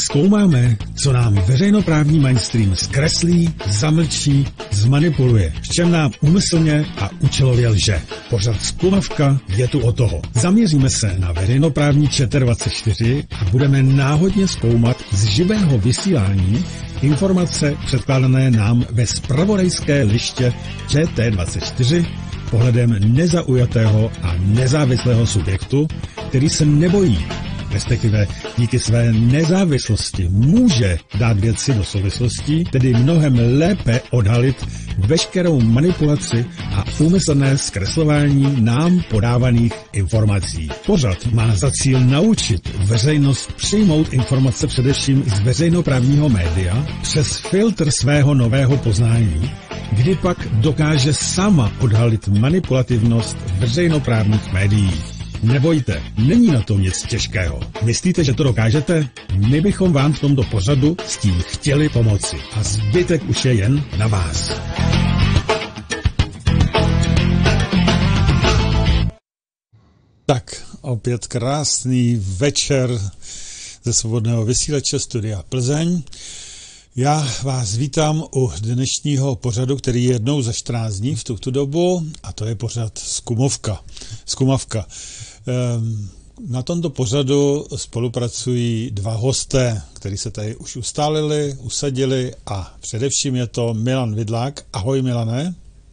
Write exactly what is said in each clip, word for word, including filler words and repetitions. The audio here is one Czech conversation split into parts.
Zkoumáme, co nám veřejnoprávní mainstream zkreslí, zamlčí, zmanipuluje, v čem nám úmyslně a účelově lže. Pořad Zkumavka je tu o toho. Zaměříme se na veřejnoprávní ČT dvacet čtyři a budeme náhodně zkoumat z živého vysílání informace předkládané nám ve zpravodajské liště ČT dvacet čtyři pohledem nezaujatého a nezávislého subjektu, který se nebojí, respektive díky své nezávislosti může dát věci do souvislostí, tedy mnohem lépe odhalit veškerou manipulaci a úmyslné zkreslování nám podávaných informací. Pořad má za cíl naučit veřejnost přijmout informace především z veřejnoprávního média přes filtr svého nového poznání, kdy pak dokáže sama odhalit manipulativnost veřejnoprávních médií. Nebojte, není na tom nic těžkého. Myslíte, že to dokážete? My bychom vám v tomto pořadu s tím chtěli pomoci. A zbytek už je jen na vás. Tak, opět krásný večer ze svobodného vysílače Studia Plzeň. Já vás vítám u dnešního pořadu, který je jednou za čtrnáct dní v tuto dobu, a to je pořad Zkumavka. Zkumavka. Na tomto pořadu spolupracují dva hosté, kteří se tady už ustálili, usadili, a především je to Milan Vidlák. Ahoj, Milane.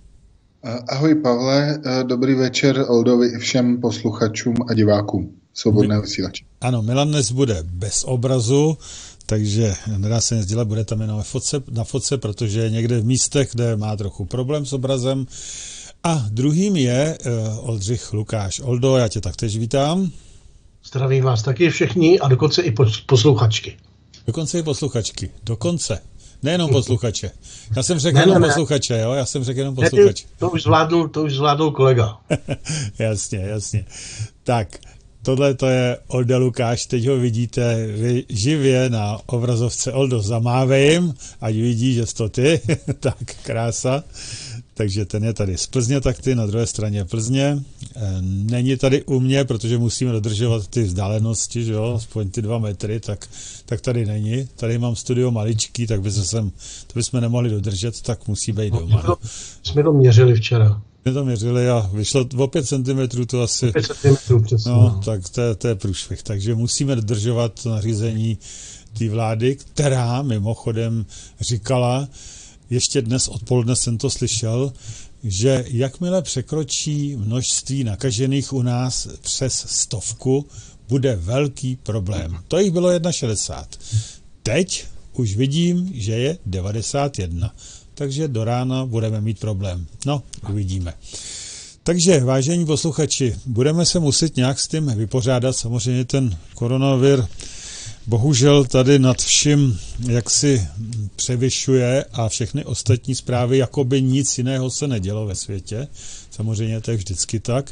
Ahoj, Pavle. Dobrý večer Oldovi i všem posluchačům a divákům svobodného vysílače. Ano, Milan dnes bude bez obrazu, takže nedá se nic dělat, bude tam jenom foce, na foce, protože je někde v místech, kde má trochu problém s obrazem. A druhým je uh, Oldřich Lukáš. Oldo, já tě taktéž vítám. Zdravím vás taky všichni a dokonce i posluchačky. Dokonce i posluchačky, dokonce. Nejenom posluchače. Já jsem řekl ne, jenom ne, posluchače, jo? Já jsem řekl jenom posluchače. To už zvládnul, to už zvládnul kolega. Jasně, jasně. Tak, tohle to je Olda Lukáš, teď ho vidíte vy živě na obrazovce. Oldo, zamávej jim, ať vidí, že jsi to ty. Tak, krása. Takže ten je tady z Plzně, tak ty na druhé straně Plzně. Není tady u mě, protože musíme dodržovat ty vzdálenosti, že jo, aspoň ty dva metry, tak, tak tady není. Tady mám studio maličký, tak by se sem, to bychom nemohli dodržet, tak musí být doma. No, jsme to měřili včera. Jsme to měřili a vyšlo o pět centimetrů, to asi... pět centimetrů přesně. No, tak to je, to je průšvih. Takže musíme dodržovat nařízení té vlády, která mimochodem říkala, ještě dnes odpoledne jsem to slyšel, že jakmile překročí množství nakažených u nás přes stovku, bude velký problém. To jich bylo šedesát jedna. Teď už vidím, že je devadesát jedna. Takže do rána budeme mít problém. No, uvidíme. Takže, vážení posluchači, budeme se muset nějak s tím vypořádat. Samozřejmě ten koronavir bohužel tady nad vším jaksi převyšuje a všechny ostatní zprávy, jako by nic jiného se nedělo ve světě. Samozřejmě to je vždycky tak.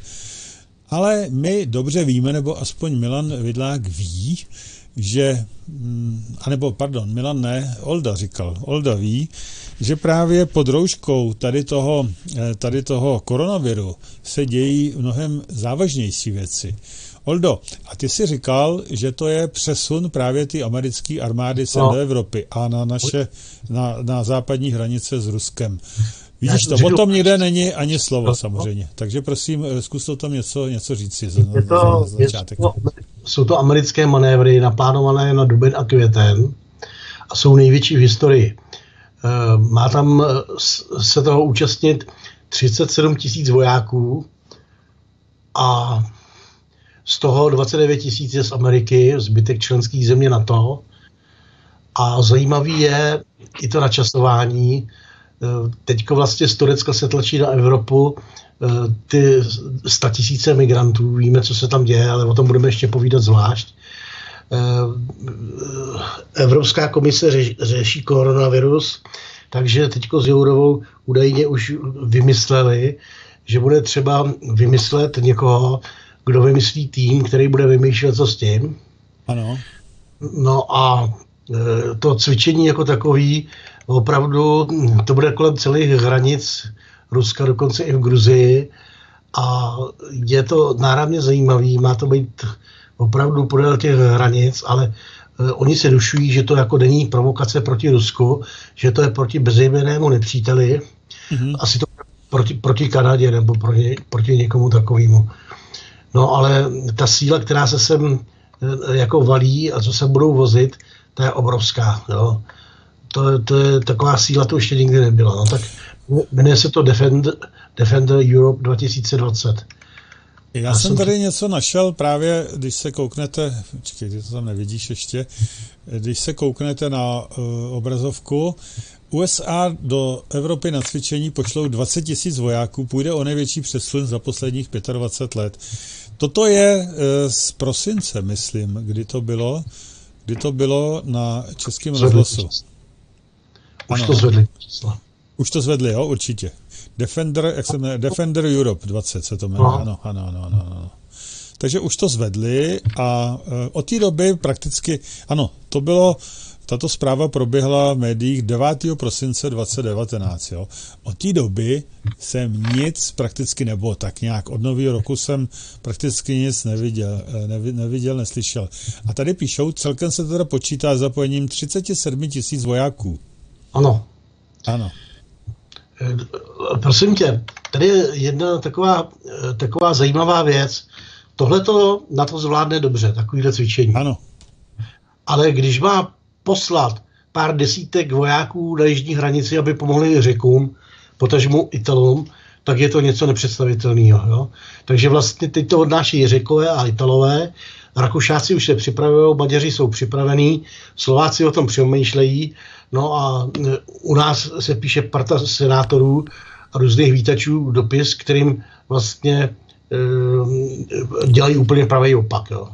Ale my dobře víme, nebo aspoň Milan Vidlák ví, že, anebo pardon, Milan ne, Olda říkal, Olda ví, že právě pod rouškou tady toho, tady toho koronaviru se dějí mnohem závažnější věci. Oldo, a ty jsi říkal, že to je přesun právě ty americké armády sem no. do Evropy a na naše, na, na západní hranice s Ruskem. Vidíš to, o tom nikde není ani slovo no. samozřejmě. Takže prosím, zkus to tam něco, něco říci za, je to, za začátek. Je to, jsou to americké manévry naplánované na duben a květen a jsou největší v historii. Má tam se toho účastnit třicet sedm tisíc vojáků a z toho dvacet devět tisíc je z Ameriky, zbytek členských země NATO. A zajímavý je i to načasování. Teďko vlastně z Turecka se tlačí na Evropu ty statisíce migrantů. Víme, co se tam děje, ale o tom budeme ještě povídat zvlášť. Evropská komise řeší koronavirus, takže teďko s Jourovou údajně už vymysleli, že bude třeba vymyslet někoho, kdo vymyslí tým, který bude vymýšlet, co s tím. Ano. No a to cvičení jako takový, opravdu to bude kolem celých hranic Ruska, dokonce i v Gruzii. A je to náramně zajímavý, má to být opravdu podél těch hranic, ale oni se dušují, že to jako není provokace proti Rusku, že to je proti bezejmennému nepříteli, mm-hmm. asi to proti, proti Kanadě nebo proti, proti někomu takovému. No ale ta síla, která se sem jako valí a co se budou vozit, to je obrovská. Jo. To, to je taková síla, to ještě nikdy nebyla. No, tak jmenuje se to Defender, Defender Europe dva tisíce dvacet. Já, Já jsem tady něco našel právě, když se kouknete, počkej, ty to tam nevidíš ještě, když se kouknete na uh, obrazovku, U S A do Evropy na cvičení pošlou dvacet tisíc vojáků, půjde o největší přesun za posledních dvacet pět let. Toto je uh, z prosince, myslím, kdy to bylo, kdy to bylo na Českém rozhlasu. Už ano. to zvedli. Už to zvedli, jo, určitě. Defender, jak se jmenuje, Defender Europe dvacet se to jmenuje, no. ano, ano, ano, ano, ano. Takže už to zvedli a uh, od té doby prakticky, ano, to bylo, tato zpráva proběhla v médiích devátého prosince dva tisíce devatenáct, jo. Od té doby jsem nic prakticky nebylo, tak nějak od nového roku jsem prakticky nic neviděl, nevi, neviděl, neslyšel. A tady píšou, celkem se teda počítá zapojením třicet sedm tisíc vojáků. Ano. Ano. Prosím tě, tady je jedna taková, taková zajímavá věc. Tohle to na to zvládne dobře, takovýhle cvičení. Ano. Ale když má poslat pár desítek vojáků na jižní hranici, aby pomohli Řekům, potažmu Italům, tak je to něco nepředstavitelného. Jo? Takže vlastně teď to odnáší Řekové a Italové, Rakušáci už se připravují, Maďaři jsou připravení, Slováci o tom přemýšlejí, no a u nás se píše parta senátorů a různých vítačů dopis, kterým vlastně e, dělají úplně pravý opak. Jo.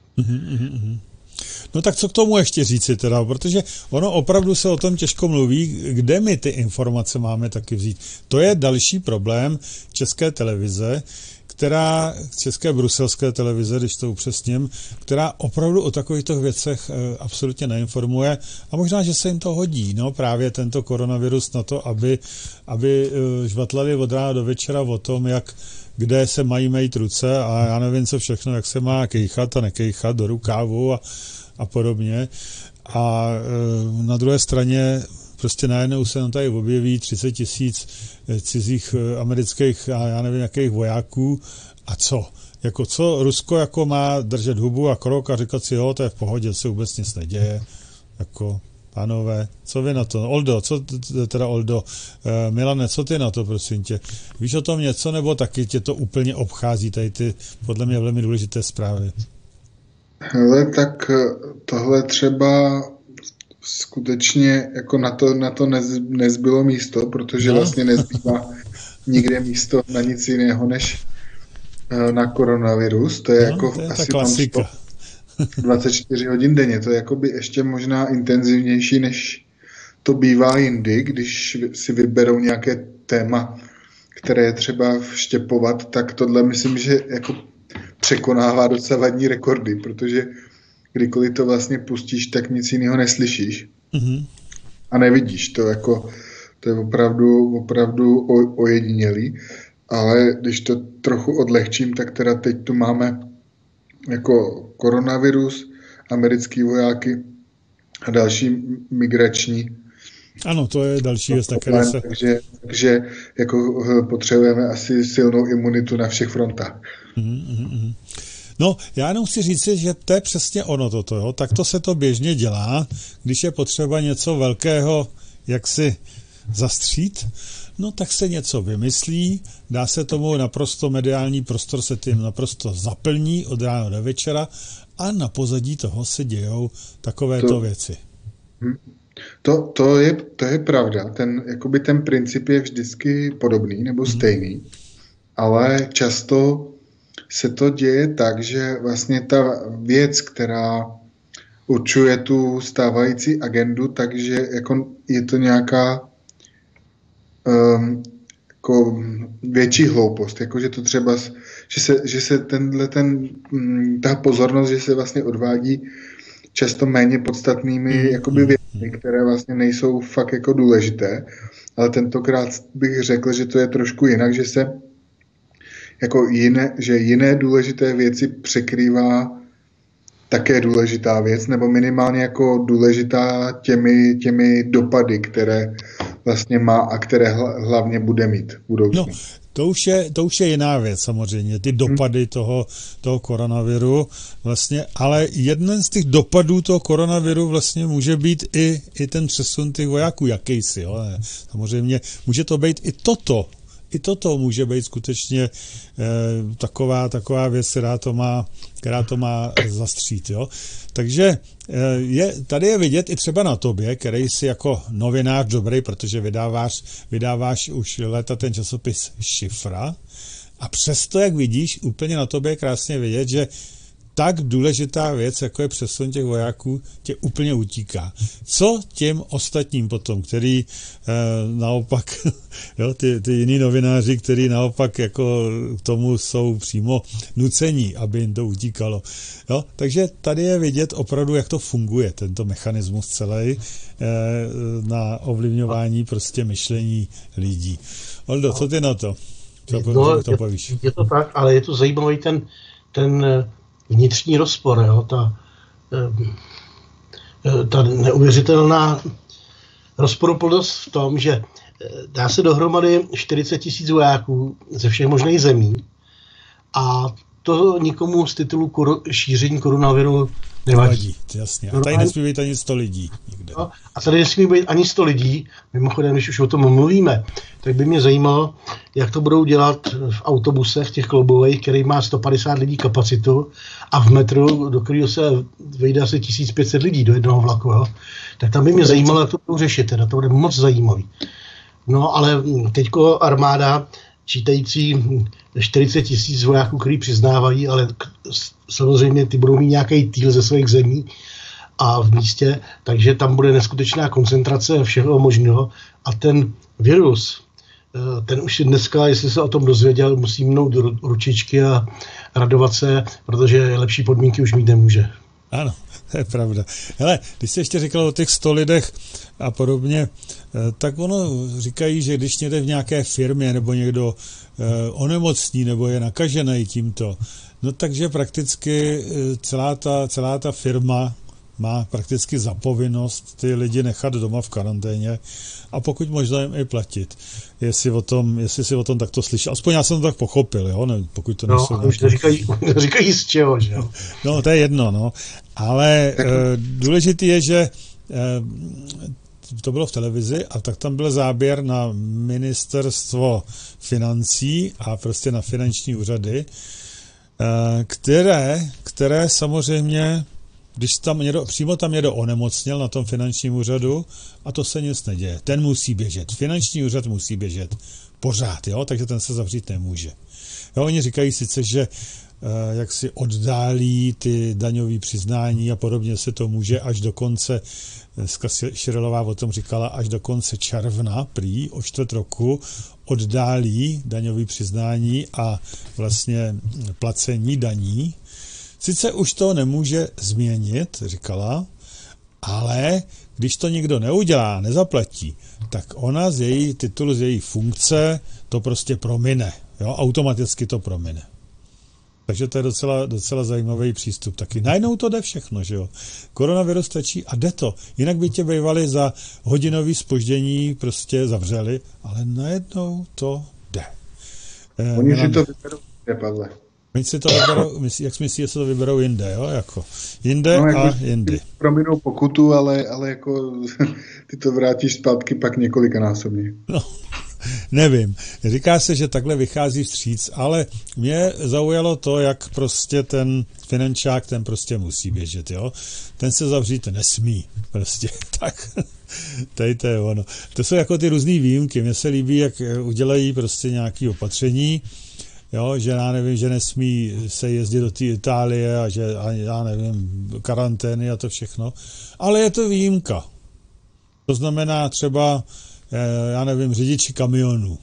No tak co k tomu ještě říci teda, protože ono opravdu se o tom těžko mluví, kde my ty informace máme taky vzít. To je další problém České televize, která, české bruselské televize, když to upřesním, která opravdu o takovýchto věcech e, absolutně neinformuje a možná, že se jim to hodí, no právě tento koronavirus na to, aby, aby e, žvatlali od rána do večera o tom, jak kde se mají mít ruce a já nevím co všechno, jak se má kejchat a nekejchat do rukávu a, a podobně. A e, na druhé straně prostě najednou se nám tady objeví třicet tisíc cizích amerických a já nevím jakých vojáků a co? Jako co Rusko jako má držet hubu a krok a říkat si, jo, to je v pohodě, se vůbec nic neděje. Jako, pánové, co vy na to? Oldo, co teda Oldo? E, Milane, co ty na to, prosím tě? Víš o tom něco, nebo taky tě to úplně obchází, tady ty podle mě velmi důležité zprávy? Hele, tak tohle třeba skutečně jako na to, na to nez, nezbylo místo, protože no. vlastně nezbývá nikde místo na nic jiného než na koronavirus. To je no, jako to je asi klasika. dvacet čtyři hodin denně. To je jakoby ještě možná intenzivnější, než to bývá jindy, když si vyberou nějaké téma, které je třeba vštěpovat, tak tohle myslím, že jako překonává dosavadní rekordy, protože kdykoliv to vlastně pustíš, tak nic jiného neslyšíš. Mm-hmm. A nevidíš. To, jako, to je opravdu, opravdu ojedinělý. Ale když to trochu odlehčím, tak teda teď tu máme jako koronavirus, americký vojáky a další migrační. Ano, to je další věc. Problém, se... Takže, takže jako potřebujeme asi silnou imunitu na všech frontách. Mm-hmm. No, já jenom chci říct, že to je přesně ono toto, jo. Tak to se to běžně dělá, když je potřeba něco velkého jaksi zastřít, no tak se něco vymyslí, dá se tomu naprosto mediální prostor, se tím naprosto zaplní od rána do večera a na pozadí toho se dějou takovéto to, věci. To, to, je, to je pravda, ten, jakoby ten princip je vždycky podobný nebo stejný, hmm. ale často se to děje tak, že vlastně ta věc, která určuje tu stávající agendu, takže jako je to nějaká um, jako větší hloupost, jako že to třeba, že se, že se tenhle ten, ta pozornost, že se vlastně odvádí často méně podstatnými jakoby věcmi, které vlastně nejsou fakt jako důležité, ale tentokrát bych řekl, že to je trošku jinak, že se jako jiné, že jiné důležité věci překrývá také důležitá věc, nebo minimálně jako důležitá těmi, těmi dopady, které vlastně má a které hlavně bude mít v budoucnu. No, to už je, to už je jiná věc samozřejmě, ty dopady hmm. toho, toho koronaviru vlastně, ale jeden z těch dopadů toho koronaviru vlastně může být i, i ten přesun těch vojáků jakýsi, jo. Samozřejmě může to být i toto, i toto může být skutečně eh, taková, taková věc, která to má, která to má zastřít, jo. Takže eh, je, tady je vidět i třeba na tobě, který jsi jako novinář dobrý, protože vydáváš, vydáváš už léta ten časopis Šifra a přesto, jak vidíš, úplně na tobě je krásně vidět, že tak důležitá věc, jako je přesun těch vojáků, tě úplně utíká. Co těm ostatním potom, který eh, naopak, jo, ty, ty jiný novináři, který naopak jako k tomu jsou přímo nucení, aby jim to utíkalo. Jo? Takže tady je vidět opravdu, jak to funguje, tento mechanismus celý eh, na ovlivňování prostě myšlení lidí. Oldo, co ty na to? Co no, to povíš? Je, je to tak, ale je to zajímavý ten, ten vnitřní rozpor, jo? Ta, ta neuvěřitelná rozporuplnost v tom, že dá se dohromady čtyřicet tisíc vojáků ze všech možných zemí a to nikomu z titulu kor- šíření koronaviru nevadí. Jasně. A tady nesmí být ani sto lidí. No, a tady nesmí být ani sto lidí. Mimochodem, když už o tom mluvíme, tak by mě zajímalo, jak to budou dělat v autobusech, těch kloubových, který má sto padesát lidí kapacitu a v metru, do kterého se vejde asi tisíc pět set lidí do jednoho vlaku. Jo? Tak tam by mě zajímalo, jak to budou řešit. Teda to bude moc zajímavý. No, ale teďko armáda čítající čtyřicet tisíc vojáků, který přiznávají, ale samozřejmě ty budou mít nějaký týl ze svých zemí a v místě, takže tam bude neskutečná koncentrace všeho možného a ten virus, ten už si dneska, jestli se o tom dozvěděl, musí mnout ručičky a radovat se, protože lepší podmínky už mít nemůže. Ano, to je pravda. Hele, když jsi ještě říkal o těch sto lidech a podobně, tak ono říkají, že když někde v nějaké firmě nebo někdo onemocní nebo je nakažený tímto, no takže prakticky celá ta, celá ta firma má prakticky za povinnost ty lidi nechat doma v karanténě a pokud možná jim i platit. Jestli, o tom, jestli si o tom takto slyšel. Aspoň já jsem to tak pochopil, jo? Ne, pokud to no, nejsou... No, už to říkají, říkají z čeho, že jo? No, to je jedno, no. Ale e, důležitý je, že e, to bylo v televizi a tak tam byl záběr na ministerstvo financí a prostě na finanční úřady, e, které, které samozřejmě když tam někdo, přímo tam někdo onemocněl na tom finančním úřadu a to se nic neděje. Ten musí běžet. Finanční úřad musí běžet pořád, jo? Takže ten se zavřít nemůže. Jo, oni říkají sice, že eh, jak si oddálí ty daňové přiznání a podobně se to může až do konce, dneska Širelová o tom říkala, až do konce června, prý o čtvrt roku oddálí daňové přiznání a vlastně placení daní. Sice už to nemůže změnit, říkala, ale když to nikdo neudělá, nezaplatí, tak ona z její titulu, z její funkce to prostě promine. Jo? Automaticky to promine. Takže to je docela, docela zajímavý přístup taky. Najednou to jde všechno, že jo. Koronavirus stačí a jde to. Jinak by tě bývali za hodinový zpoždění prostě zavřeli, ale najednou to jde. Oni eh, si to vyberou, Pavle. My si to vyberou, jak si myslí, že se to vyberou jinde, jo? Jako jinde no, jako a jindy. Prominou pokutu, ale, ale jako ty to vrátíš zpátky pak několikanásobně. No, nevím. Říká se, že takhle vychází vstříc, ale mě zaujalo to, jak prostě ten finančák, ten prostě musí běžet, jo? Ten se zavřít nesmí, prostě, tak. Tady to je ono. To jsou jako ty různý výjimky. Mně se líbí, jak udělají prostě nějaké opatření, jo, že já nevím, že nesmí se jezdit do té Itálie a že já nevím, karantény a to všechno, ale je to výjimka. To znamená třeba, já nevím, řidiči kamionů.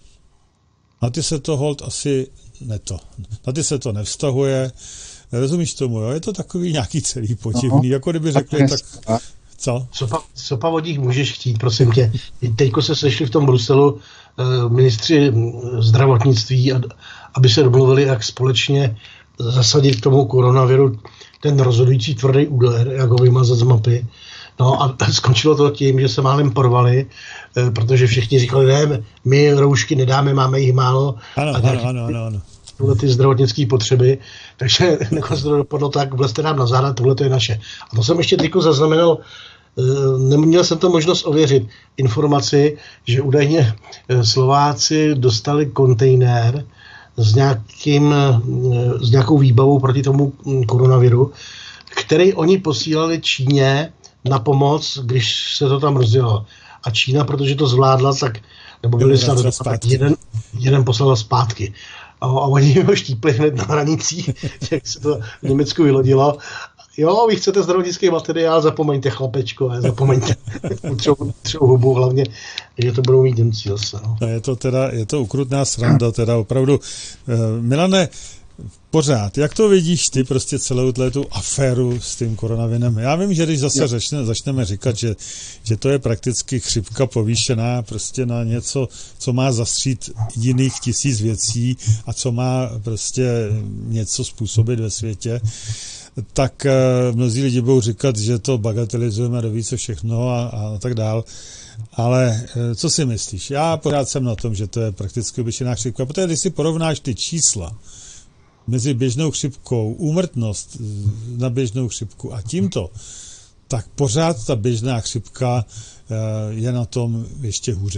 Na ty se to holt asi neto. Na ty se to nevztahuje. Rozumíš tomu, jo? Je to takový nějaký celý podivný, jako kdyby řekli, tak... Co? Co pa od nich můžeš chtít, prosím tě? Teďko se sešli v tom Bruselu uh, ministři zdravotnictví, a, aby se domluvili, jak společně zasadit k tomu koronaviru ten rozhodující tvrdý úder, jak ho vymazat z mapy. No a skončilo to tím, že se málem porvali, protože všichni říkali, ne, my roušky nedáme, máme jich málo. Ano, a ano, ano, ano, ano. Tohle ty zdravotnické potřeby, takže nakonec to dopadlo tak, vlezte nám na záda, tohle to je naše. A to jsem ještě teďko zaznamenal, neměl jsem to možnost ověřit, informaci, že údajně Slováci dostali kontejner s, nějakým, s nějakou výbavou proti tomu koronaviru, který oni posílali Číně na pomoc, když se to tam rozdělalo. A Čína, protože to zvládla, tak, nebo byli snad, tak jeden, jeden poslal zpátky. A, a oni ho štípli hned na hranicích, jak se to v Německu vylodilo. Jo, vy chcete zdravotnický materiál, zapomeňte chlapečko, zapomeňte třou hubu, hlavně, že to budou mít Němci zase. No. Je to teda, je to ukrutná sranda, teda opravdu. Milane, pořád, jak to vidíš ty prostě celou tu aféru s tím koronavirem? Já vím, že když zase začne, začneme říkat, že, že to je prakticky chřipka povýšená prostě na něco, co má zastřít jiných tisíc věcí a co má prostě něco způsobit ve světě, tak mnozí lidi budou říkat, že to bagatelizujeme do více všechno a, a tak dál. Ale co si myslíš? Já pořád jsem na tom, že to je prakticky obyčejná chřipka, protože když si porovnáš ty čísla mezi běžnou chřipkou, úmrtnost na běžnou chřipku a tímto, tak pořád ta běžná chřipka je na tom ještě hůře.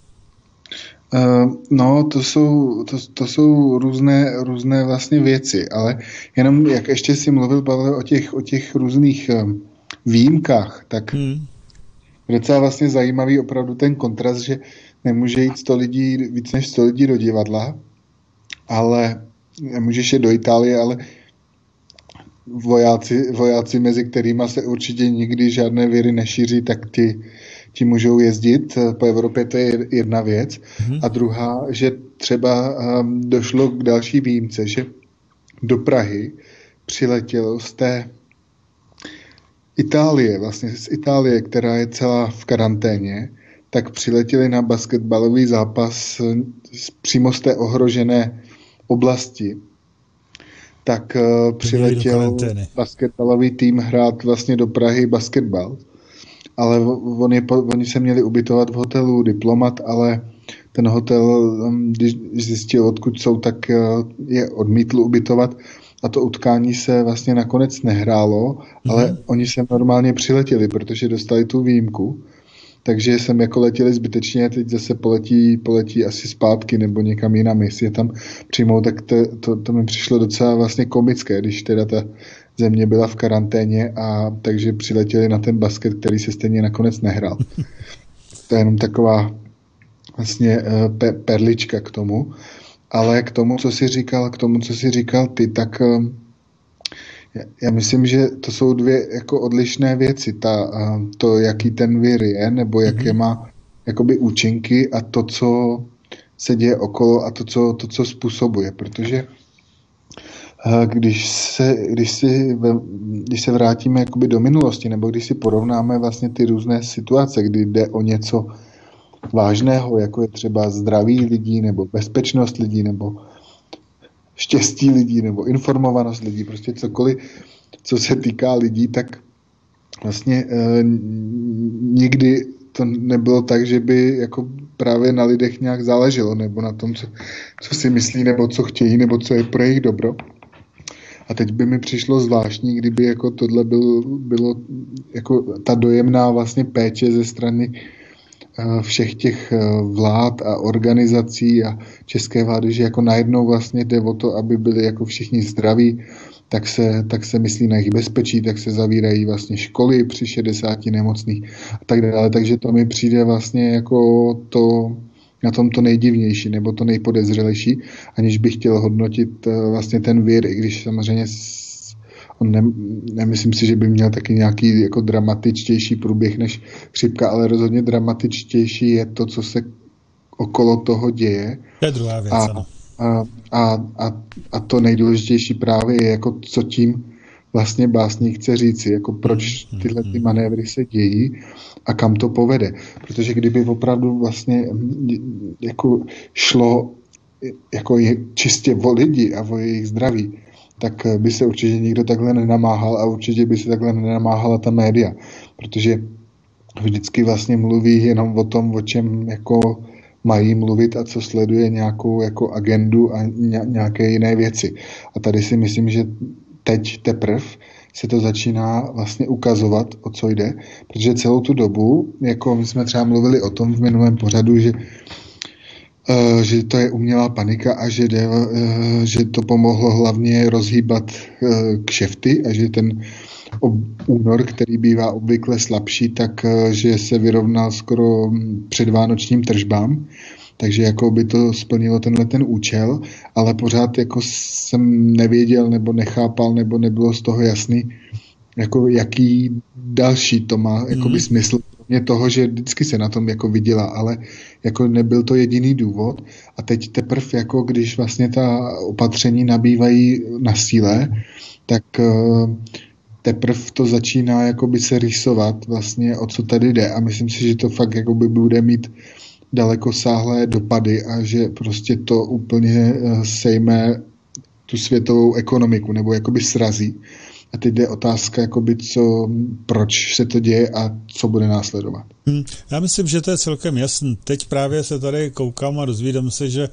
Uh, no, to jsou, to, to jsou různé, různé vlastně věci, ale jenom jak ještě si mluvil, Pavel, o těch, o těch různých um, výjimkách, tak hmm. je docela vlastně zajímavý opravdu ten kontrast, že nemůže jít sto lidí, víc než sto lidí do divadla, ale můžeš jít do Itálie, ale vojáci, vojáci, mezi kterými se určitě nikdy žádné viry nešíří, tak ti, ti můžou jezdit. Po Evropě to je jedna věc. Hmm. A druhá, že třeba um, došlo k další výjimce, že do Prahy přiletělo z té Itálie, vlastně z Itálie, která je celá v karanténě, tak přiletěli na basketbalový zápas přímo z té ohrožené oblasti, tak uh, přiletěl basketbalový tým hrát vlastně do Prahy basketbal, ale on je, oni se měli ubytovat v hotelu Diplomat, ale ten hotel, když zjistil, odkud jsou, tak uh, je odmítl ubytovat a to utkání se vlastně nakonec nehrálo, mm-hmm. ale oni se normálně přiletěli, protože dostali tu výjimku. Takže jsem jako letěli zbytečně, teď zase poletí, poletí asi zpátky nebo někam jinam, jestli je tam přijmou, tak to, to, to mi přišlo docela vlastně komické, když teda ta země byla v karanténě a takže přiletěli na ten basket, který se stejně nakonec nehrál. To je jenom taková vlastně pe, perlička k tomu. Ale k tomu, co jsi říkal, k tomu, co jsi říkal ty, tak já myslím, že to jsou dvě jako odlišné věci. Ta, to, jaký ten vir je, nebo jaké má jakoby účinky a to, co se děje okolo a to, co, to, co způsobuje. Protože když se, když si, když se vrátíme jakoby do minulosti, nebo když si porovnáme vlastně ty různé situace, kdy jde o něco vážného, jako je třeba zdraví lidí, nebo bezpečnost lidí, nebo štěstí lidí, nebo informovanost lidí, prostě cokoliv, co se týká lidí, tak vlastně e, nikdy to nebylo tak, že by jako právě na lidech nějak záleželo, nebo na tom, co, co si myslí, nebo co chtějí, nebo co je pro jejich dobro. A teď by mi přišlo zvláštní, kdyby jako tohle bylo, bylo jako ta dojemná vlastně péče ze strany všech těch vlád a organizací a české vlády, že jako najednou vlastně jde o to, aby byli jako všichni zdraví, tak se, tak se myslí na jejich bezpečí, tak se zavírají vlastně školy při šedesáti nemocných a tak dále. Takže to mi přijde vlastně jako to, na tom to nejdivnější nebo to nejpodezřelejší, aniž bych chtěl hodnotit vlastně ten vir, i když samozřejmě on ne, nemyslím si, že by měl taky nějaký jako dramatičtější průběh než chřipka, ale rozhodně dramatičtější je to, co se okolo toho děje. To je druhá věc, a, ano. A, a, a, a to nejdůležitější právě je, jako co tím vlastně básník chce říci, jako proč tyhle ty manévry se dějí a kam to povede. Protože kdyby opravdu vlastně jako šlo jako je čistě o lidi a o jejich zdraví, tak by se určitě nikdo takhle nenamáhal a určitě by se takhle nenamáhala ta média, protože vždycky vlastně mluví jenom o tom, o čem jako mají mluvit a co sleduje nějakou jako agendu a nějaké jiné věci. A tady si myslím, že teď teprv se to začíná vlastně ukazovat, o co jde, protože celou tu dobu, jako my jsme třeba mluvili o tom v minulém pořadu, že Uh, že to je umělá panika a že, jde, uh, že to pomohlo hlavně rozhýbat uh, kšefty a že ten ob- únor, který bývá obvykle slabší, tak uh, že se vyrovnal skoro před vánočním tržbám, takže jako by to splnilo tenhle ten účel, ale pořád jako jsem nevěděl nebo nechápal nebo nebylo z toho jasný, jako jaký další to má mm. jakoby smysl. Mě toho, že vždycky se na tom jako vydělá, ale jako nebyl to jediný důvod a teď teprv jako když vlastně ta opatření nabývají na síle, tak teprv to začíná jakoby se rýsovat vlastně o co tady jde a myslím si, že to fakt jakoby bude mít dalekosáhlé dopady a že prostě to úplně sejme tu světovou ekonomiku nebo jakoby srazí. A teď jde otázka, jakoby co, proč se to děje a co bude následovat. Hmm, já myslím, že to je celkem jasný. Teď právě se tady koukám a dozvídám se, že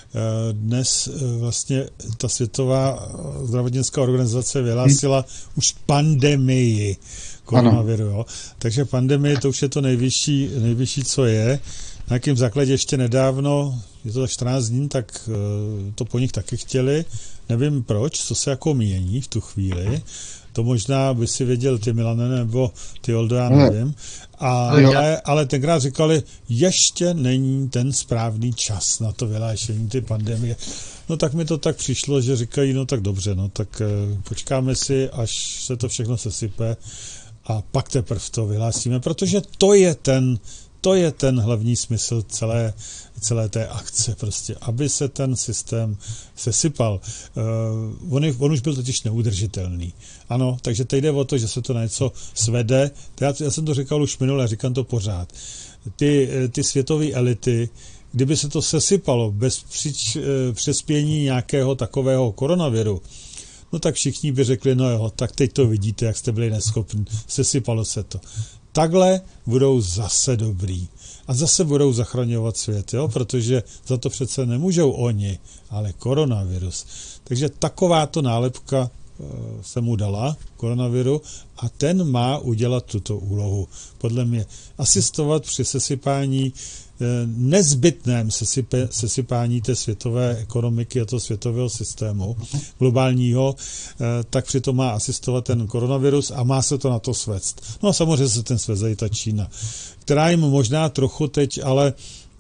dnes vlastně ta Světová zdravotnická organizace vyhlásila hmm. už pandemii koronaviru. Jo? Takže pandemie, to už je to nejvyšší, nejvyšší, co je. Na jakém základě ještě nedávno, je to tak čtrnáct dní, tak to po nich taky chtěli. Nevím proč, co se jako mění v tu chvíli. To možná by si věděl ty, Milane, nebo ty, Oldo, já nevím. Ale, ale tenkrát říkali, ještě není ten správný čas na to vyhlášení ty pandemie. No tak mi to tak přišlo, že říkají, no tak dobře, no tak počkáme si, až se to všechno sesype a pak teprve to vyhlásíme, protože to je ten To je ten hlavní smysl celé, celé té akce, prostě, aby se ten systém sesypal. Uh, on, je, on už byl totiž neudržitelný. Ano, takže teď jde o to, že se to na něco svede. Já, já jsem to říkal už minule, říkám to pořád. Ty, ty světové elity, kdyby se to sesypalo bez přič, přespění nějakého takového koronaviru, no tak všichni by řekli, no jo, tak teď to vidíte, jak jste byli neschopní, sesypalo se to. Takhle budou zase dobrý. A zase budou zachraňovat svět, jo? Protože za to přece nemůžou oni, ale koronavirus. Takže takováto nálepka se mu dala, koronaviru, a ten má udělat tuto úlohu. Podle mě asistovat při sesypání, nezbytném sesype, sesypání té světové ekonomiky a toho světového systému globálního, tak přitom má asistovat ten koronavirus a má se to na to svést. No a samozřejmě se ten sveze i ta Čína, která jim možná trochu teď, ale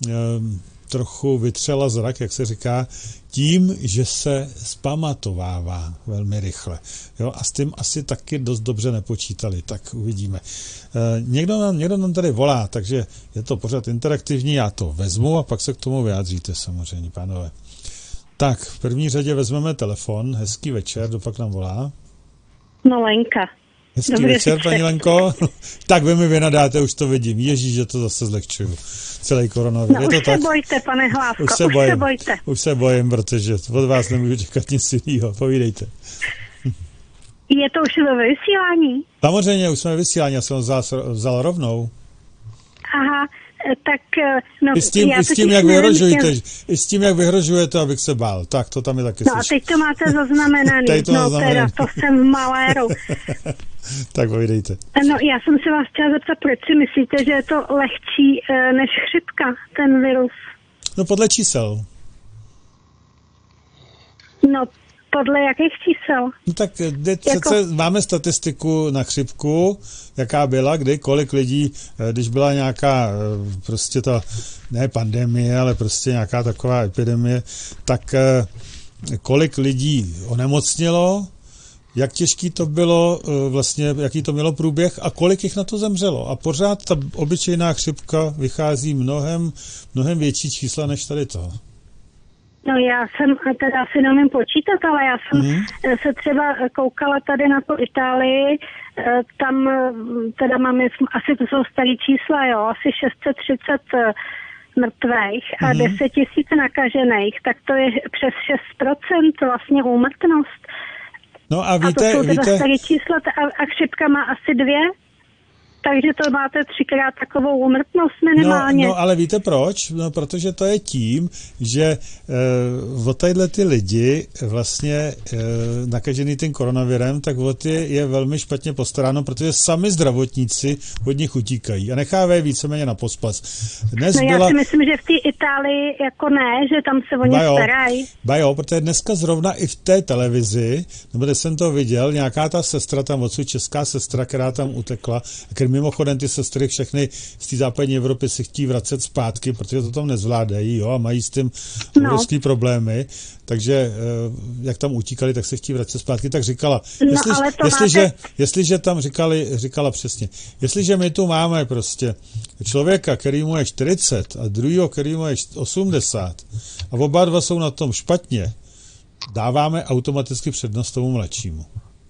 trochu vytřela zrak, jak se říká, tím, že se zpamatovává velmi rychle. Jo, a s tím asi taky dost dobře nepočítali, tak uvidíme. E, někdo, nám, někdo nám tady volá, takže je to pořád interaktivní, já to vezmu a pak se k tomu vyjádříte samozřejmě, pánové. Tak, v první řadě vezmeme telefon, hezký večer, kdo pak nám volá? No, Lenka. Hezký Dobrý večer, večer, paní Lenko. Tak vy mi vynadáte, už to vidím. Ježíš, že to zase zlehčuju. Celý koronavir. No, je to už tak? se bojte, pane Hlávko, už se, už bojím. se bojte. Už se bojím, protože od vás nemůžu čekat nic jiného. Povídejte. Je to už ve vysílání? Samozřejmě, už jsme ve vysílání, já jsem ho vzal, vzal rovnou. Aha, tak no... I s tím, i s tím jak vyhrožujete, i s tím, jak vyhrožujete, abych se bál. Tak, to tam je taky No slyšet. a teď to máte zaznamenaný. to no zaznamenaný. teda, to jsem v maléru. Tak povídejte. No, já jsem se vás chtěla zeptat, proč si myslíte, že je to lehčí e, než chřipka, ten virus? No podle čísel. No, podle jakých čísel? No tak přece jako... máme statistiku na chřipku, jaká byla, kdy, kolik lidí, když byla nějaká prostě ta, ne pandemie, ale prostě nějaká taková epidemie, tak kolik lidí onemocnělo, jak těžký to bylo, vlastně, jaký to mělo průběh a kolik jich na to zemřelo. A pořád ta obyčejná chřipka vychází mnohem, mnohem větší čísla než tady to. No já jsem, teda si neumím počítat, ale já jsem mm. se třeba koukala tady na tu Itálii, tam teda máme, asi to jsou starý čísla, jo, asi šest set třicet mrtvých a mm. deset tisíc nakažených, tak to je přes šest procent vlastně úmrtnost. No a víte, a to jsou víte... staré čísla a, a chřipka má asi dvě. Takže to máte třikrát takovou úmrtnost minimálně. No, no ale víte proč? No protože to je tím, že e, o tadyhle ty lidi vlastně e, nakažený tím koronavirem, tak o ty je velmi špatně postaráno, protože sami zdravotníci od nich utíkají a nechávají víceméně na pospas. Dnes no já byla... si myslím, že v té Itálii jako ne, že tam se o ně starají. Ba jo, protože dneska zrovna i v té televizi, nebo kde jsem to viděl, nějaká ta sestra tam odsud, česká sestra, která tam utekla, mimochodem ty sestry všechny z té západní Evropy si chtějí vracet zpátky, protože to tam nezvládají, jo, a mají s tím obrovský no. problémy, takže jak tam utíkali, tak se chtějí vracet zpátky, tak říkala, no, jestli, jestliže, máte... jestliže tam říkali, říkala přesně, jestliže my tu máme prostě člověka, který mu je čtyřicet a druhýho, který mu je osmdesát a oba dva jsou na tom špatně, dáváme automaticky přednost tomu mladšímu.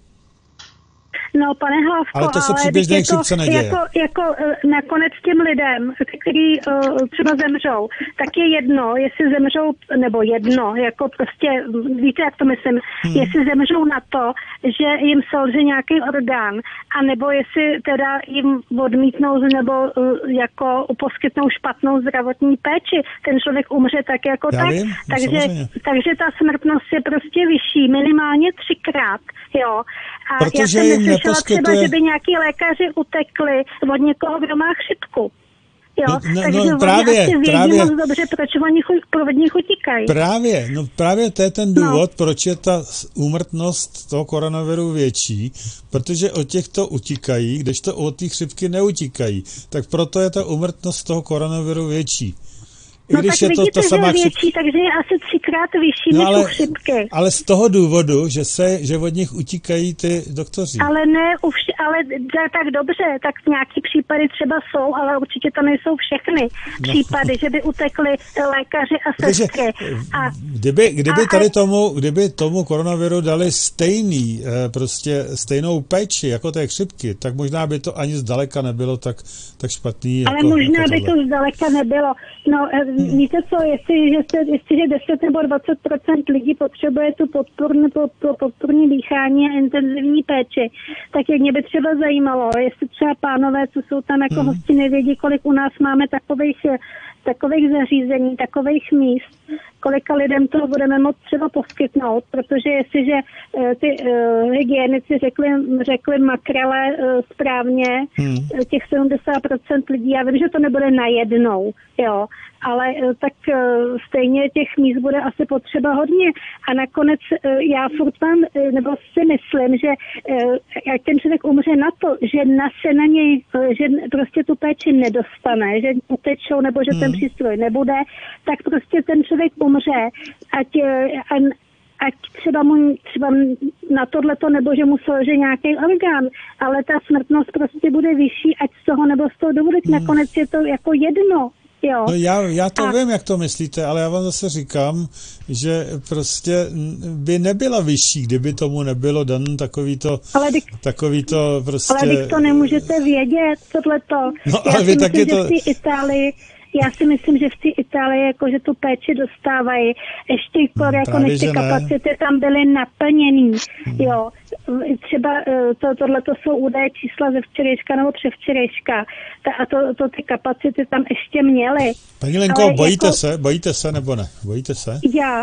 No, pane Hlavko, ale to se při běžné chřipce neděje. Jako, jako nakonec těm lidem, kteří uh, třeba zemřou, tak je jedno, jestli zemřou, nebo jedno, jako prostě, víte, jak to myslím, hmm. jestli zemřou na to, že jim selže nějaký orgán, anebo jestli teda jim odmítnou nebo uh, jako poskytnou špatnou zdravotní péči, ten člověk umře tak jako Já tak. Vím, takže, takže ta smrtnost je prostě vyšší, minimálně třikrát, jo. A protože já jsem neslyšela třeba, že by nějaký lékaři utekli od někoho, kdo má chřipku. Jo? No, no, takže no, právě, oni asi vědí právě, moc dobře, proč oni od nich utíkají. Právě, no právě to je ten důvod, no. proč je ta úmrtnost toho koronaviru větší, protože od těchto utíkají, kdežto od té chřipky neutíkají. Tak proto je ta úmrtnost toho koronaviru větší. I no když tak je vidíte, to ta samá že je větší, chřipka. takže je asi třikrát vyšší no, než ale, u chřipky. Ale z toho důvodu, že se, že od nich utíkají ty doktoři. Ale ne, už, ale tak dobře, tak nějaký případy třeba jsou, ale určitě to nejsou všechny no. případy, že by utekli lékaři a sestry. A, kdyby, kdyby a, tady tomu, kdyby tomu koronaviru dali stejný, prostě stejnou péči jako té chřipky, tak možná by to ani zdaleka nebylo tak, tak špatný. Ale jako, možná jako by to zdaleka nebylo. No, hmm. víte co, jestliže jestliže deset nebo dvacet procent lidí potřebuje tu podporní, podporní dýchání a intenzivní péči, tak jak mě by třeba zajímalo, jestli třeba pánové, co jsou tam jako hmm. hosti, nevědí, kolik u nás máme takových takových zařízení, takových míst, kolika lidem toho budeme moct třeba poskytnout, protože jestliže uh, ty uh, hygienici řekli, řekli makrele uh, správně, hmm. těch sedmdesát procent lidí, já vím, že to nebude najednou, jo, ale uh, tak uh, stejně těch míst bude asi potřeba hodně a nakonec uh, já furt mám, uh, nebo si myslím, že uh, jak ten člověk umře na to, že na se na něj, uh, že prostě tu péči nedostane, že utečou, nebo že hmm. ten přístroj nebude, tak prostě ten člověk umře, ať, a, ať třeba mu třeba na tohleto, nebo že mu selže nějaký orgán, ale ta smrtnost prostě bude vyšší, ať z toho nebo z toho důvodu, hmm. nakonec je to jako jedno. Jo. No já, já to a... vím, jak to myslíte, ale já vám zase říkám, že prostě by nebyla vyšší, kdyby tomu nebylo dan takovýto, dyk... takovýto prostě... Ale vy to nemůžete vědět, tohleto. No, já ale vy si taky myslím, to... že v té Itálii Já si myslím, že v té Itálii jakože tu péči dostávají ještě skoro, jako než ty kapacity ne. tam byly naplněný. Hmm. Jo. Třeba to, tohleto jsou údaje čísla ze včerejška nebo převčerejška. Ta, a to, to ty kapacity tam ještě měly. Paní Lenko, ale bojíte jako, se? Bojíte se nebo ne? Bojíte se? Já.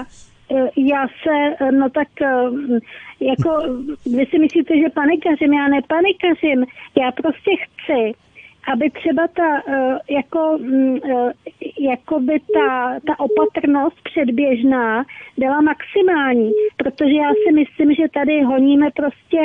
Já se, no tak, jako, vy si myslíte, že panikařím, já nepanikařím, já prostě chci, aby třeba ta, jako, jakoby ta, ta opatrnost předběžná byla maximální, protože já si myslím, že tady honíme prostě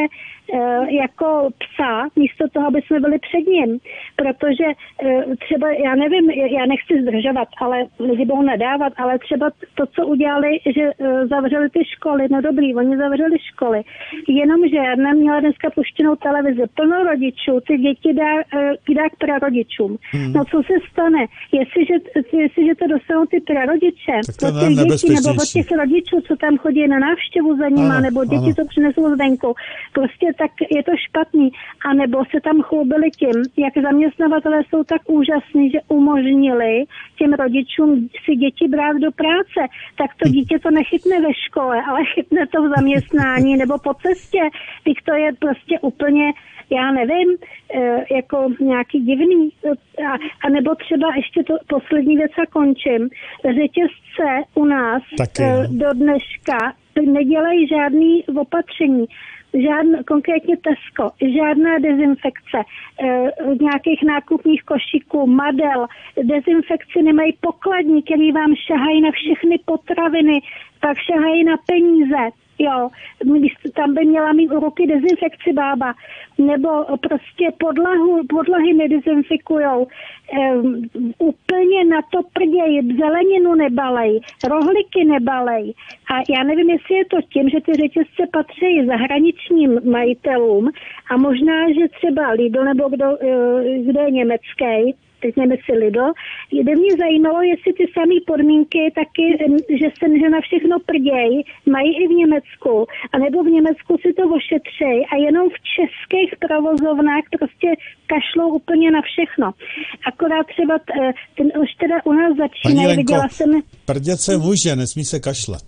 jako psa, místo toho, aby jsme byli před ním. Protože třeba, já nevím, já nechci zdržovat, ale lidi budou nadávat, ale třeba to, co udělali, že zavřeli ty školy, no dobrý, oni zavřeli školy, jenomže já neměla dneska puštěnou televizi, plno rodičů, ty děti dá, dá k prarodičům. Hmm. No co se stane, jestliže myslím si, že to dostanou ty prarodiče. Od těch dětí nebo od těch rodičů, co tam chodí na návštěvu za nima, ano, nebo děti, ano. co přinesou zvenku. Prostě tak je to špatný. A nebo se tam chlubili tím, jak zaměstnavatelé jsou tak úžasní, že umožnili těm rodičům si děti brát do práce. Tak to dítě to nechytne ve škole, ale chytne to v zaměstnání nebo po cestě. Teď to je prostě úplně, já nevím, jako nějaký divný. A, a nebo třeba ještě to poslední věc a končím. Řetězce u nás Taky, do dneška nedělají žádný opatření. Žádn, konkrétně Tesco, žádná dezinfekce, e, nějakých nákupních košíků, madel, dezinfekci nemají pokladní, který vám šahají na všechny potraviny, pak šahají na peníze. Jo, tam by měla mít u ruky dezinfekci bába, nebo prostě podlahu, podlahy nedezinfikujou, um, úplně na to prdějí, zeleninu nebalej, rohlíky nebalej. A já nevím, jestli je to tím, že ty řetězce patří zahraničním majitelům a možná, že třeba Lidl nebo kdo, kdo je německý, teď nevím, jestli Lidl, by mě zajímalo, jestli ty samé podmínky taky, že se že na všechno prděj, mají i v Německu, anebo v Německu si to ošetřej a jenom v českých provozovnách prostě kašlou úplně na všechno. Akorát třeba ten už teda u nás začínají, viděla jsem... prdět se může, nesmí se kašlat.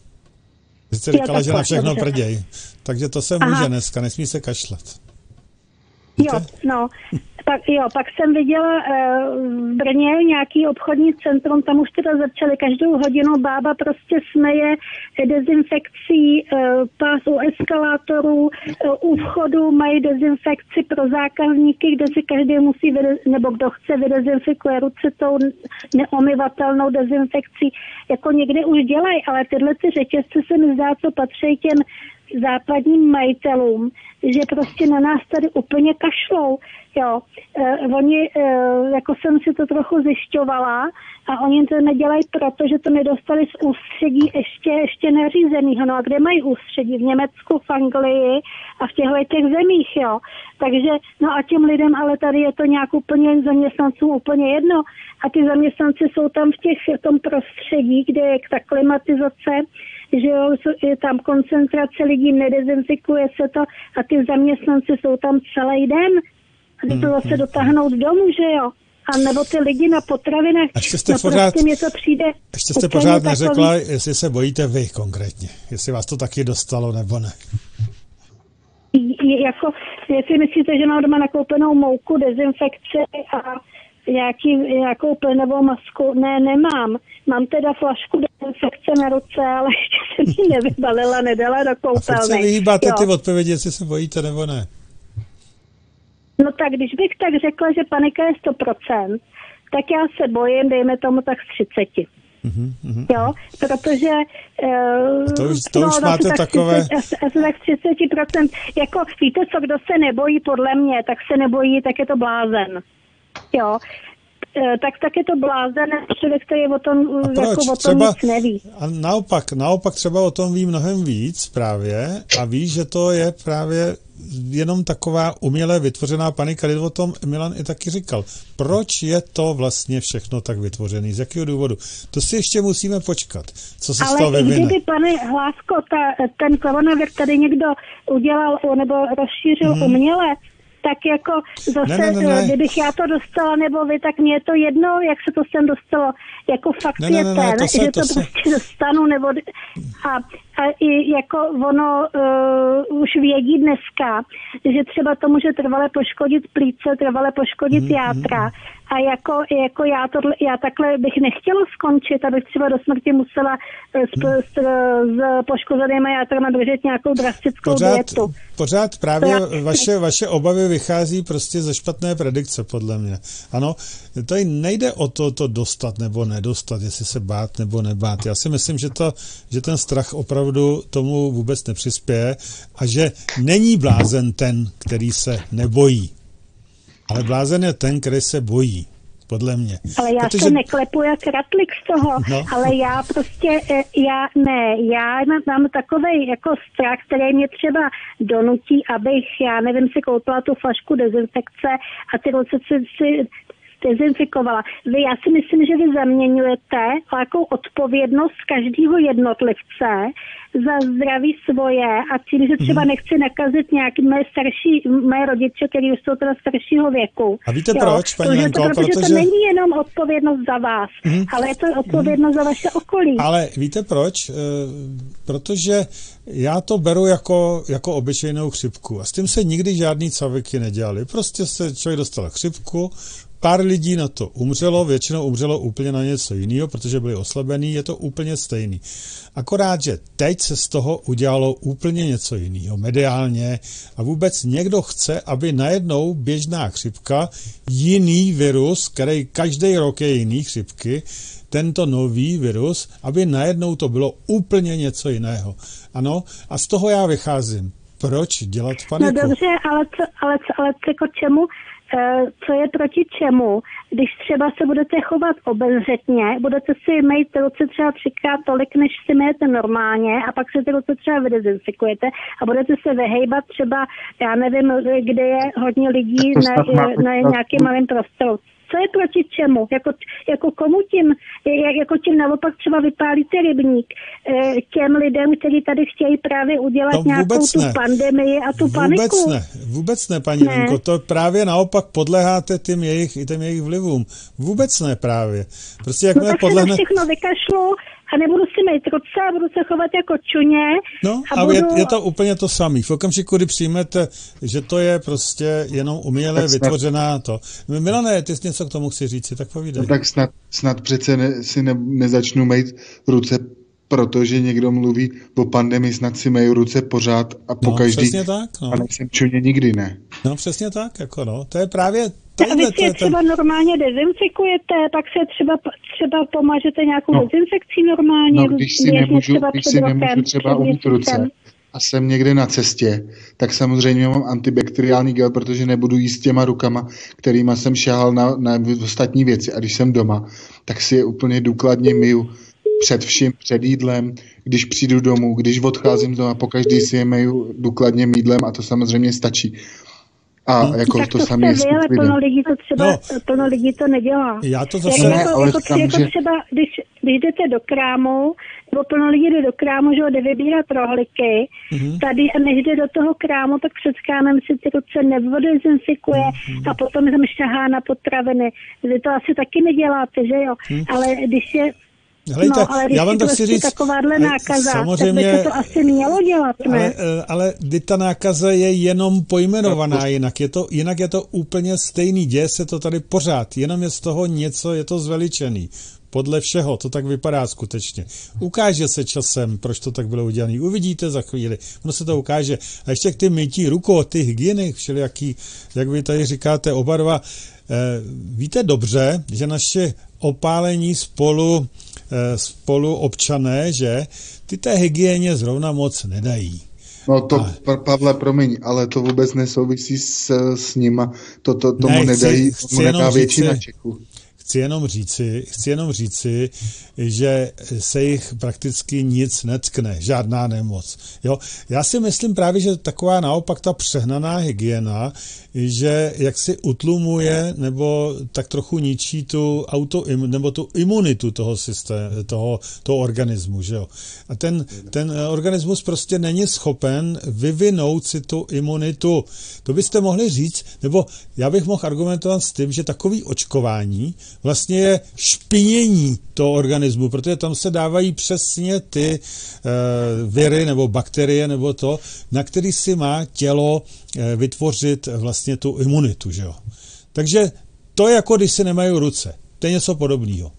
Vy jste říkala, jo, že na všechno dobře. Prděj. Takže to se může Aha. dneska, nesmí se kašlat. Víte? Jo, no... Pak, jo, pak jsem viděla uh, v Brně nějaký obchodní centrum, tam už teda začaly každou hodinu bába prostě smeje dezinfekcí, uh, pás u eskalátorů, uh, u vchodu mají dezinfekci pro zákazníky, kde si každý musí, vyde- nebo kdo chce, vydezinfikuje ruce tou neomyvatelnou dezinfekcí. Jako někde už dělají, ale tyhle ty řetězce se mi zdá, co patří těm západním majitelům, že prostě na nás tady úplně kašlou. Jo, eh, oni, eh, jako jsem si to trochu zjišťovala a oni to nedělají proto, že to nedostali z ústředí ještě, ještě neřízenýho. No a kde mají ústředí? V Německu, v Anglii a v těchto těch zemích, jo. Takže, no a těm lidem, ale tady je to nějak úplně zaměstnancům úplně jedno. A ty zaměstnanci jsou tam v, těch, v tom prostředí, kde je ta klimatizace, že jo, je tam koncentrace lidí, nedezinfikuje se to a ty zaměstnanci jsou tam celý den. A ty to zase hmm, dotáhnout domů, že jo? A nebo ty lidi na potravinách, ještě jste no pořád, prostě mě to přijde... Ještě jste pořád neřekla, takový... jestli se bojíte vy konkrétně. Jestli vás to taky dostalo, nebo ne. Je, jako, jestli myslíte, že mám doma nakoupenou mouku, dezinfekci a nějaký, nějakou plynovou masku, ne, nemám. Mám teda flašku dezinfekce na ruce, ale ještě jsem ji nevybalila, nedala do koupelny. A teď se vyhýbáte ty odpovědi, jestli se bojíte, nebo ne. No tak když bych tak řekla, že panika je sto procent, tak já se bojím, dejme tomu tak z třicet. Mm-hmm, mm-hmm. Jo, protože... Uh, to už, to no, už máte tak takové... třicet, asi tak třicet procent. Jako, víte co, kdo se nebojí podle mě, tak se nebojí, tak je to blázen. Jo. Tak, tak je to blázen, člověk, který o tom, jako o tom třeba, nic neví. A naopak, naopak třeba o tom ví mnohem víc právě a ví, že to je právě jenom taková uměle vytvořená panika, kdy o tom Milan i taky říkal. Proč je to vlastně všechno tak vytvořený? Z jakého důvodu? To si ještě musíme počkat. Co se ale z toho vyvine? Ale kdyby, pane Hlásko, ta, ten koronavir tady někdo udělal nebo rozšířil hmm. uměle, tak jako zase, ne, ne, ne. kdybych já to dostala, nebo vy, tak mně je to jedno, jak se to sem dostalo. Jako fakt ne, je ne, ne, ten, to se, že to, to se... prostě dostanu, nebo a, a i jako ono uh, už vědí dneska, že třeba to může trvale poškodit plíce, trvale poškodit mm, játra. Mm. A jako, jako já, tohle, já takhle bych nechtěla skončit, abych třeba do smrti musela s, s, s, s poškozenýma játrama držet nějakou drastickou pořád, dietu. Pořád právě já... vaše, vaše obavy vychází prostě ze špatné predikce, podle mě. Ano, tady nejde o to, to dostat nebo nedostat, jestli se bát nebo nebát. Já si myslím, že, to, že ten strach opravdu tomu vůbec nepřispěje a že není blázen ten, který se nebojí. Ale blázen je ten, který se bojí, podle mě. Ale já Protože... se neklepu jak ratlik z toho, no. ale já prostě, já ne, já mám takovej jako strach, který mě třeba donutí, abych, já nevím, si koupila tu flašku dezinfekce a ty ruce si, si dezinfikovala. Vy, já si myslím, že vy zaměňujete nějakou odpovědnost každého jednotlivce za zdraví svoje a tím, že třeba nechci nakazit nějaký moje starší, moje rodiče, kteří už jsou teda staršího věku. A víte jo? proč, paní Lenko? To, protože, protože to není jenom odpovědnost za vás, hmm. ale je to odpovědnost hmm. za vaše okolí. Ale víte proč? E, protože já to beru jako, jako obyčejnou chřipku a s tím se nikdy žádný caviky nedělali. Prostě se člověk dostal chřipku, pár lidí na to umřelo, většinou umřelo úplně na něco jiného, protože byli oslabený, je to úplně stejný. Akorát, že teď se z toho udělalo úplně něco jiného, mediálně a vůbec někdo chce, aby najednou běžná chřipka, jiný virus, který každý rok je jiný chřipky, tento nový virus, aby najednou to bylo úplně něco jiného. Ano, a z toho já vycházím. Proč dělat paniku? No dobře, ale co, ale co, ale co jako čemu? Co je proti čemu, když třeba se budete chovat obezřetně, budete si mít ruce třeba třikrát tolik, než si myjete normálně a pak si ty ruce třeba vydezinfikujete a budete se vyhejbat třeba, já nevím, kde je hodně lidí na, na nějakým malým prostoru. Co je proti čemu? Jako, jako komu tím, jako tím naopak třeba vypálíte rybník těm lidem, kteří tady chtějí právě udělat no, nějakou tu ne. pandemii a tu vůbec paniku? Vůbec ne, vůbec ne, paní ne. Lenko, to právě naopak podléháte tím jejich, i těm jejich vlivům. Vůbec ne právě. Prostě jak no tak podlehne... se na všechno vykašlu a nebudu si mít ruce a budu se chovat jako čuně. No, a budu... je, je to úplně to samé. V okamžiku, kdy přijmete, že to je prostě jenom uměle vytvořená to. Milane, ty jsi něco k tomu chci říct, tak povídej. No tak snad, snad přece ne, si ne, nezačnu mít ruce, protože někdo mluví o pandemii, snad si mají ruce pořád a po no, každý. Přesně tak. No. A nejsem čuně nikdy, ne. No, přesně tak, jako no. To je právě... A vy si je třeba ten... normálně dezinfikujete, pak se třeba, třeba pomažete nějakou no. dezinfekcí normálně. No, když si nemůžu třeba, když si nemůžu třeba umýt ruce a jsem někde na cestě, tak samozřejmě mám antibakteriální gel, protože nebudu jíst těma rukama, kterýma jsem šahal na, na ostatní věci. A když jsem doma, tak si je úplně důkladně myju před vším, před jídlem, když přijdu domů, když odcházím doma, pokaždý si je myju důkladně jídlem a to samozřejmě stačí. A no, jako tak to, to samé je s ale plno lidí to třeba, no, plno lidí to nedělá. Já to zase... Jako, ne, ale jako, tam, jako že... třeba, když, když jdete do krámu, nebo plno lidí jde do krámu, že ho jde vybírat rohlíky, mm-hmm. tady a než jde do toho krámu, tak před krámem si ty ruce nevodezinfikuje mm-hmm. a potom tam šahá na potraviny. Vy to asi taky neděláte, že jo? Mm. Ale když je... Helejte, no, ale když já vám to chci říct, takováhle nákaza, samozřejmě, tak by se to asi mělo dělat, ne? Ale, ale ta nákaza je jenom pojmenovaná jinak, je to, jinak je to úplně stejný, děje se to tady pořád, jenom je z toho něco, je to zveličený. Podle všeho to tak vypadá skutečně. Ukáže se časem, proč to tak bylo udělané. Uvidíte za chvíli, ono se to ukáže. A ještě k ty mytí rukou, ty hygieny, všelijaký, jak vy tady říkáte oba dva, eh, víte dobře, že naše opálení spolu spoluobčané, že ty té hygieně zrovna moc nedají. No to, a... Pavle, promiň, ale to vůbec nesouvisí s, s nima. To, to, tomu ne, nedají, chci, tomu chci nedá většina Čechů. Chci jenom říci, chci jenom říci, že se jich prakticky nic netkne, žádná nemoc. Jo? Já si myslím právě, že taková naopak ta přehnaná hygiena, že jak si utlumuje nebo tak trochu ničí tu auto, nebo tu imunitu toho systému, toho, toho organismu. Že jo? A ten, ten organismus prostě není schopen vyvinout si tu imunitu. To byste mohli říct, nebo já bych mohl argumentovat s tím, že takový očkování vlastně je špinění toho organismu, protože tam se dávají přesně ty e, viry nebo bakterie nebo to, na který si má tělo e, vytvořit vlastně tu imunitu. Že jo? Takže to je jako, když si nemají ruce. To je něco podobného.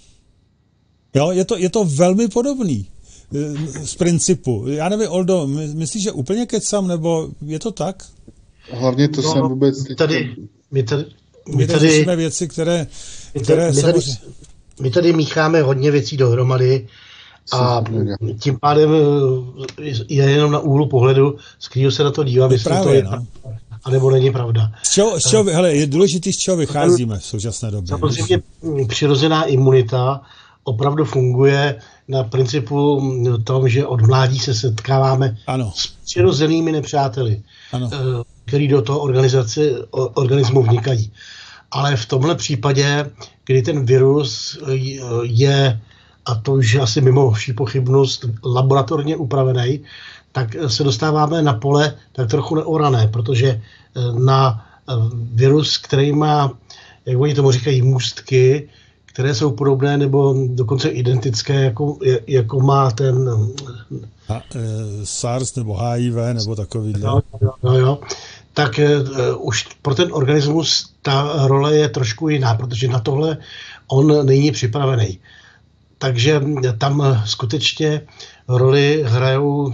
Jo, je to, je to velmi podobný e, z principu. Já nevím, Oldo, my, myslíš, že úplně kecam, nebo je to tak? Hlavně to no, jsem vůbec... My tady, my tady, my tady řešíme věci, které... které my, tady, my tady mícháme hodně věcí dohromady a tím pádem je jenom na úhlu pohledu, z kterého se na to dívá, jestli to je no. a nebo není pravda. Z čeho, z čeho, hele, je důležitý, z čeho vycházíme v současné době. Samozřejmě přirozená imunita opravdu funguje na principu tom, že od mládí se setkáváme ano. s přirozenými nepřáteli, ano. který do toho organizace, organismu vnikají. ale v tomhle případě, kdy ten virus je, a to už asi mimo vší pochybnost, laboratorně upravený, tak se dostáváme na pole tak trochu neorané, protože na virus, který má, jak oni tomu říkají, můstky, které jsou podobné nebo dokonce identické, jako, jako má ten... A, e, SARS nebo H I V nebo takový. Jo, jo, jo. Tak uh, už pro ten organismus ta role je trošku jiná, protože na tohle on není připravený. Takže tam skutečně roli hrajou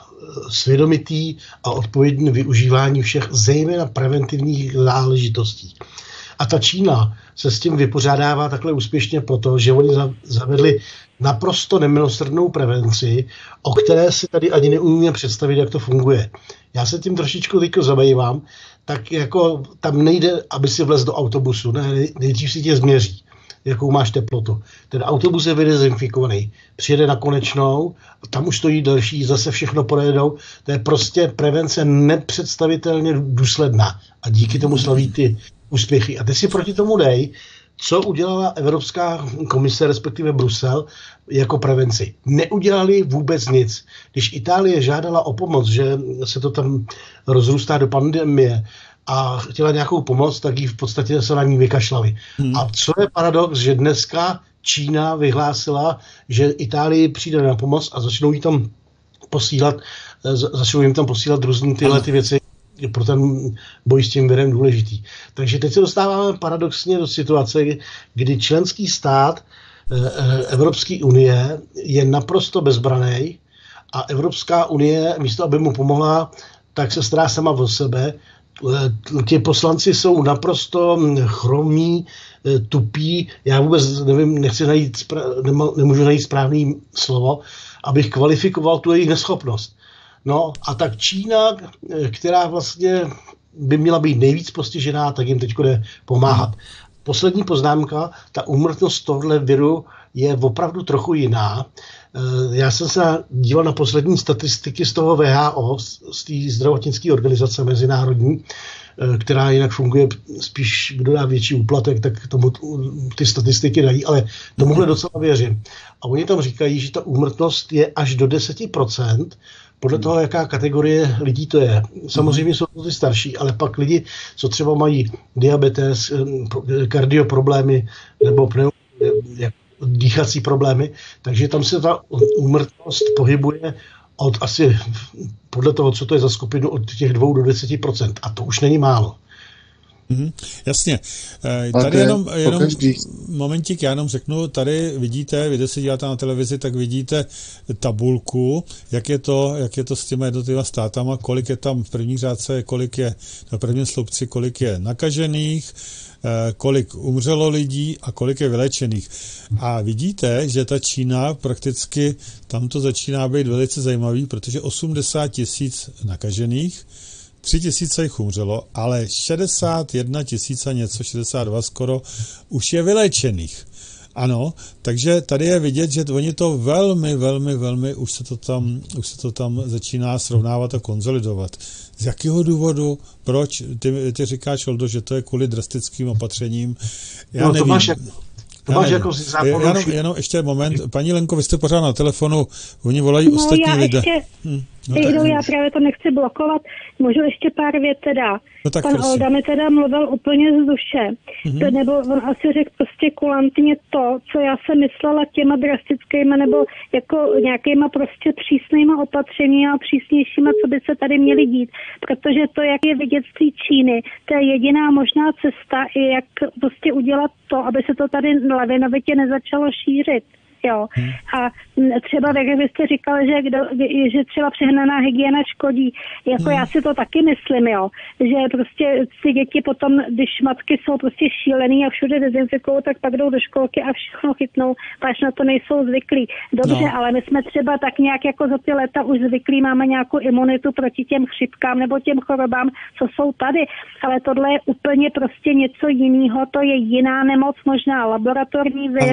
svědomitý a odpovědné využívání všech zejména preventivních záležitostí. A ta Čína se s tím vypořádává takhle úspěšně proto, že oni zavedli naprosto nemilosrdnou prevenci, o které si tady ani neumíme představit, jak to funguje. Já se tím trošičku teďko zabývám, tak jako tam nejde, aby si vlez do autobusu, ne, nejdřív si tě změří, jakou máš teplotu. Ten autobus je vydezinfikovaný, přijede na Konečnou, tam už stojí další, zase všechno projedou. To je prostě prevence nepředstavitelně důsledná a díky tomu slaví ty úspěchy. A ty si proti tomu dej, co udělala Evropská komise, respektive Brusel, jako prevenci. Neudělali vůbec nic. Když Itálie žádala o pomoc, že se to tam rozrůstá do pandemie a chtěla nějakou pomoc, tak jí v podstatě se na ní vykašlali. Hmm. A co je paradox, že dneska Čína vyhlásila, že Itálii přijde na pomoc a začnou jí tam posílat, začnou jim tam posílat různé tyhle ty věci, pro ten boj s tím virem důležitý. Takže teď se dostáváme paradoxně do situace, kdy členský stát Evropské unie je naprosto bezbraný a Evropská unie, místo aby mu pomohla, tak se stará sama o sebe. Ti poslanci jsou naprosto chromí, tupí, já vůbec nevím, nechci najít, nemůžu najít správný slovo, abych kvalifikoval tu jejich neschopnost. No a tak Čína, která vlastně by měla být nejvíc postižená, tak jim teď jde pomáhat. Poslední poznámka, ta úmrtnost tohle viru je opravdu trochu jiná. Já jsem se díval na poslední statistiky z toho W H O, z té zdravotnické organizace mezinárodní, která jinak funguje spíš, kdo dá větší úplatek, tak tomu ty statistiky dají, ale tomuhle docela věřím. A oni tam říkají, že ta úmrtnost je až do deset procent, podle toho, jaká kategorie lidí to je. Samozřejmě jsou to ty starší, ale pak lidi, co třeba mají diabetes, kardioproblémy nebo pneu, dýchací problémy, takže tam se ta úmrtnost pohybuje od asi, podle toho, co to je za skupinu, od těch dvou do deseti procent. A to už není málo. Mm, jasně. Tady jenom, jenom momentík, já jenom řeknu, tady vidíte, vy, když se díváte na televizi, tak vidíte tabulku, jak je to, jak je to s těma jednotlivými státama, kolik je tam v první řádce, kolik je na prvním sloupci, kolik je nakažených, kolik umřelo lidí a kolik je vylečených. A vidíte, že ta Čína prakticky, tam to začíná být velice zajímavý, protože osmdesát tisíc nakažených, tři tisíce jich umřelo, ale šedesát jedna tisíc a něco, šedesát dva skoro, už je vylečených. Ano, takže tady je vidět, že oni to velmi, velmi, velmi, už se to tam, už se to tam začíná srovnávat a konsolidovat. Z jakého důvodu? Proč? Ty, ty říkáš, Oldo, že to je kvůli drastickým opatřením. Já no, nevím. To máš jak... To máš jako jenom, jenom ještě moment. Paní Lenko, vy jste pořád na telefonu, oni volají no, ostatní já lidé. Ještě, hm, no tak, já právě to nechci blokovat. Můžu ještě pár vět teda. No tak Pan prosím. Olda mi teda mluvil úplně z duše. Mm-hmm. Nebo on asi řekl prostě kulantně to, co já jsem myslela těma drastickýma nebo jako nějakýma prostě přísnýma opatřeníma a přísnějšíma, co by se tady měly dít. Protože to, jak je vidět z té Číny, to je jediná možná cesta, i jak prostě udělat to, aby se to tady lavinovitě nezačalo šířit. Jo. Hmm. A třeba vy jste říkal, že, kdo, že třeba přehnaná hygiena škodí. Jako hmm. já si to taky myslím, jo. Že prostě ty děti potom, když matky jsou prostě šílený a všude dezinfikují, tak pak jdou do školky a všechno chytnou, až na to nejsou zvyklí. Dobře, no. Ale my jsme třeba tak nějak jako za ty léta už zvyklí, máme nějakou imunitu proti těm chřipkám nebo těm chorobám, co jsou tady. Ale tohle je úplně prostě něco jiného, to je jiná nemoc, možná laboratorní vir, ano.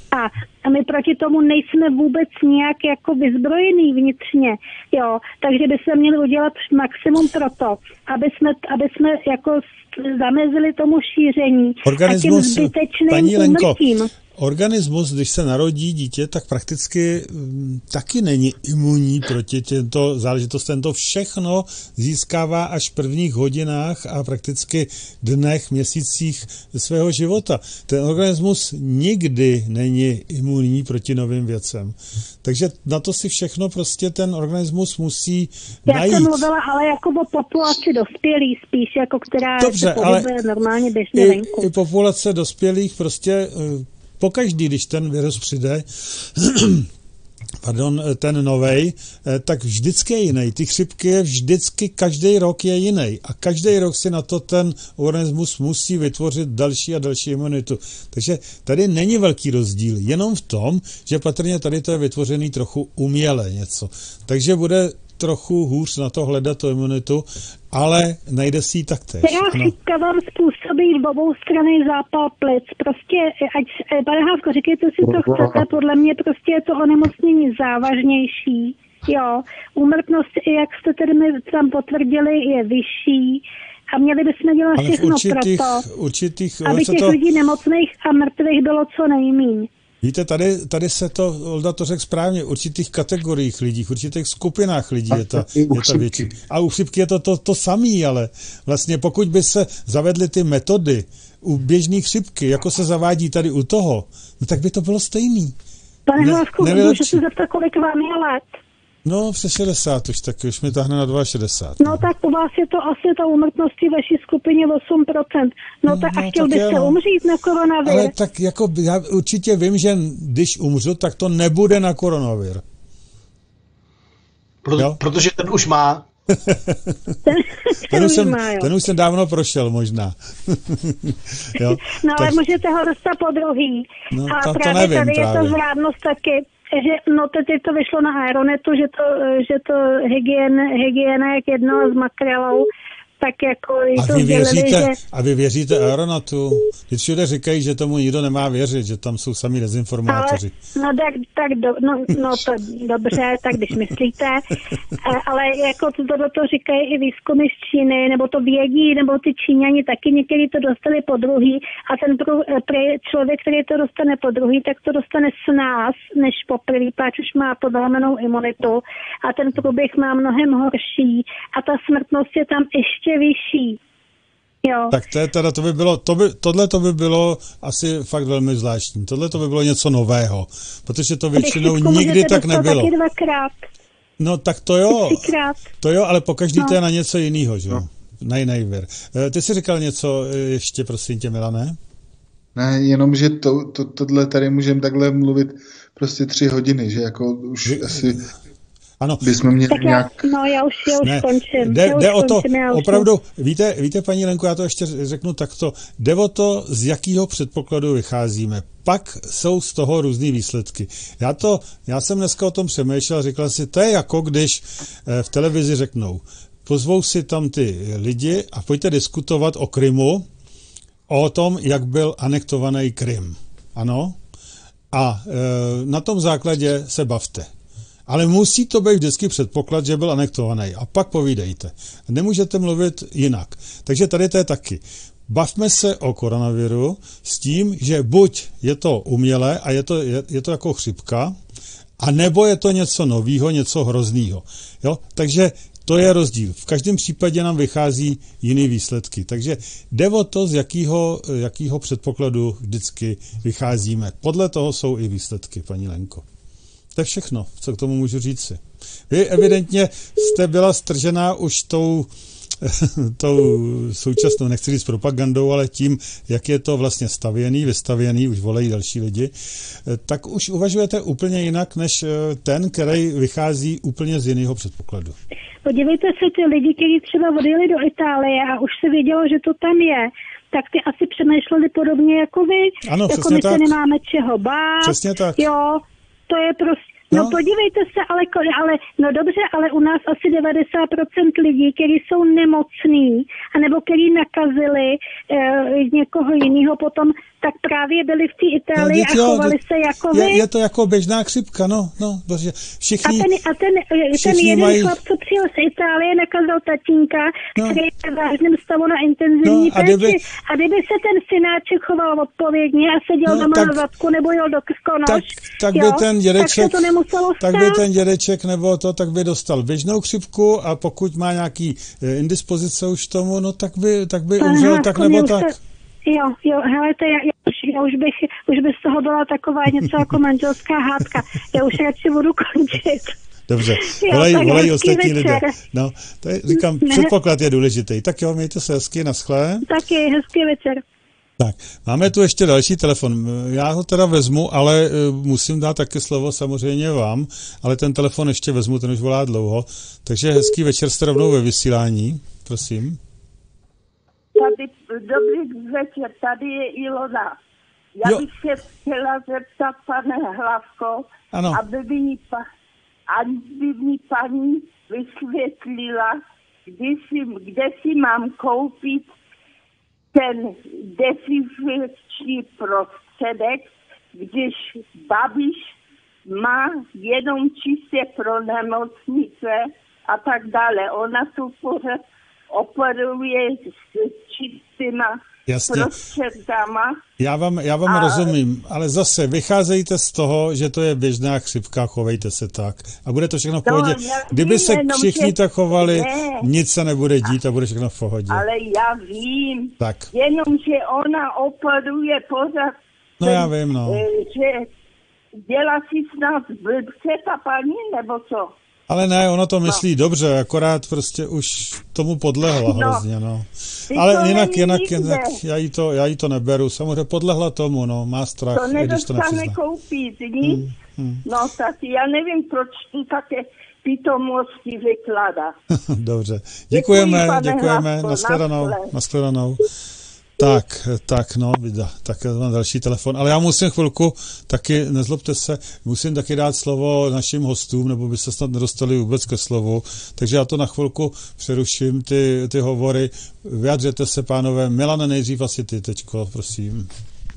A, a my proti tomu nejsme vůbec nějak jako vyzbrojení vnitřně, jo. Takže bychom měli udělat maximum pro to, aby jsme, aby jsme jako zamezili tomu šíření organismus, a těm zbytečným paní Lenko, úmrtím. Organismus, když se narodí dítě, tak prakticky m, taky není imunní proti těmto záležitostem. To všechno získává až v prvních hodinách a prakticky dnech, měsících svého života. Ten organismus nikdy není imunní proti novým věcem. Takže na to si všechno prostě ten organismus musí Já najít. jsem mluvila ale jako o populaci dospělých spíš, jako která Dobře, se pohybuje normálně běžně i, venku. i populace dospělých prostě pokaždý, když ten virus přijde, pardon, ten novej, tak vždycky je jiný. Ty chřipky je vždycky, každý rok je jiný. A každý rok si na to ten organismus musí vytvořit další a další imunitu. Takže tady není velký rozdíl. Jenom v tom, že patrně tady to je vytvořený trochu uměle něco. Takže bude trochu hůř na to hledat tu imunitu, ale najde si ji taktéž. Která chřipka vám způsobí v obou strany zápal plic. Prostě, ať, pane Hávko, říkejte si, co chcete, podle mě prostě je to onemocnění závažnější. Jo, úmrtnost, jak jste tedy mi tam potvrdili, je vyšší a měli bychom dělat ale všechno určitých, proto, určitých, aby těch to... lidí nemocných a mrtvých bylo co nejméně. Víte, tady, tady se to, Olda to řekl správně, v určitých kategoriích lidí, v určitých skupinách lidí je ta, je ta větší. A u chřipky je to to, to samé, ale vlastně pokud by se zavedly ty metody u běžných chřipky, jako se zavádí tady u toho, no tak by to bylo stejný. Pane ne, Hlavku, můžu se zeptat, kolik vám je let? No, přes šedesát už, tak už mi tahne na šedesát dva. No tak u vás je to asi ta úmrtnosti vaší skupině osm procent. No, no tak a chtěl no, byste no. umřít na koronavir? Ale tak jako já určitě vím, že když umřu, tak to nebude na koronavir. Proto, protože ten už má. ten, ten, už jsem, má, ten už jsem dávno prošel možná. jo? No ale tak... můžete ho dostat po druhý. No, a to, právě to nevím, tady právě. je to zrádnost taky, že no teď to vyšlo na Aeronetu, že to, že to hygien, hygiena jak jedno s makrelou, tak jako a to vy sdělili, věříte, že... A vy věříte Aeronatu? Když všude říkají, že tomu nikdo nemá věřit, že tam jsou sami dezinformátoři. Ale, no tak, tak do, no, no to dobře, tak když myslíte, ale jako to, to, to říkají i výzkumy z Číny, nebo to vědí, nebo ty Číňani taky někteří to dostali po druhý a ten prů, člověk, který to dostane po druhý, tak to dostane s nás, než po prvý, páč už má podlomenou imunitu a ten průběh má mnohem horší a ta smrtnost je tam ještě vyšší. Jo. Tak to, je teda, to by bylo, to by, tohle to by bylo asi fakt velmi zvláštní. Tohle to by bylo něco nového, protože to většinou nikdy tak nebylo. Taky dvakrát. No tak to jo, Třikrát. to jo, ale pokaždý no. to je na něco jiného, že jo? No. Na jiný vir. Ty jsi říkal něco ještě, prosím tě, Milane? Ne, jenom, že to, to, tohle tady můžeme takhle mluvit prostě tři hodiny, že jako už Vy... asi... Ano. Bychom měli tak já, nějak... No já už, já už ne, končím. Jde, já jde už o to, končím, opravdu, víte, víte, paní Lenko, já to ještě řeknu takto, jde o to, z jakého předpokladu vycházíme. Pak jsou z toho různý výsledky. Já to, já jsem dneska o tom přemýšlel a říkal si, to je jako když v televizi řeknou, pozvou si tam ty lidi a pojďte diskutovat o Krymu, o tom, jak byl anektovaný Krym. Ano? A e, na tom základě se bavte. Ale musí to být vždycky předpoklad, že byl anektovaný. A pak povídejte. Nemůžete mluvit jinak. Takže tady to je taky. Bavme se o koronaviru s tím, že buď je to umělé a je to, je, je to jako chřipka, a nebo je to něco novýho, něco hroznýho. Jo? Takže to je rozdíl. V každém případě nám vychází jiný výsledky. Takže jde o to, z jakého, jakého předpokladu vždycky vycházíme. Podle toho jsou i výsledky, paní Lenko. To je všechno, co k tomu můžu říci. Vy evidentně jste byla stržená už tou, tou současnou, nechci říct propagandou, ale tím, jak je to vlastně stavěný, vystavěný, už volají další lidi, tak už uvažujete úplně jinak, než ten, který vychází úplně z jiného předpokladu. Podívejte se, ty lidi, kteří třeba odjeli do Itálie a už se vědělo, že to tam je, tak ty asi přemýšleli podobně jako vy. Ano, jako my tak. se nemáme čeho bát. Přesně tak. Jo, to je prostě, no, no podívejte se, ale, ale, no dobře, ale u nás asi devadesát procent lidí, kteří jsou nemocní, anebo kteří nakazili e, někoho jiného, potom tak právě byli v té Itálii no, a chovali jo, se jako vy. Je, je to jako běžná chřipka, no, no, protože všichni, a ten, a ten, ten jeden mají... chlap, co přijel z Itálie, nakazal tatínka, no. který je v vážném stavu na intenzivní no, péči. Kdyby... A kdyby se ten synáček choval odpovědně a seděl no, doma tak, na zadku nebo jel do Krkonoš, tak, tak, jo, by ten dědeček, tak se to nemuselo stát. Tak by ten dědeček nebo to, tak by dostal běžnou chřipku a pokud má nějaký indispozice už tomu, no tak by, tak by umřel tak nebo tak. Se... Jo, jo, hele, to já, já, už, já už, bych, už by z toho byla taková něco jako manželská hádka. Já už radši budu končit. Dobře, volají, volají ostatní lidé. No, to je, říkám, ne. Předpoklad je důležitý. Tak jo, mějte se hezky, naschle. Taky, hezký večer. Tak, máme tu ještě další telefon. Já ho teda vezmu, ale musím dát taky slovo samozřejmě vám, ale ten telefon ještě vezmu, ten už volá dlouho. Takže hezký večer, jste rovnou ve vysílání, prosím. Tady, dobrý večer, tady je Ilona. Já jo. bych se chtěla zeptat, pane Hlavko, ano. aby mi, aby mi paní vysvětlila, kdy si, kde si mám koupit ten dezinfekční prostředek, když Babiš má jenom čistě pro nemocnice a tak dále. Ona tu pořád operuje s čistýma Jasně. prostředkama. Já vám, já vám a... rozumím, ale zase vycházejte z toho, že to je běžná chřipka, chovejte se tak. A bude to všechno v pohodě. No, kdyby se jenom, všichni že... tak chovali, ne. nic se nebude dít a bude všechno v pohodě. Ale já vím, tak. jenom, že ona operuje pořád. No ten, já vím, no. Že dělá si snad blbce ta paní, nebo co? Ale ne, ono to myslí no. dobře, akorát prostě už tomu podlehla no. hrozně, no. Ale jinak, jinak, jinak já, jí to, já jí to neberu, samozřejmě podlehla tomu, no, má strach. To nedostane koupit, nic. Hmm, hmm. No tak já nevím, proč tu také pitomosti vykládá. Dobře, děkujeme, Děkuji, děkujeme, nashledanou, nashledanou. Tak, tak, no, vida, tak mám další telefon, ale já musím chvilku, taky, nezlobte se, musím taky dát slovo našim hostům, nebo by se snad nedostali vůbec ke slovu, takže já to na chvilku přeruším, ty, ty hovory, vyjadřete se, pánové. Milane, nejdřív asi ty teďko, prosím.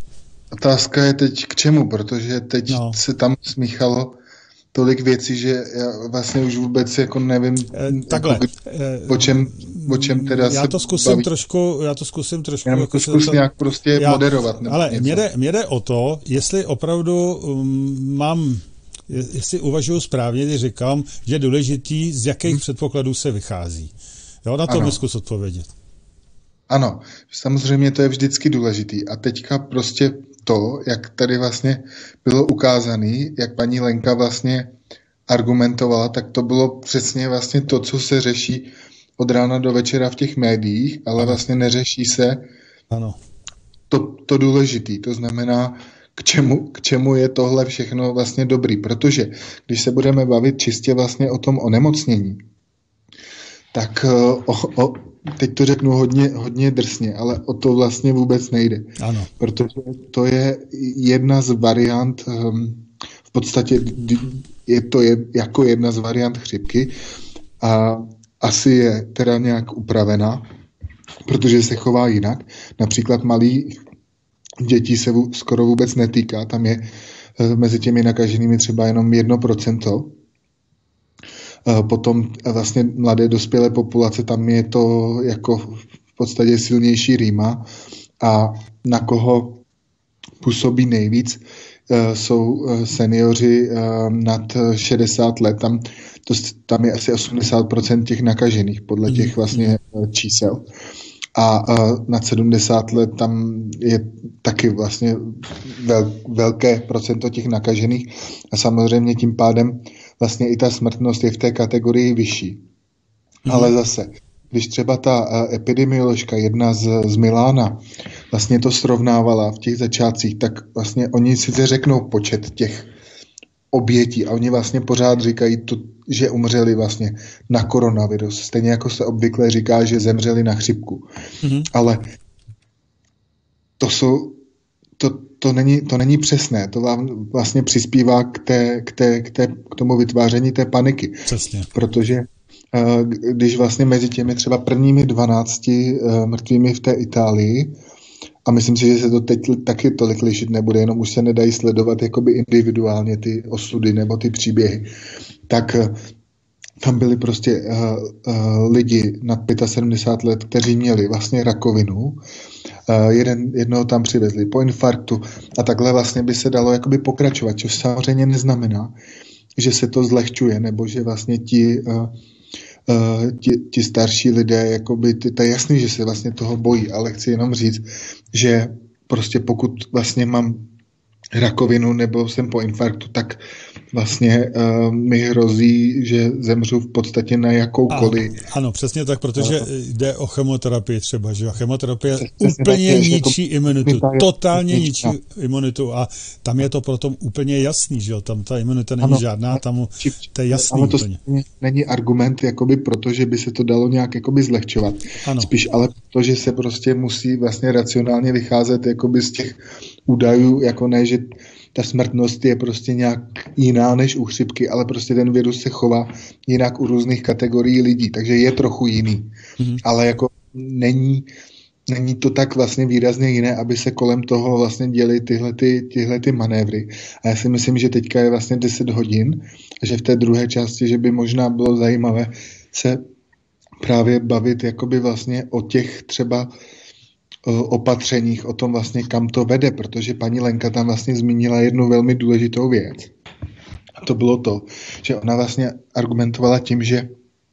Otázka je teď k čemu, protože teď no. se tam smíchalo tolik věcí, že já vlastně už vůbec jako nevím, eh, takhle, jako, o, čem, o čem teda já se to zkusím baví. trošku, já to zkusím trošku. Já jako zkus to, nějak prostě já, moderovat. Ale mě jde, mě jde o to, jestli opravdu um, mám, jestli uvažuji správně, když říkám, že je důležitý, z jakých hmm. předpokladů se vychází. Jo, na to mi zkus odpovědět. Ano, samozřejmě to je vždycky důležitý. A teďka prostě to, jak tady vlastně bylo ukázané, jak paní Lenka vlastně argumentovala, tak to bylo přesně vlastně to, co se řeší od rána do večera v těch médiích, ale vlastně neřeší se ano. To, to důležitý. To znamená, k čemu, k čemu je tohle všechno vlastně dobrý. Protože když se budeme bavit čistě vlastně o tom onemocnění, tak o, o, teď to řeknu hodně, hodně drsně, ale o to vlastně vůbec nejde. Ano. Protože to je jedna z variant, v podstatě je to je, jako jedna z variant chřipky a asi je teda nějak upravená, protože se chová jinak. Například malí dětí se vů, skoro vůbec netýká, tam je mezi těmi nakaženými třeba jenom jedno procento. Potom vlastně mladé dospělé populace, tam je to jako v podstatě silnější rýma a na koho působí nejvíc jsou seniori nad šedesát let, tam, to, tam je asi osmdesát procent těch nakažených podle těch vlastně čísel. A nad sedmdesát let tam je taky vlastně vel, velké procento těch nakažených a samozřejmě tím pádem vlastně i ta smrtnost je v té kategorii vyšší. Mm. Ale zase, když třeba ta epidemioložka, jedna z, z Milána, vlastně to srovnávala v těch začátcích, tak vlastně oni sice řeknou počet těch obětí a oni vlastně pořád říkají, to, že umřeli vlastně na koronavirus. Stejně jako se obvykle říká, že zemřeli na chřipku. Mm-hmm. Ale to jsou, to, to, není, to není přesné. To vám vlastně přispívá k, té, k, té, k, té, k tomu vytváření té paniky. Přesně. Protože uh, když vlastně mezi těmi třeba prvními dvanácti uh, mrtvými v té Itálii a myslím si, že se to teď taky tolik lišit nebude, jenom už se nedají sledovat jakoby individuálně ty osudy nebo ty příběhy, tak tam byli prostě uh, uh, lidi nad sedmdesát pět let, kteří měli vlastně rakovinu. Uh, jeden, jednoho tam přivezli po infarktu a takhle vlastně by se dalo jakoby pokračovat, což samozřejmě neznamená, že se to zlehčuje, nebo že vlastně ti, uh, uh, ti, ti starší lidé, jakoby, to je jasný, že se vlastně toho bojí, ale chci jenom říct, že prostě pokud vlastně mám rakovinu nebo jsem po infarktu, tak vlastně uh, mi hrozí, že zemřu v podstatě na jakoukoliv. Ano, ano, přesně tak, protože jde o chemoterapii třeba, že chemoterapie úplně tak, ničí jako imunitu, totálně ničí imunitu a tam je to potom úplně jasný, že jo, tam ta imunita není ano, žádná, tam to je jasný ale to úplně. Není argument, jakoby proto, že by se to dalo nějak jakoby zlehčovat. Ano. Spíš ale proto, že se prostě musí vlastně racionálně vycházet jakoby z těch údajů, jako ne, že ta smrtnost je prostě nějak jiná než u chřipky, ale prostě ten virus se chová jinak u různých kategorií lidí, takže je trochu jiný. Mm-hmm. Ale jako není, není to tak vlastně výrazně jiné, aby se kolem toho vlastně děly tyhle, ty, tyhle ty manévry. A já si myslím, že teďka je vlastně deset hodin, že v té druhé části, že by možná bylo zajímavé se právě bavit jakoby vlastně o těch třeba opatřeních, o tom vlastně, kam to vede, protože paní Lenka tam vlastně zmínila jednu velmi důležitou věc. A to bylo to, že ona vlastně argumentovala tím, že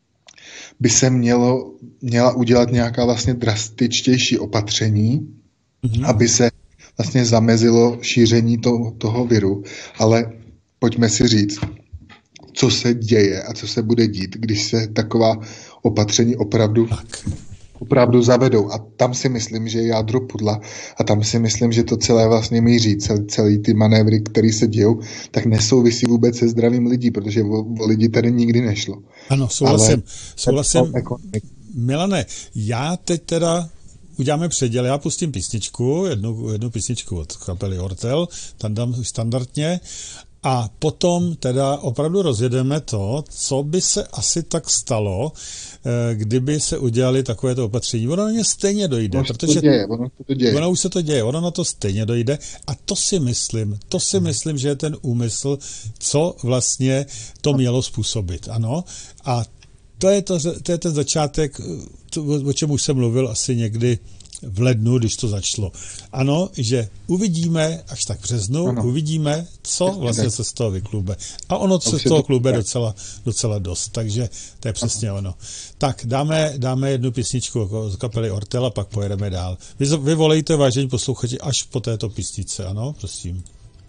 by se mělo, měla udělat nějaká vlastně drastičtější opatření, mm-hmm. aby se vlastně zamezilo šíření to, toho viru. Ale pojďme si říct, co se děje a co se bude dít, když se taková opatření opravdu tak. opravdu zavedou. A tam si myslím, že je jádro pudla a tam si myslím, že to celé vlastně míří, celý, celý ty manévry, které se dějou, tak nesouvisí vůbec se zdravím lidí, protože o, o lidi tady nikdy nešlo. Ano, souhlasím. souhlasím. Milane, já teď teda uděláme předěl, já pustím písničku, jednu, jednu písničku od kapely Ortel, tam dám standardně, a potom teda opravdu rozjedeme to, co by se asi tak stalo, kdyby se udělali takovéto opatření. Ono na ně stejně dojde, ono protože to děje, ono, to děje. ono už se to děje, ono na to stejně dojde a to si myslím, to si myslím, že je ten úmysl, co vlastně to mělo způsobit, ano. A to je, to, to je ten začátek, to, o čem už jsem mluvil asi někdy v lednu, když to začalo. Ano, že uvidíme, až tak v březnu, ano. uvidíme, co vlastně se z toho vyklube. A ono se z toho klube docela, docela dost, takže to je přesně ono. Tak, dáme, dáme jednu písničku z kapely Ortel a pak pojedeme dál. Vy, vy volejte, vážení posluchači, až po této písničce, ano, prosím.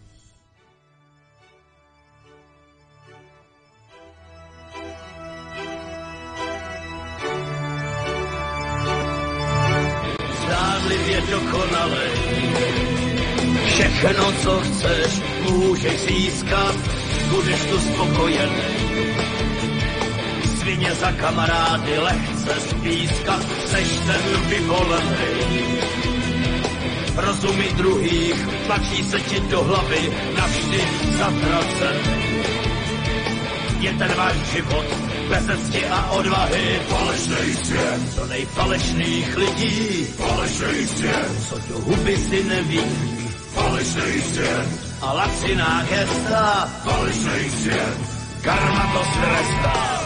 Dokonalej. Všechno, co chceš, můžeš získat, budeš tu spokojený. Svině za kamarády lehce spískat, seš ten vyvolený. Rozumy druhých, tlačí se ti do hlavy, navždy zatracený. Je ten váš život bez cti a odvahy, falešný svět, plnej falešných lidí, falešný svět, co do huby si neví, falešný svět, a laciná gesta, falešný svět, karma to strestá.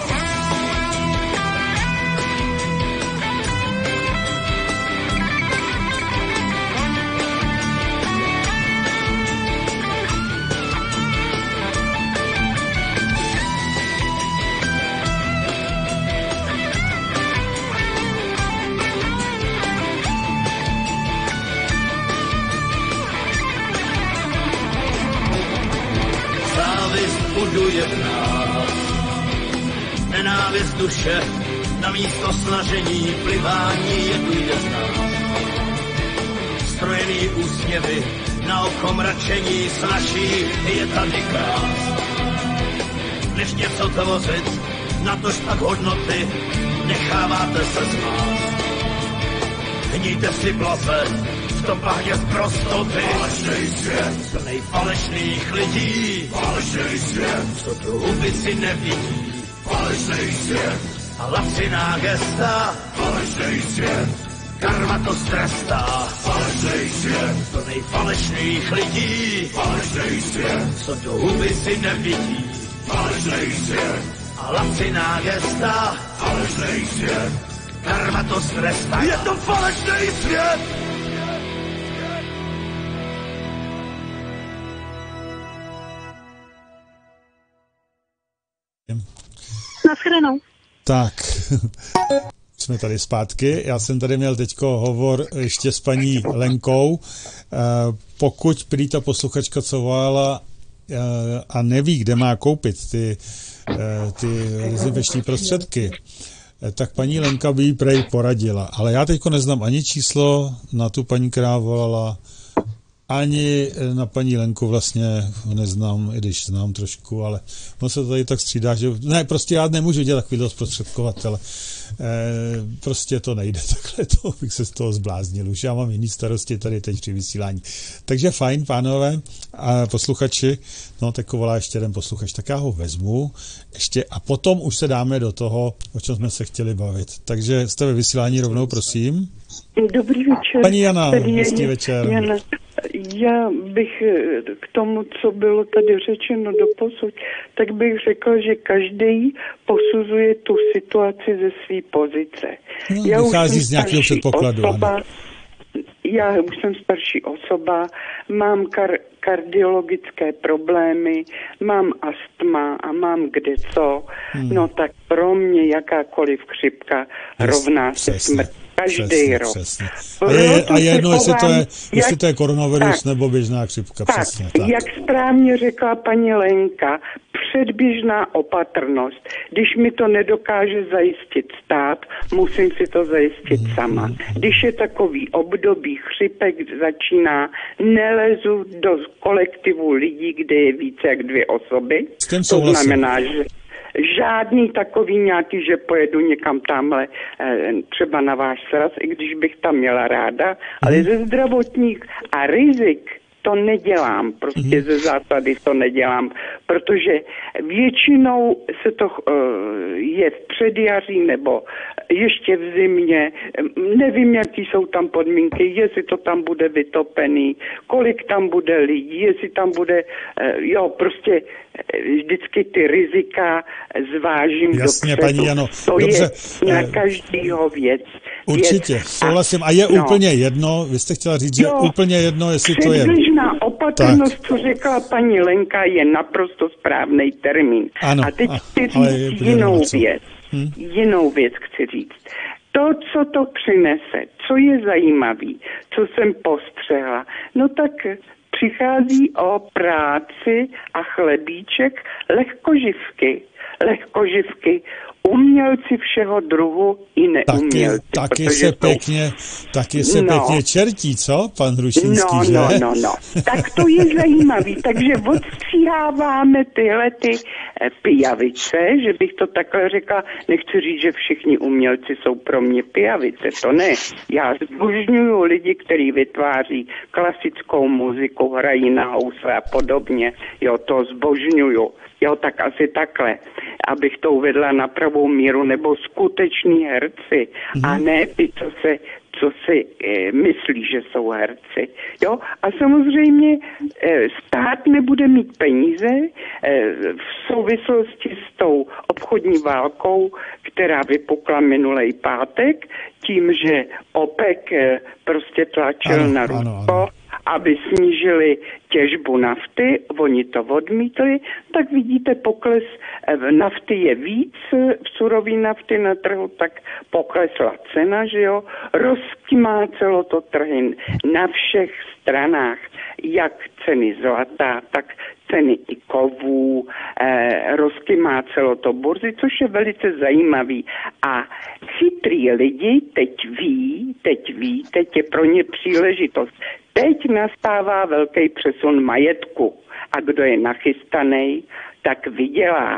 Buduje v nás nenávist duše, na místo snažení plivání je tu jde z nás. Strojený úsměvy, na oko mračení snaží je tady krás. Než něco tvořit, natož pak hodnoty, necháváte se zmást. Hníte si blaze, v tom bahně z prostoty, falešný svět, plnej falešných lidí, falešný svět, co tu huby si nevidí, falešný svět, a laciná gesta, falešný svět, karma to strestá. Falešnej svět, plnej falešných lidí. Falešnej svět, co do huby si nevidí. Falešnej svět, a laciná gesta. Falešnej svět, karma to strestá. Je to falešnej svět. Naschledanou. Tak, jsme tady zpátky. Já jsem tady měl teďko hovor ještě s paní Lenkou. Pokud prý ta posluchačka, co volala a neví, kde má koupit ty, ty dezinfekční prostředky, tak paní Lenka by jí prej poradila. Ale já teďko neznám ani číslo na tu paní, která volala, ani na paní Lenku vlastně neznám, i když znám trošku, ale on se tady tak střídá, že ne, prostě já nemůžu dělat takovýhle zprostředkovatele. E, prostě to nejde takhle, to bych se z toho zbláznil. Už já mám jiný starosti tady teď při vysílání. Takže fajn, pánové a posluchači, no tak volá ještě jeden posluchač, tak já ho vezmu ještě a potom už se dáme do toho, o čem jsme se chtěli bavit. Takže jste ve vysílání rovnou, prosím. Dobrý večer. Paní Jana, hezký večer. Jana, já bych k tomu, co bylo tady řečeno doposud, tak bych řekl, že každý posuzuje tu situaci ze své pozice. No, já vychází z nějakého předpokladu. Osoba, já už jsem starší osoba, mám kar- kardiologické problémy, mám astma a mám kdeco, hmm. no tak pro mě jakákoliv chřipka rovná se smrt. Každý přesně, rok. Přesně. A je, a je jedno, jestli to je, jestli jak, to je koronavirus tak, nebo běžná chřipka. Tak, přesně, tak. Jak správně řekla paní Lenka, předběžná opatrnost. Když mi to nedokáže zajistit stát, musím si to zajistit mm, sama. Mm, Když je takový období chřipek začíná, nelezu do kolektivu lidí, kde je více jak dvě osoby. To znamená, že žádný takový nějaký, že pojedu někam tamhle, třeba na váš sraz, i když bych tam měla ráda, mm. ale ze zdravotních a rizik to nedělám, prostě mm. ze zásady to nedělám, protože většinou se to uh, je v předjaří nebo ještě v zimě, nevím, jaký jsou tam podmínky, jestli to tam bude vytopený, kolik tam bude lidí, jestli tam bude, uh, jo, prostě vždycky ty rizika zvážím Jasně, dopředu. Paní Jano. To Dobře. je na každýho věc. Určitě, věc. souhlasím. A je no. úplně jedno, vy jste chtěla říct, že jo, úplně jedno, jestli to je... Předběžná opatrnost, tak. Co řekla paní Lenka, je naprosto správný termín. Ano, a teď a, chci říct jinou věc. Hm? Jinou věc chci říct. To, co to přinese, co je zajímavý, co jsem postřehla, no tak přichází o práci a chlebíček lehkoživky. Lehkoživky, umělci všeho druhu i neumělci. Taky, taky se to... pěkně, taky se no. pěkně čertí, co, pan Hrušínský, no, že? No, no, no. Tak to je zajímavý. Takže odstříháváme tyhle ty pijavice, že bych to takhle řekla. Nechci říct, že všichni umělci jsou pro mě pijavice, to ne. Já zbožňuju lidi, kteří vytváří klasickou muziku, hrají na housle a podobně. Jo, to zbožňuju. Jo, tak asi takhle, abych to uvedla na pravou míru, nebo skuteční herci, mm. a ne ty, co se, co si e, myslí, že jsou herci. Jo, a samozřejmě e, stát nebude mít peníze e, v souvislosti s tou obchodní válkou, která vypukla minulej pátek, tím, že OPEC e, prostě tlačil ano, na Rusko, aby snížili těžbu nafty, oni to odmítli, tak vidíte pokles nafty je víc, v surový nafty na trhu, tak poklesla cena, že jo, rozkýmácelo to trhy na všech stranách, jak ceny zlata, tak ceny i kovů, eh, rozkýmácelo to burzy, což je velice zajímavý. A chytrý lidi teď ví, teď ví, teď je pro ně příležitost. Teď nastává velký přesun majetku a kdo je nachystaný, tak vydělá.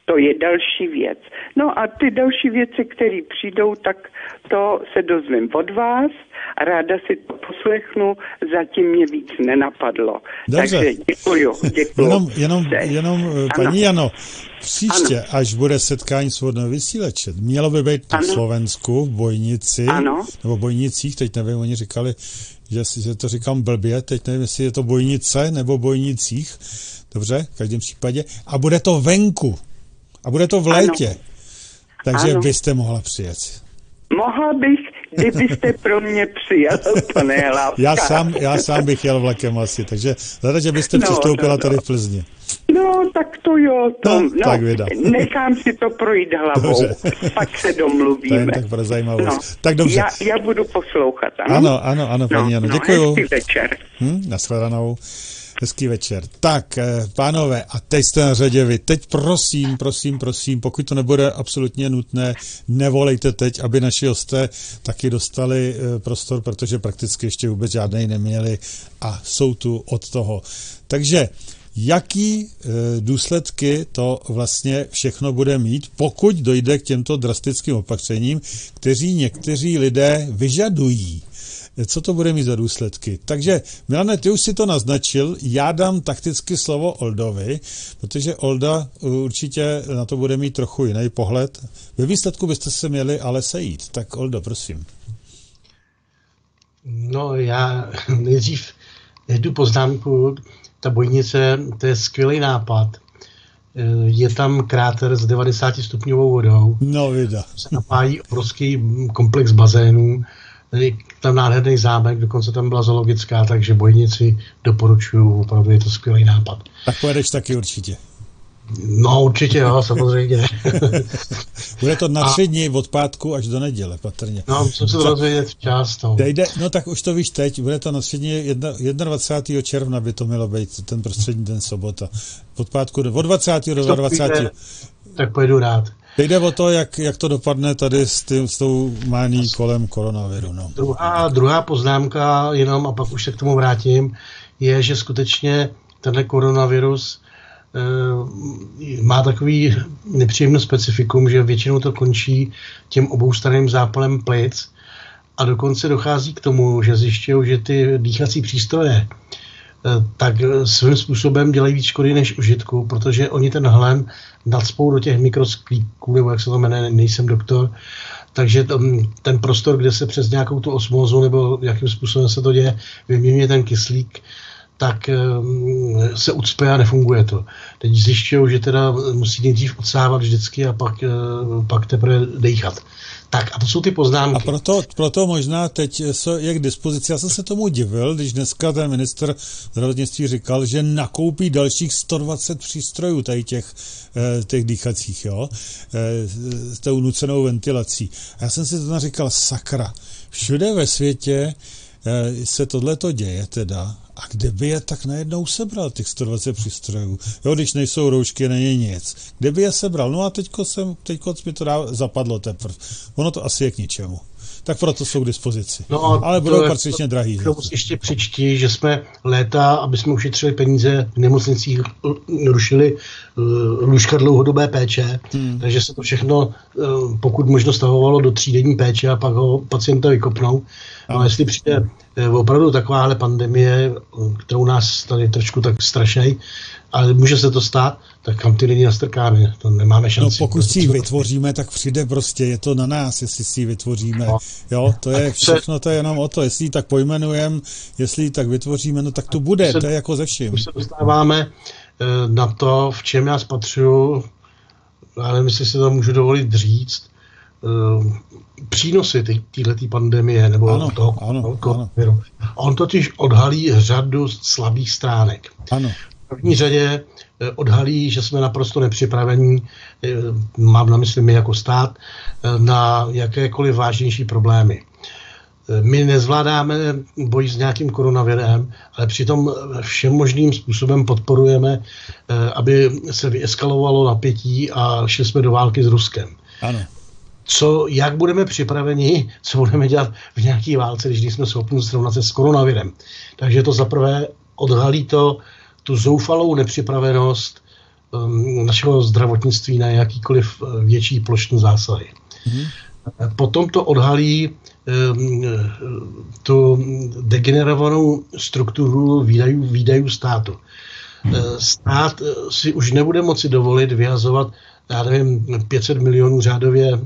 To je další věc. No a ty další věci, které přijdou, tak to se dozvím od vás a ráda si to poslechnu, zatím mě víc nenapadlo. Dobře. Takže děkuju, děkuju. Jenom, jenom, jenom paní Jano, příště, ano. až bude setkání svobodného vysílače, mělo by být na Slovensku, v Bojnici, ano. nebo v Bojnicích, teď nevím, oni říkali, že, že to říkám blbě, teď nevím, jestli je to Bojnice nebo Bojnicích, dobře, v každém případě, a bude to venku, a bude to v létě, ano. takže ano. byste mohla přijet. Mohla bych, kdybyste pro mě přijel, pane Hlávka. Já sám, já sám bych jel vlakem asi, takže zada, že byste no, přistoupila no, no. tady v Plzni. No, tak to jo, to, no, tak no, nechám si to projít hlavou, dobře. Pak se domluvíme. To je tak pro zajímavost. No, tak dobře. Já, já budu poslouchat, ano? Ano, ano, ano, paní no, Jano, no, děkuju. Hezký večer. Hm, nashledanou. Hezký večer. Tak, pánové, a teď jste na řadě vy. Teď prosím, prosím, prosím, pokud to nebude absolutně nutné, nevolejte teď, aby naši hosté taky dostali prostor, protože prakticky ještě vůbec žádnej neměli a jsou tu od toho. Takže jaký e, důsledky to vlastně všechno bude mít, pokud dojde k těmto drastickým opatřením, kteří někteří lidé vyžadují. Co to bude mít za důsledky? Takže, Milane, ty už si to naznačil, já dám takticky slovo Oldovi, protože Olda určitě na to bude mít trochu jiný pohled. Ve výsledku byste se měli ale sejít. Tak Oldo, prosím. No, já nejdřív jednu poznámku. Ta Bojnice, to je skvělý nápad. Je tam kráter s devadesáti stupňovou vodou. No, vida. Se napájí obrovský komplex bazénů. Tam nádherný zámek, dokonce tam byla zoologická, takže Bojnici doporučuju, opravdu je to skvělý nápad. Tak pojedeš taky určitě. No určitě, jo, samozřejmě. Bude to na tři dny od pátku až do neděle, patrně. No, musím se to dozvědět včas. No. Jde, no tak už to víš teď, bude to na tři dny, dvacátého prvního června by to mělo být, ten prostřední den sobota. Od pátku do, od dvacátého do dvacátého druhého Tak pojedu rád. Jde o to, jak, jak to dopadne tady s, tím, s tou mání kolem koronaviru. No. Druhá, druhá poznámka, jenom a pak už se k tomu vrátím, je, že skutečně tenhle koronavirus e, má takový nepříjemný specifikum, že většinou to končí tím oboustraným zápalem plic a dokonce dochází k tomu, že zjišťují, že ty dýchací přístroje tak svým způsobem dělají víc škody než užitku, protože oni ten hlen nacpou do těch mikrosklípků, nebo jak se to jmenuje, nejsem doktor, takže ten, ten prostor, kde se přes nějakou tu osmózu, nebo jakým způsobem se to děje, vyměňuje ten kyslík, tak um, se ucpe a nefunguje to. Teď zjišťují, že teda musí nejdřív odsávat vždycky a pak, uh, pak teprve dejchat. Tak a to jsou ty poznámky. A proto, proto možná teď je k dispozici. Já jsem se tomu divil, když dneska ten ministr zdravotnictví říkal, že nakoupí dalších sto dvacet přístrojů tady těch, těch dýchacích, jo, s tou nucenou ventilací. A já jsem si to říkal, sakra, všude ve světě se tohleto děje teda. A kde by je tak najednou sebral, těch sto dvacet přístrojů? Jo, když nejsou roušky, není nic. Kde by je sebral? No a teďko, jsem, teďko mi to dá, zapadlo teprve. Ono to asi je k ničemu. Tak proto jsou k dispozici. No, ale budou patřičně drahý. To ještě přičti, že jsme léta, aby jsme ušetřili peníze v nemocnicích, rušili uh, lůžka dlouhodobé péče, hmm. takže se to všechno, uh, pokud možno stahovalo do třídenní péče a pak ho pacienta vykopnou. No a jestli přijde uh, opravdu takováhle pandemie, kterou nás tady trošku tak strašnej, ale může se to stát, tak kam ty lidi nastrkáme, to nemáme šanci. No pokud si ji vytvoříme, tak přijde prostě, je to na nás, jestli si ji vytvoříme. No. Jo, to je všechno, to je jenom o to, jestli ji tak pojmenujeme, jestli ji tak vytvoříme, no tak to bude, se, to je jako ze vším. Už se dostáváme na to, v čem já spatřuju, ale myslím, si to můžu dovolit říct, přínosy této pandemie, nebo ano, toho ano, ano. On totiž odhalí řadu slabých stránek. Ano. V první řadě odhalí, že jsme naprosto nepřipravení, mám na mysli my jako stát, na jakékoliv vážnější problémy. My nezvládáme boj s nějakým koronavirem, ale přitom všem možným způsobem podporujeme, aby se vyeskalovalo napětí a šli jsme do války s Ruskem. Ano. Co, jak budeme připraveni, co budeme dělat v nějaké válce, když jsme schopni srovnat se s koronavirem. Takže to zaprvé odhalí to tu zoufalou nepřipravenost našeho zdravotnictví na jakýkoliv větší plošný zásahy. Mm. Potom to odhalí tu degenerovanou strukturu výdajů, výdajů státu. Stát si už nebude moci dovolit vyhazovat, já nevím, pět set milionů řádově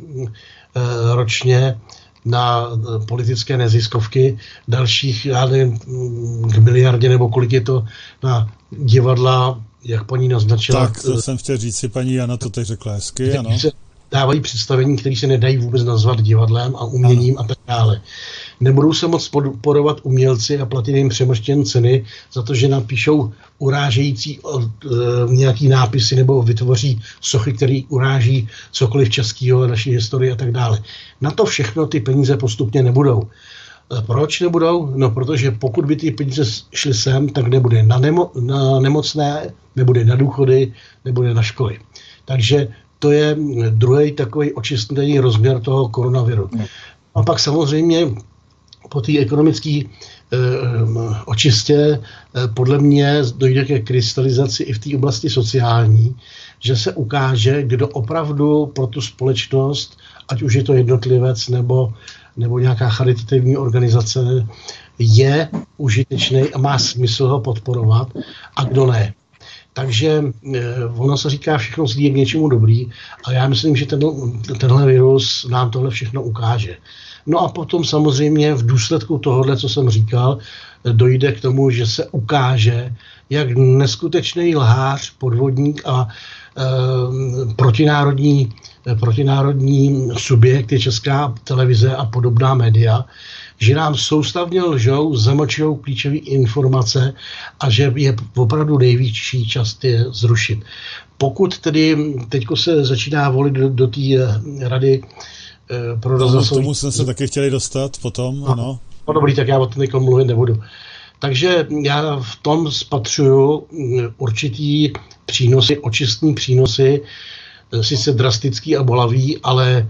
ročně na politické neziskovky, dalších, já nevím, k miliardě nebo kolik je to na divadla, jak paní naznačila. Tak, to jsem chtěl říct si, paní Jana to teď řekla hezky, ano. Dávají představení, které se nedají vůbec nazvat divadlem a uměním ano. a tak dále. Nebudou se moc podporovat umělci a platit jim přemrštěn ceny za to, že napíšou urážející uh, nějaký nápisy nebo vytvoří sochy, které uráží cokoliv českého, naší historii a tak dále. Na to všechno ty peníze postupně nebudou. Proč nebudou? No, protože pokud by ty peníze šly sem, tak nebude na, nemo, na nemocné, nebude na důchody, nebude na školy. Takže to je druhý takový očistný rozměr toho koronaviru. A pak samozřejmě po té ekonomické eh, očistě eh, podle mě dojde ke krystalizaci i v té oblasti sociální, že se ukáže, kdo opravdu pro tu společnost, ať už je to jednotlivec nebo, nebo nějaká charitativní organizace, je užitečný a má smysl ho podporovat a kdo ne. Takže ono se říká, všechno zlý je k něčemu dobrý a já myslím, že ten, tenhle virus nám tohle všechno ukáže. No a potom samozřejmě v důsledku tohohle, co jsem říkal, dojde k tomu, že se ukáže, jak neskutečný lhář, podvodník a e, protinárodní, protinárodní subjekt je Česká televize a podobná média, že nám soustavně lžou, zamlčují klíčové informace a že je opravdu největší čas je zrušit. Pokud tedy teďko se začíná volit do, do té rady eh, pro rozhlasové... K tomu jsme se taky chtěli dostat potom, no, ano. No dobrý, tak já o tom někomu mluvit nebudu. Takže já v tom spatřuju určitý přínosy, očistní přínosy, sice drastický a bolavý, ale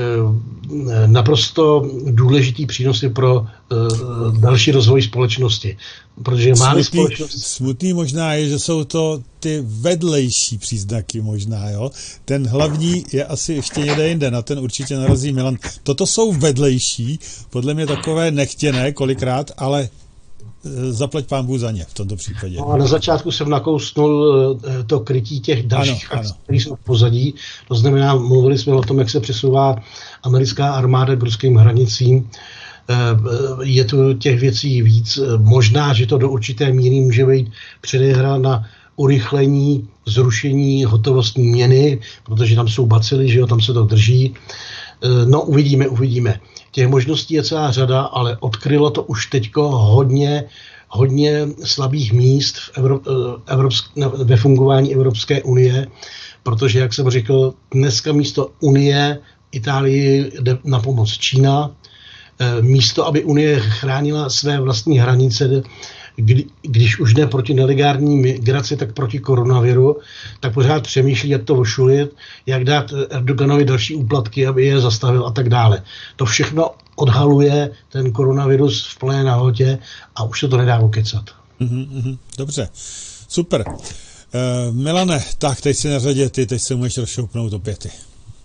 naprosto důležitý přínosy pro uh, další rozvoj společnosti. Protože má společnost... Smutný možná je, že jsou to ty vedlejší příznaky možná, jo. Ten hlavní je asi ještě někde jinde, na ten určitě narazí Milan. Toto jsou vedlejší, podle mě takové nechtěné kolikrát, ale zaplať pán Bůh za ně v tomto případě. No a na začátku jsem nakousnul to krytí těch dalších akcí, které jsou v pozadí. To znamená, mluvili jsme o tom, jak se přesouvá americká armáda k ruským hranicím. Je tu těch věcí víc. Možná, že to do určité míry může být předehra na urychlení, zrušení hotovostní měny, protože tam jsou bacily, že jo, tam se to drží. No, uvidíme, uvidíme. Těch možností je celá řada, ale odkrylo to už teďko hodně, hodně slabých míst v Evrop, Evropsk- ve fungování Evropské unie, protože, jak jsem řekl, dneska místo Unie Itálii jde na pomoc Čína, místo, aby Unie chránila své vlastní hranice, kdy, když už jde proti nelegální migraci, tak proti koronaviru, tak pořád přemýšlí, jak to ošulit, jak dát Erdoganovi další úplatky, aby je zastavil a tak dále. To všechno odhaluje ten koronavirus v plné nahotě a už se to nedá okecat. Mm-hmm, dobře, super. Uh, Milane, tak teď si na řadě ty, teď se můžeš rozšoupnout opět ty.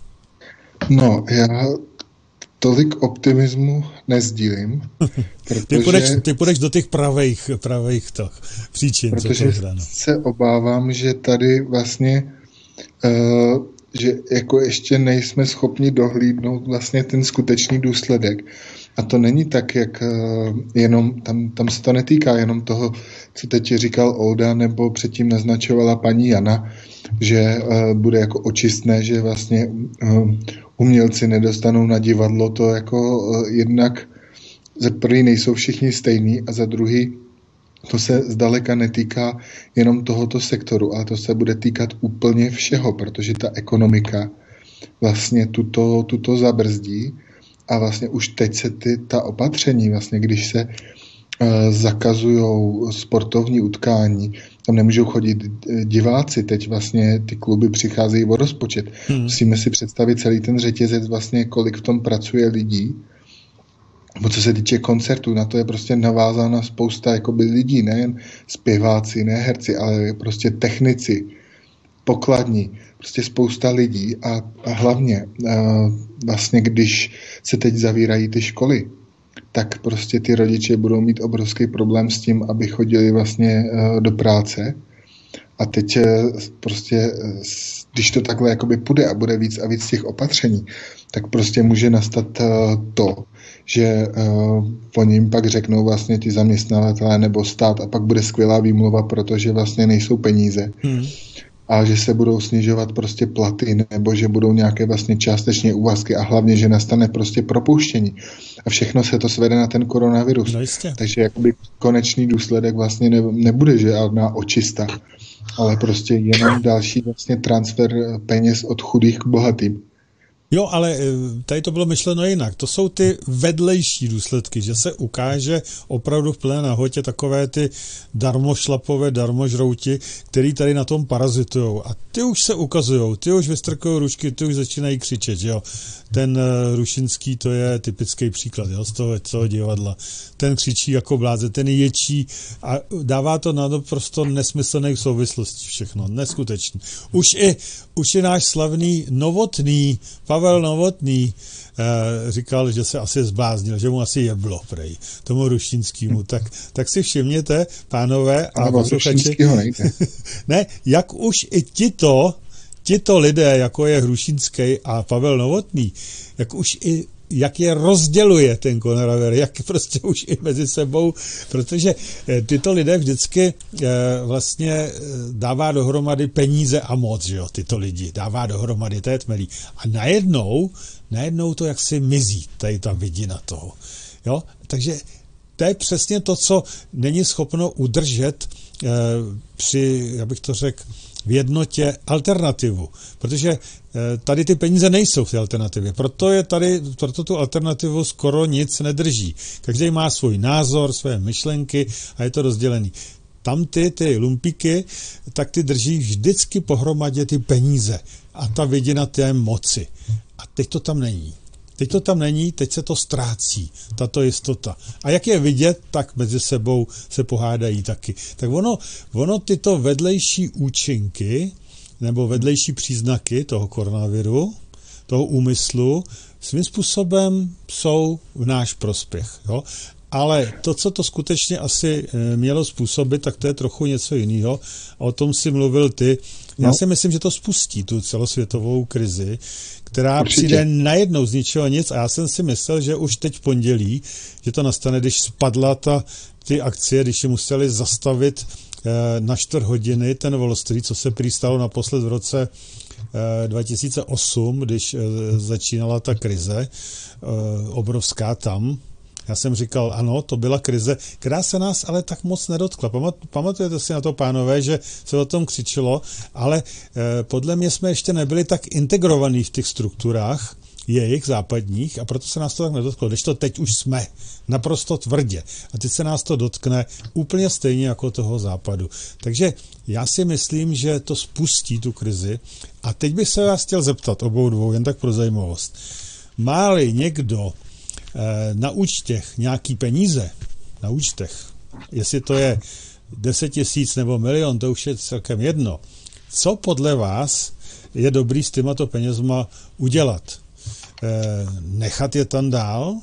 No, já tolik optimismu nezdílím, protože... Ty půjdeš, ty půjdeš do těch pravých, pravých toch, příčin. Protože se obávám, že tady vlastně, uh, že jako ještě nejsme schopni dohlídnout vlastně ten skutečný důsledek. A to není tak, jak uh, jenom, tam, tam se to netýká jenom toho, co teď říkal Olda, nebo předtím naznačovala paní Jana, že uh, bude jako očistné, že vlastně uh, umělci nedostanou na divadlo, to jako uh, jednak za prvý nejsou všichni stejní a za druhý to se zdaleka netýká jenom tohoto sektoru, ale to se bude týkat úplně všeho, protože ta ekonomika vlastně tuto, tuto zabrzdí a vlastně už teď se ty, ta opatření, vlastně když se uh, zakazujou sportovní utkání, tam nemůžou chodit diváci, teď vlastně ty kluby přicházejí o rozpočet. Hmm. Musíme si představit celý ten řetězec, vlastně kolik v tom pracuje lidí. Bo co se týče koncertů, na to je prostě navázána spousta jakoby lidí, nejen zpěváci, ne herci, ale prostě technici, pokladní, prostě spousta lidí a, a hlavně uh, vlastně, když se teď zavírají ty školy, tak prostě ty rodiče budou mít obrovský problém s tím, aby chodili vlastně uh, do práce. A teď prostě, když to takhle jakoby půjde a bude víc a víc těch opatření, tak prostě může nastat to, že uh, oni jim pak řeknou vlastně ti zaměstnavatelé nebo stát a pak bude skvělá výmluva, protože vlastně nejsou peníze. Hmm. A že se budou snižovat prostě platy, nebo že budou nějaké vlastně částečně úvazky a hlavně, že nastane prostě propuštění. A všechno se to svede na ten koronavirus. No Takže jakoby konečný důsledek vlastně ne, nebude žádná očista, ale prostě jenom další vlastně transfer peněz od chudých k bohatým. Jo, ale tady to bylo myšleno jinak. To jsou ty vedlejší důsledky, že se ukáže opravdu v plné nahotě takové ty darmošlapové, darmožrouti, který tady na tom parazitujou. A ty už se ukazujou, ty už vystrkují ručky, ty už začínají křičet, jo. Ten uh, Rušinský, to je typický příklad, jo, z toho, z toho divadla. Ten křičí jako bláze, ten ječí a dává to na naprosto nesmyslných souvislostí všechno, neskutečný. Už i, už i náš slavný Novotný, Pavel Novotný, eh, říkal, že se asi zbláznil, že mu asi jeblo, prej, tomu Rušinskému. Tak, tak si všimněte, pánové a posluchači, ne, jak už i tito, tito lidé, jako je Hrušínský a Pavel Novotný, jak už i jak je rozděluje ten koronavir, jak prostě už i mezi sebou, protože tyto lidé vždycky vlastně dává dohromady peníze a moc, že jo, tyto lidi, dává dohromady, to je tmelý. A najednou, najednou to jaksi mizí, tady ta vidina toho, jo, takže to je přesně to, co není schopno udržet eh, při, já bych to řekl, v jednotě alternativu, protože tady ty peníze nejsou v té alternativě, proto je tady, proto tu alternativu skoro nic nedrží. Každý má svůj názor, své myšlenky a je to rozdělený. Tam ty, ty lumpíky, tak ty drží vždycky pohromadě ty peníze a ta vidina té moci. A teď to tam není. Teď to tam není, teď se to ztrácí, tato jistota. A jak je vidět, tak mezi sebou se pohádají taky. Tak ono, ono tyto vedlejší účinky nebo vedlejší příznaky toho koronaviru, toho úmyslu, svým způsobem jsou v náš prospěch. Jo? Ale to, co to skutečně asi mělo způsobit, tak to je trochu něco jiného. A o tom si mluvil ty. Já no. si myslím, že to spustí tu celosvětovou krizi, která Určitě. přijde najednou z ničeho nic a já jsem si myslel, že už teď v pondělí, že to nastane, když spadla ta, ty akcie, když je museli zastavit eh, na čtvrt hodiny ten Wall Street, co se prý stalo naposled v roce eh, dva tisíce osm, když eh, začínala ta krize eh, obrovská tam. Já jsem říkal, ano, to byla krize, která se nás ale tak moc nedotkla. Pamatujete si na to, pánové, že se o tom křičelo, ale eh, podle mě jsme ještě nebyli tak integrovaní v těch strukturách jejich západních a proto se nás to tak nedotklo. Když to teď už jsme naprosto tvrdě a teď se nás to dotkne úplně stejně jako toho západu. Takže já si myslím, že to spustí tu krizi a teď bych se vás chtěl zeptat obou dvou, jen tak pro zajímavost. Má-li někdo na účtech nějaký peníze, na účtech, jestli to je deset tisíc nebo milion, to už je celkem jedno. Co podle vás je dobrý s těmato penězma udělat? Nechat je tam dál,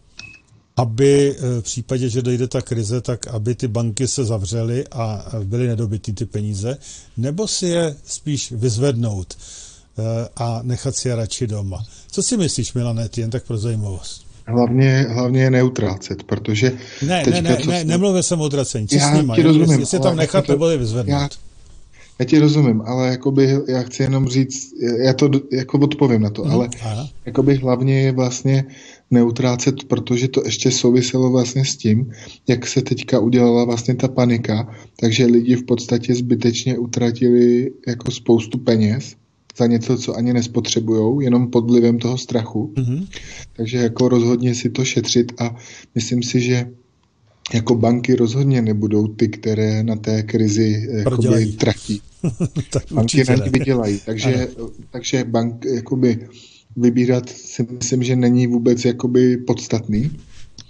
aby v případě, že dojde ta krize, tak aby ty banky se zavřely a byly nedobytý ty peníze, nebo si je spíš vyzvednout a nechat si je radši doma? Co si myslíš, Milane, ty jen tak pro zajímavost? Hlavně, hlavně je neutrácet, protože... Ne, teďka, ne, ne, co ne, jsi... nemluvil jsem o utracení. Co já s nima? ti rozumím, jestli tam nechat to, nebo je vyzvednout. Já, já ti rozumím, ale jakoby, já chci jenom říct, já to jako odpovím na to, hmm, ale aha. jakoby hlavně je vlastně neutrácet, protože to ještě souviselo vlastně s tím, jak se teďka udělala vlastně ta panika, takže lidi v podstatě zbytečně utratili jako spoustu peněz za něco, co ani nespotřebujou, jenom pod vlivem toho strachu. Mm-hmm. Takže jako rozhodně si to šetřit a myslím si, že jako banky rozhodně nebudou ty, které na té krizi jakoby tratí. Banky na ní vydělají. Takže, takže bank jakoby vybírat si myslím, že není vůbec jakoby podstatný.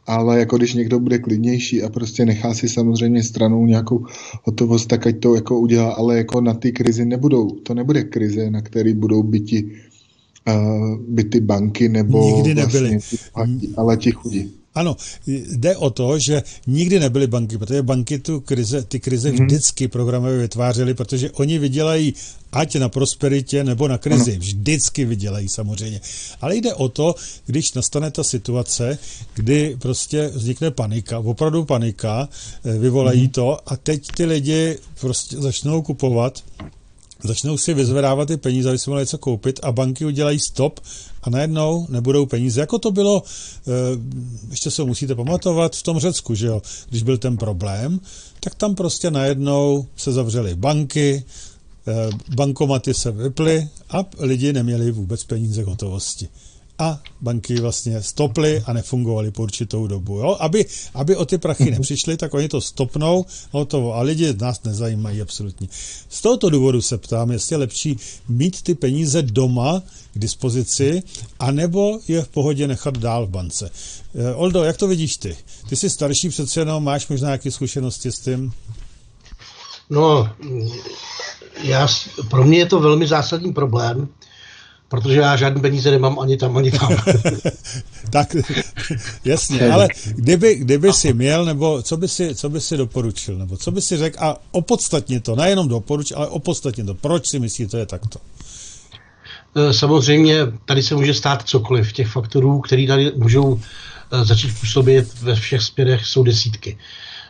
ale jako když někdo bude klidnější a prostě nechá si samozřejmě stranou nějakou hotovost, tak ať to jako udělá, ale jako na ty krizi nebudou, to nebude krize, na který budou byti, uh, bity banky nebo nikdy nebyly. Vlastně, ale ti chudí. Ano, jde o to, že nikdy nebyly banky, protože banky tu krize, ty krize vždycky programově vytvářely, protože oni vydělají ať na prosperitě nebo na krizi. Ano. Vždycky vydělají samozřejmě. Ale jde o to, když nastane ta situace, kdy prostě vznikne panika, opravdu panika, vyvolají hmm. to a teď ty lidi prostě začnou kupovat, začnou si vyzvedávat ty peníze, aby si mohli něco koupit a banky udělají stop a najednou nebudou peníze. Jako to bylo, ještě se musíte pamatovat, v tom Řecku, že jo, když byl ten problém, tak tam prostě najednou se zavřely banky, bankomaty se vyply a lidi neměli vůbec peníze k hotovosti. A banky vlastně stoply a nefungovaly po určitou dobu. Jo? Aby, aby o ty prachy nepřišly, tak oni to stopnou a hotovo. A lidi nás nezajímají absolutně. Z tohoto důvodu se ptám, jestli je lepší mít ty peníze doma k dispozici, anebo je v pohodě nechat dál v bance. Oldo, jak to vidíš ty? Ty jsi starší přece jenom, máš možná nějaké zkušenosti s tím? No, já, pro mě je to velmi zásadní problém, protože já žádné peníze nemám ani tam, ani tam. Tak, jasně, ale kdyby, kdyby si měl, nebo co by si, co by si doporučil, nebo co by si řekl, a opodstatně to, nejenom doporuč, ale opodstatně to, proč si myslíte, to je takto? Samozřejmě tady se může stát cokoliv. Těch faktorů, které tady můžou začít působit ve všech směrech, jsou desítky.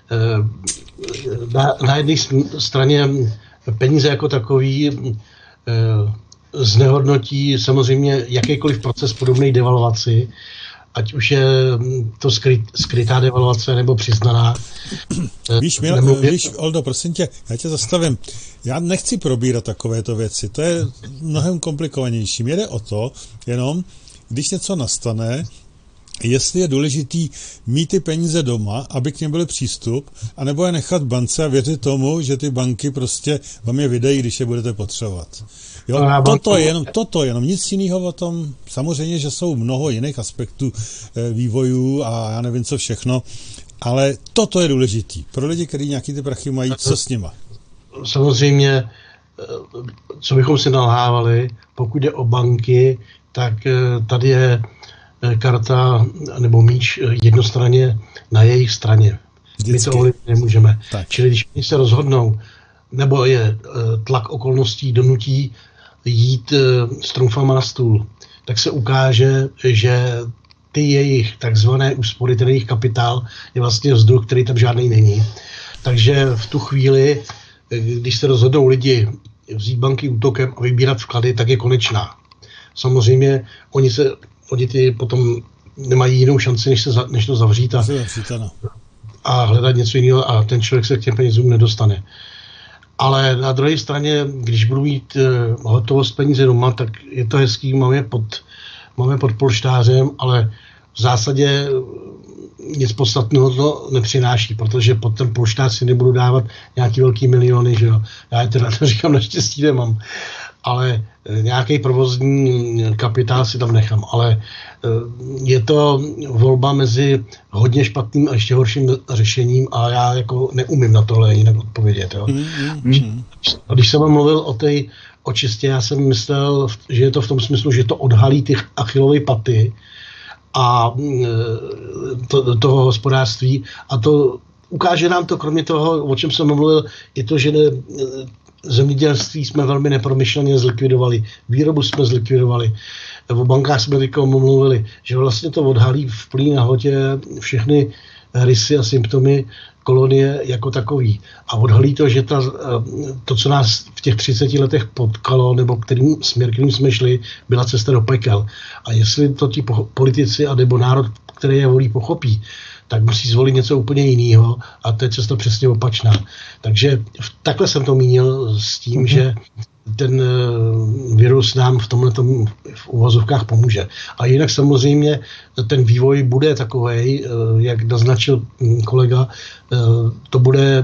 Na, na jedné straně peníze jako takový znehodnotí samozřejmě jakýkoliv proces podobný devalvaci, ať už je to skryt, skrytá devalvace nebo přiznaná. Víš, Mil, Nemluvě... víš, Oldo, prosím tě, já tě zastavím. Já nechci probírat takovéto věci, to je mnohem komplikovanější. Mě jde o to, jenom, když něco nastane, jestli je důležitý mít ty peníze doma, aby k něm byl přístup, anebo je nechat v bance a věřit tomu, že ty banky prostě vám je vydají, když je budete potřebovat. Jo, toto je jenom, toto je jenom, nic jiného o tom. Samozřejmě, že jsou mnoho jiných aspektů e, vývojů a já nevím co všechno, ale toto je důležitý. Pro lidi, kteří nějaký ty prachy mají, co s nima? Samozřejmě, co bychom si nalhávali, pokud jde o banky, tak tady je karta nebo míč jednostranně na jejich straně. Vždycky. My to ovlivnit nemůžeme. Tak. Čili když oni se rozhodnou, nebo je tlak okolností donutí jít s trumfama na stůl, tak se ukáže, že ty jejich takzvané úspory, ten jejich kapitál je vlastně vzduch, který tam žádný není. Takže v tu chvíli, když se rozhodnou lidi vzít banky útokem a vybírat vklady, tak je konečná. Samozřejmě oni se oni ty potom nemají jinou šanci, než, se za, než to zavřít a, a hledat něco jiného a ten člověk se k těm penězům nedostane. Ale na druhé straně, když budu mít uh, hotovost peníze doma, tak je to hezký, máme pod, máme pod polštářem, ale v zásadě nic podstatného to nepřináší, protože pod ten polštář si nebudu dávat nějaký velký miliony, že jo. Já je teda to říkám, naštěstí nemám. Ale nějaký provozní kapitál si tam nechám. Ale je to volba mezi hodně špatným a ještě horším řešením a já jako neumím na tohle jinak odpovědět. Jo. Mm, mm. Když jsem mluvil o té očistě, já jsem myslel, že je to v tom smyslu, že to odhalí ty Achillové paty a to, toho hospodářství a to ukáže nám to, kromě toho, o čem jsem mluvil, je to, že ne, zemědělství jsme velmi nepromyšleně zlikvidovali, výrobu jsme zlikvidovali, o bankách jsme teďka mluvili, že vlastně to odhalí v plný nahotě všechny rysy a symptomy kolonie jako takový. A odhalí to, že ta, to, co nás v těch třiceti letech potkalo, nebo kterým směr, kterým jsme šli, byla cesta do pekel. A jestli to ti politici a nebo národ, který je volí, pochopí, tak musí zvolit něco úplně jiného a to je cesta přesně opačná. Takže takhle jsem to mínil s tím, mm-hmm. že ten virus nám v tomhletom v uvozovkách pomůže. A jinak samozřejmě ten vývoj bude takovej, jak naznačil kolega, to bude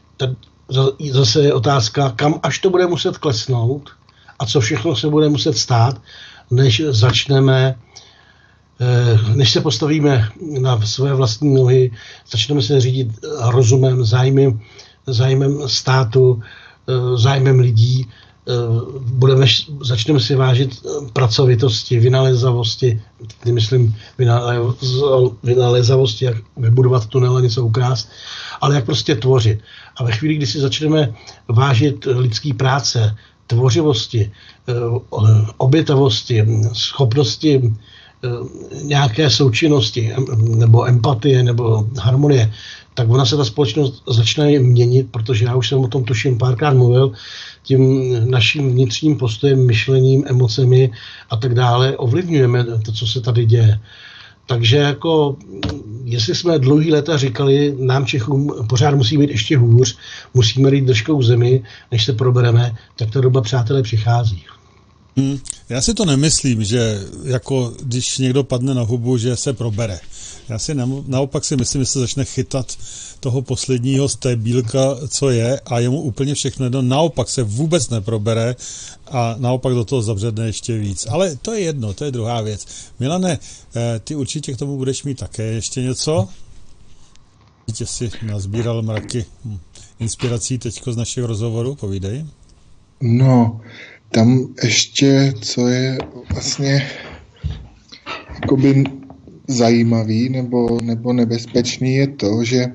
zase je otázka, kam až to bude muset klesnout a co všechno se bude muset stát, než začneme než se postavíme na své vlastní nohy, začneme se řídit rozumem, zájmem, zájmem státu, zájmem lidí, budeme, začneme si vážit pracovitosti, vynalézavosti, nemyslím vynalézavosti, jak vybudovat tunel a něco ukrást, ale jak prostě tvořit. A ve chvíli, kdy si začneme vážit lidský práce, tvořivosti, obětavosti, schopnosti nějaké součinnosti nebo empatie nebo harmonie, tak ona se ta společnost začne měnit, protože já už jsem o tom tuším párkrát mluvil, tím naším vnitřním postojem, myšlením, emocemi a tak dále ovlivňujeme to, co se tady děje. Takže jako, jestli jsme dlouhý léta říkali, nám Čechům pořád musí být ještě hůř, musíme jít držkou zemi, než se probereme, tak ta doba, přátelé, přichází. Hmm, já si to nemyslím, že jako když někdo padne na hubu, že se probere. Já si naopak si myslím, že se začne chytat toho posledního z té bílka, co je, a jemu úplně všechno jedno, naopak se vůbec neprobere a naopak do toho zabředne ještě víc. Ale to je jedno, to je druhá věc. Milane, ty určitě k tomu budeš mít také ještě něco? Určitě si nazbíral mraky inspirací teďko z našeho rozhovoru, povídej. No, tam ještě, co je vlastně jakoby zajímavý nebo, nebo nebezpečný, je to, že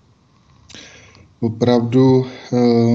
opravdu uh,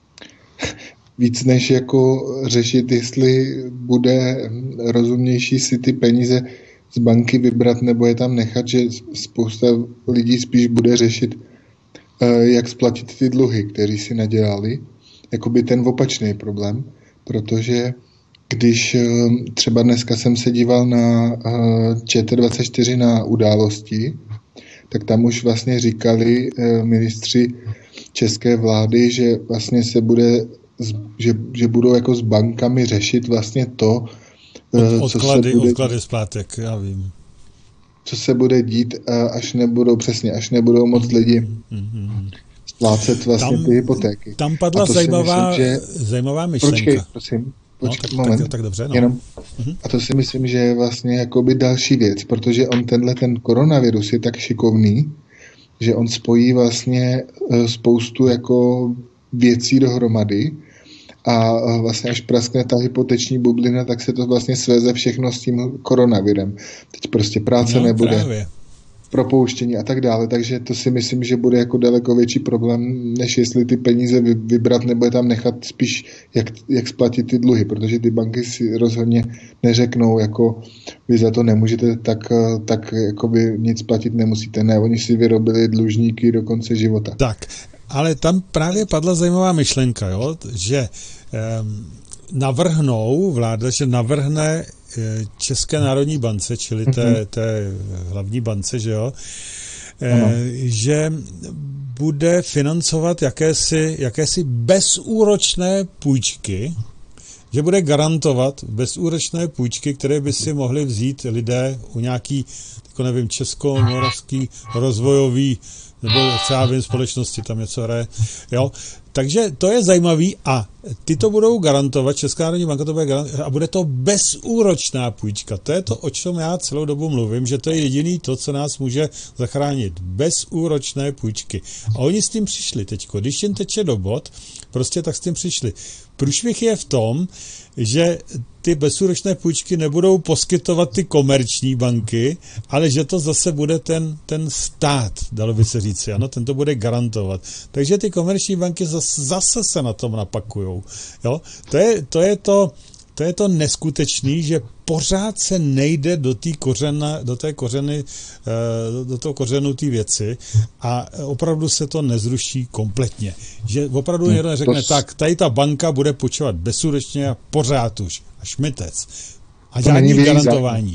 víc než jako řešit, jestli bude rozumnější si ty peníze z banky vybrat nebo je tam nechat, že spousta lidí spíš bude řešit, uh, jak splatit ty dluhy, které si nadělali. Jakoby ten opačný problém, protože když uh, třeba dneska jsem se díval na uh, Č T dvacet čtyři na Události, tak tam už vlastně říkali uh, ministři české vlády, že vlastně se bude, že, že budou jako s bankami řešit vlastně to, Od, odklady, co se bude, odklady splátek, já vím. Co se bude dít, až nebudou, přesně, až nebudou moc lidi mm-hmm. splácet vlastně tam, ty hypotéky. Tam padla zajímavá, myslím, že... zajímavá myšlenka. Počkej, prosím. Počkej, no, tak, moment. Tak, tak dobře, no. Jenom. Mm-hmm. A to si myslím, že je vlastně jakoby další věc, protože on tenhle ten koronavirus je tak šikovný, že on spojí vlastně spoustu jako věcí dohromady a vlastně až praskne ta hypoteční bublina, tak se to vlastně sveze všechno s tím koronavirem. Teď prostě práce no, nebude, právě. Propouštění a tak dále, takže to si myslím, že bude jako daleko větší problém, než jestli ty peníze vybrat nebo je tam nechat spíš, jak, jak splatit ty dluhy, protože ty banky si rozhodně neřeknou, jako vy za to nemůžete, tak, tak jako by nic platit nemusíte. Ne, oni si vyrobili dlužníky do konce života. Tak, ale tam právě padla zajímavá myšlenka, jo? Že um, navrhnou, vláda, že navrhne České národní bance, čili té, té hlavní bance, že jo, e, že bude financovat jakési, jakési bezúročné půjčky, že bude garantovat bezúročné půjčky, které by si mohli vzít lidé u nějaký, jako nevím, česko-moravský rozvojový nebo třeba vím společnosti, tam něco hraje, jo. Takže to je zajímavý a ty to budou garantovat, Česká národní banka to bude garantovat a bude to bezúročná půjčka. To je to, o čem já celou dobu mluvím, že to je jediný to, co nás může zachránit. Bezúročné půjčky. A oni s tím přišli teďko. Když jim teče do bod, prostě tak s tím přišli. Průšvih je v tom, že ty bezúročné půjčky nebudou poskytovat ty komerční banky, ale že to zase bude ten, ten stát, dalo by se říct, ano, ten to bude garantovat. Takže ty komerční banky zase, zase se na tom napakujou. Jo? To je to, je to, to je to neskutečný, že pořád se nejde do té kořena, do té kořeny, do toho kořenu té věci a opravdu se to nezruší kompletně. Že opravdu někdo neřekne, tak, tady ta banka bude půjčovat bezúročně a pořád už. A šmitec. A žádný garantování.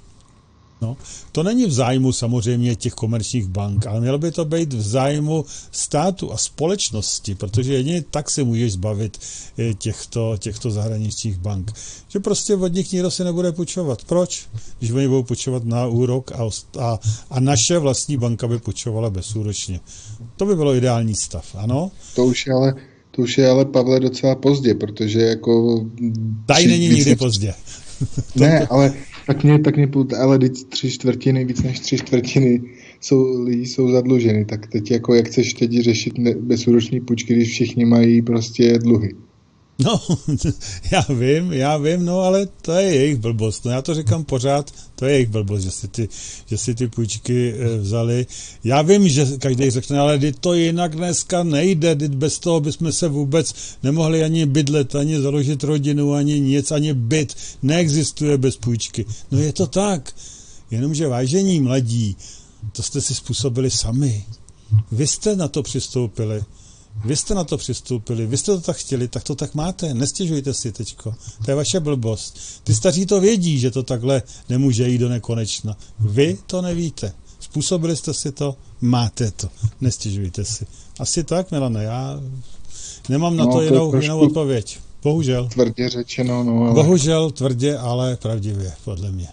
No, to není v zájmu samozřejmě těch komerčních bank, ale mělo by to být v zájmu státu a společnosti, protože jedině tak se můžeš zbavit těchto, těchto zahraničních bank. Že prostě od nich nikdo si nebude půjčovat. Proč? Když oni budou půjčovat na úrok a, a, a naše vlastní banka by půjčovala bezúročně. To by bylo ideální stav, ano? To už je ale, to už je ale Pavle, docela pozdě, protože jako... Tady není nikdy pozdě. Ne, ale tak mě, tak mě půl, ale teď tři čtvrtiny, víc než tři čtvrtiny jsou, lidí jsou zadluženy, tak teď jako jak chceš teď řešit bezúroční půjčky, když všichni mají prostě dluhy. No, já vím, já vím, no ale to je jejich blbost. No já to říkám pořád, to je jejich blbost, že si ty, že si ty půjčky vzali. Já vím, že každý řekne, ale teď to jinak dneska nejde, teď bez toho bychom se vůbec nemohli ani bydlet, ani založit rodinu, ani nic, ani byt. Neexistuje bez půjčky. No je to tak, jenomže vážení mladí, to jste si způsobili sami. Vy jste na to přistoupili. Vy jste na to přistoupili, vy jste to tak chtěli, tak to tak máte, nestěžujte si teďko. To je vaše blbost. Ty staří to vědí, že to takhle nemůže jít do nekonečna. Vy to nevíte. Způsobili jste si to, máte to. Nestěžujte si. Asi tak, Milane, já nemám na no, to, to jinou, jinou odpověď. Bohužel. Tvrdě řečeno, no ale... Bohužel, tvrdě, ale pravdivě, podle mě.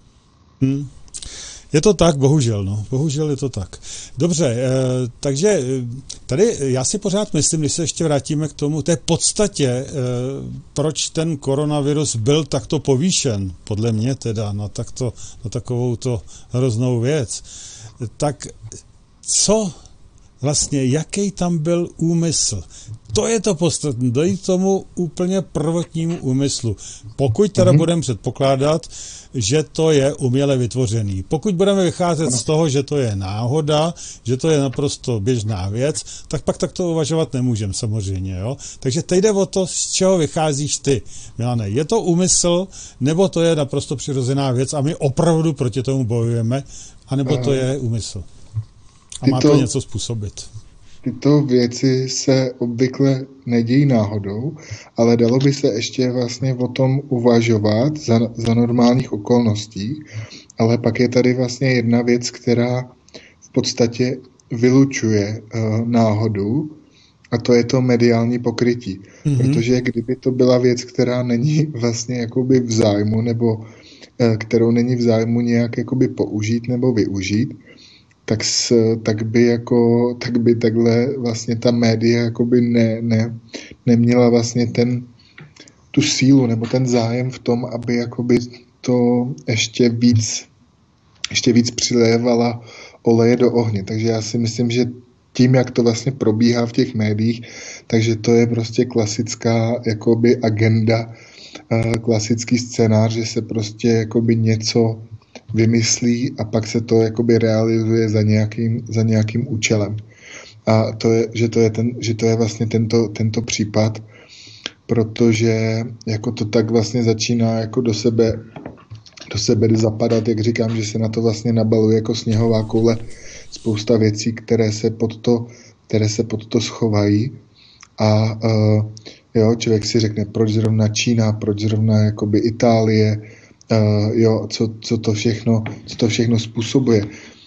Hm. Je to tak, bohužel, no. Bohužel je to tak. Dobře, eh, takže tady já si pořád myslím, když se ještě vrátíme k tomu, té podstatě, eh, proč ten koronavirus byl takto povýšen, podle mě teda, na, takto, na takovou to hroznou věc, tak co vlastně, jaký tam byl úmysl? To je to podstatné, dojít k tomu úplně prvotnímu úmyslu. Pokud teda mm-hmm. budeme předpokládat, že to je uměle vytvořený. Pokud budeme vycházet z toho, že to je náhoda, že to je naprosto běžná věc, tak pak tak to uvažovat nemůžeme samozřejmě. Jo? Takže teď jde o to, z čeho vycházíš ty, Milane. Je to úmysl, nebo to je naprosto přirozená věc a my opravdu proti tomu bojujeme, anebo to je úmysl. A má to něco způsobit. Tyto věci se obvykle nedějí náhodou, ale dalo by se ještě vlastně o tom uvažovat za, za normálních okolností, ale pak je tady vlastně jedna věc, která v podstatě vylučuje uh, náhodu, a to je to mediální pokrytí. Mm-hmm. Protože kdyby to byla věc, která není vlastně jakoby v zájmu, nebo uh, kterou není v zájmu nějak jakoby použít nebo využít, tak, s, tak, by jako, tak by takhle vlastně ta média jakoby ne, ne, neměla vlastně ten, tu sílu nebo ten zájem v tom, aby jakoby to ještě víc, ještě víc přilévala oleje do ohně. Takže já si myslím, že tím, jak to vlastně probíhá v těch médiích, takže to je prostě klasická jakoby agenda, klasický scénář, že se prostě jakoby něco vymyslí a pak se to jakoby realizuje za nějakým, za nějakým účelem. A to je, že to je, ten, že to je vlastně tento, tento případ, protože jako to tak vlastně začíná jako do sebe, do sebe zapadat, jak říkám, že se na to vlastně nabaluje jako sněhová koule spousta věcí, které se pod to, které se pod to schovají. A uh, jo, člověk si řekne, proč zrovna Čína, proč zrovna jakoby Itálie, Uh, jo, co, co, to všechno, co to všechno způsobuje.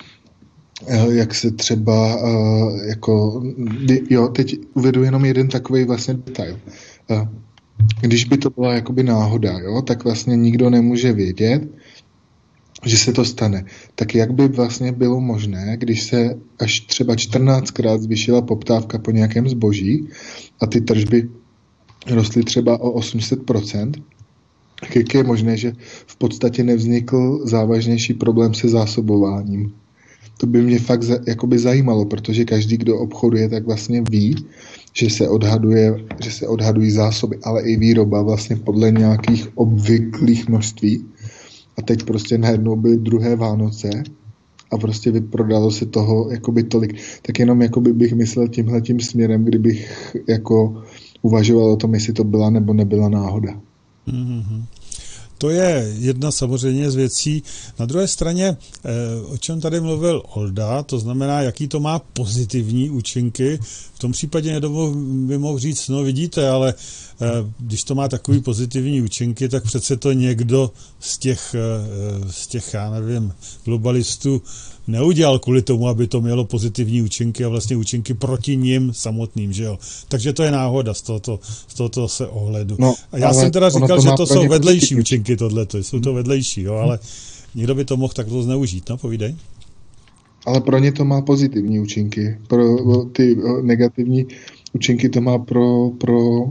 Uh, jak se třeba uh, jako, jo, teď uvedu jenom jeden takový vlastně detail. Uh, když by to byla jakoby náhoda, jo, tak vlastně nikdo nemůže vědět, že se to stane. Tak jak by vlastně bylo možné, když se až třeba čtrnáctkrát zvýšila poptávka po nějakém zboží a ty tržby rostly třeba o osm set procent, jak je možné, že v podstatě nevznikl závažnější problém se zásobováním. To by mě fakt za, jakoby zajímalo, protože každý, kdo obchoduje, tak vlastně ví, že se odhaduje, že se odhadují zásoby, ale i výroba vlastně podle nějakých obvyklých množství. A teď prostě najednou byly druhé Vánoce a prostě vyprodalo se toho jakoby tolik. Tak jenom jakoby bych myslel tímhletím směrem, kdybych jako uvažoval o tom, jestli to byla nebo nebyla náhoda. Mm-hmm. To je jedna samozřejmě z věcí. Na druhé straně, o čem tady mluvil Olda, to znamená, jaký to má pozitivní účinky. V tom případě někdo by mohl říct, no vidíte, ale když to má takový pozitivní účinky, tak přece to někdo z těch, z těch já nevím, globalistů neudělal kvůli tomu, aby to mělo pozitivní účinky a vlastně účinky proti nim samotným, že jo. Takže to je náhoda z tohoto, z tohoto se ohledu. No, a já jsem teda říkal, to že to jsou vedlejší pozitivní účinky tohleto, jsou to vedlejší, jo, ale někdo by to mohl takto zneužít, no, povídej. Ale pro ně to má pozitivní účinky. Pro ty negativní účinky to má pro, pro,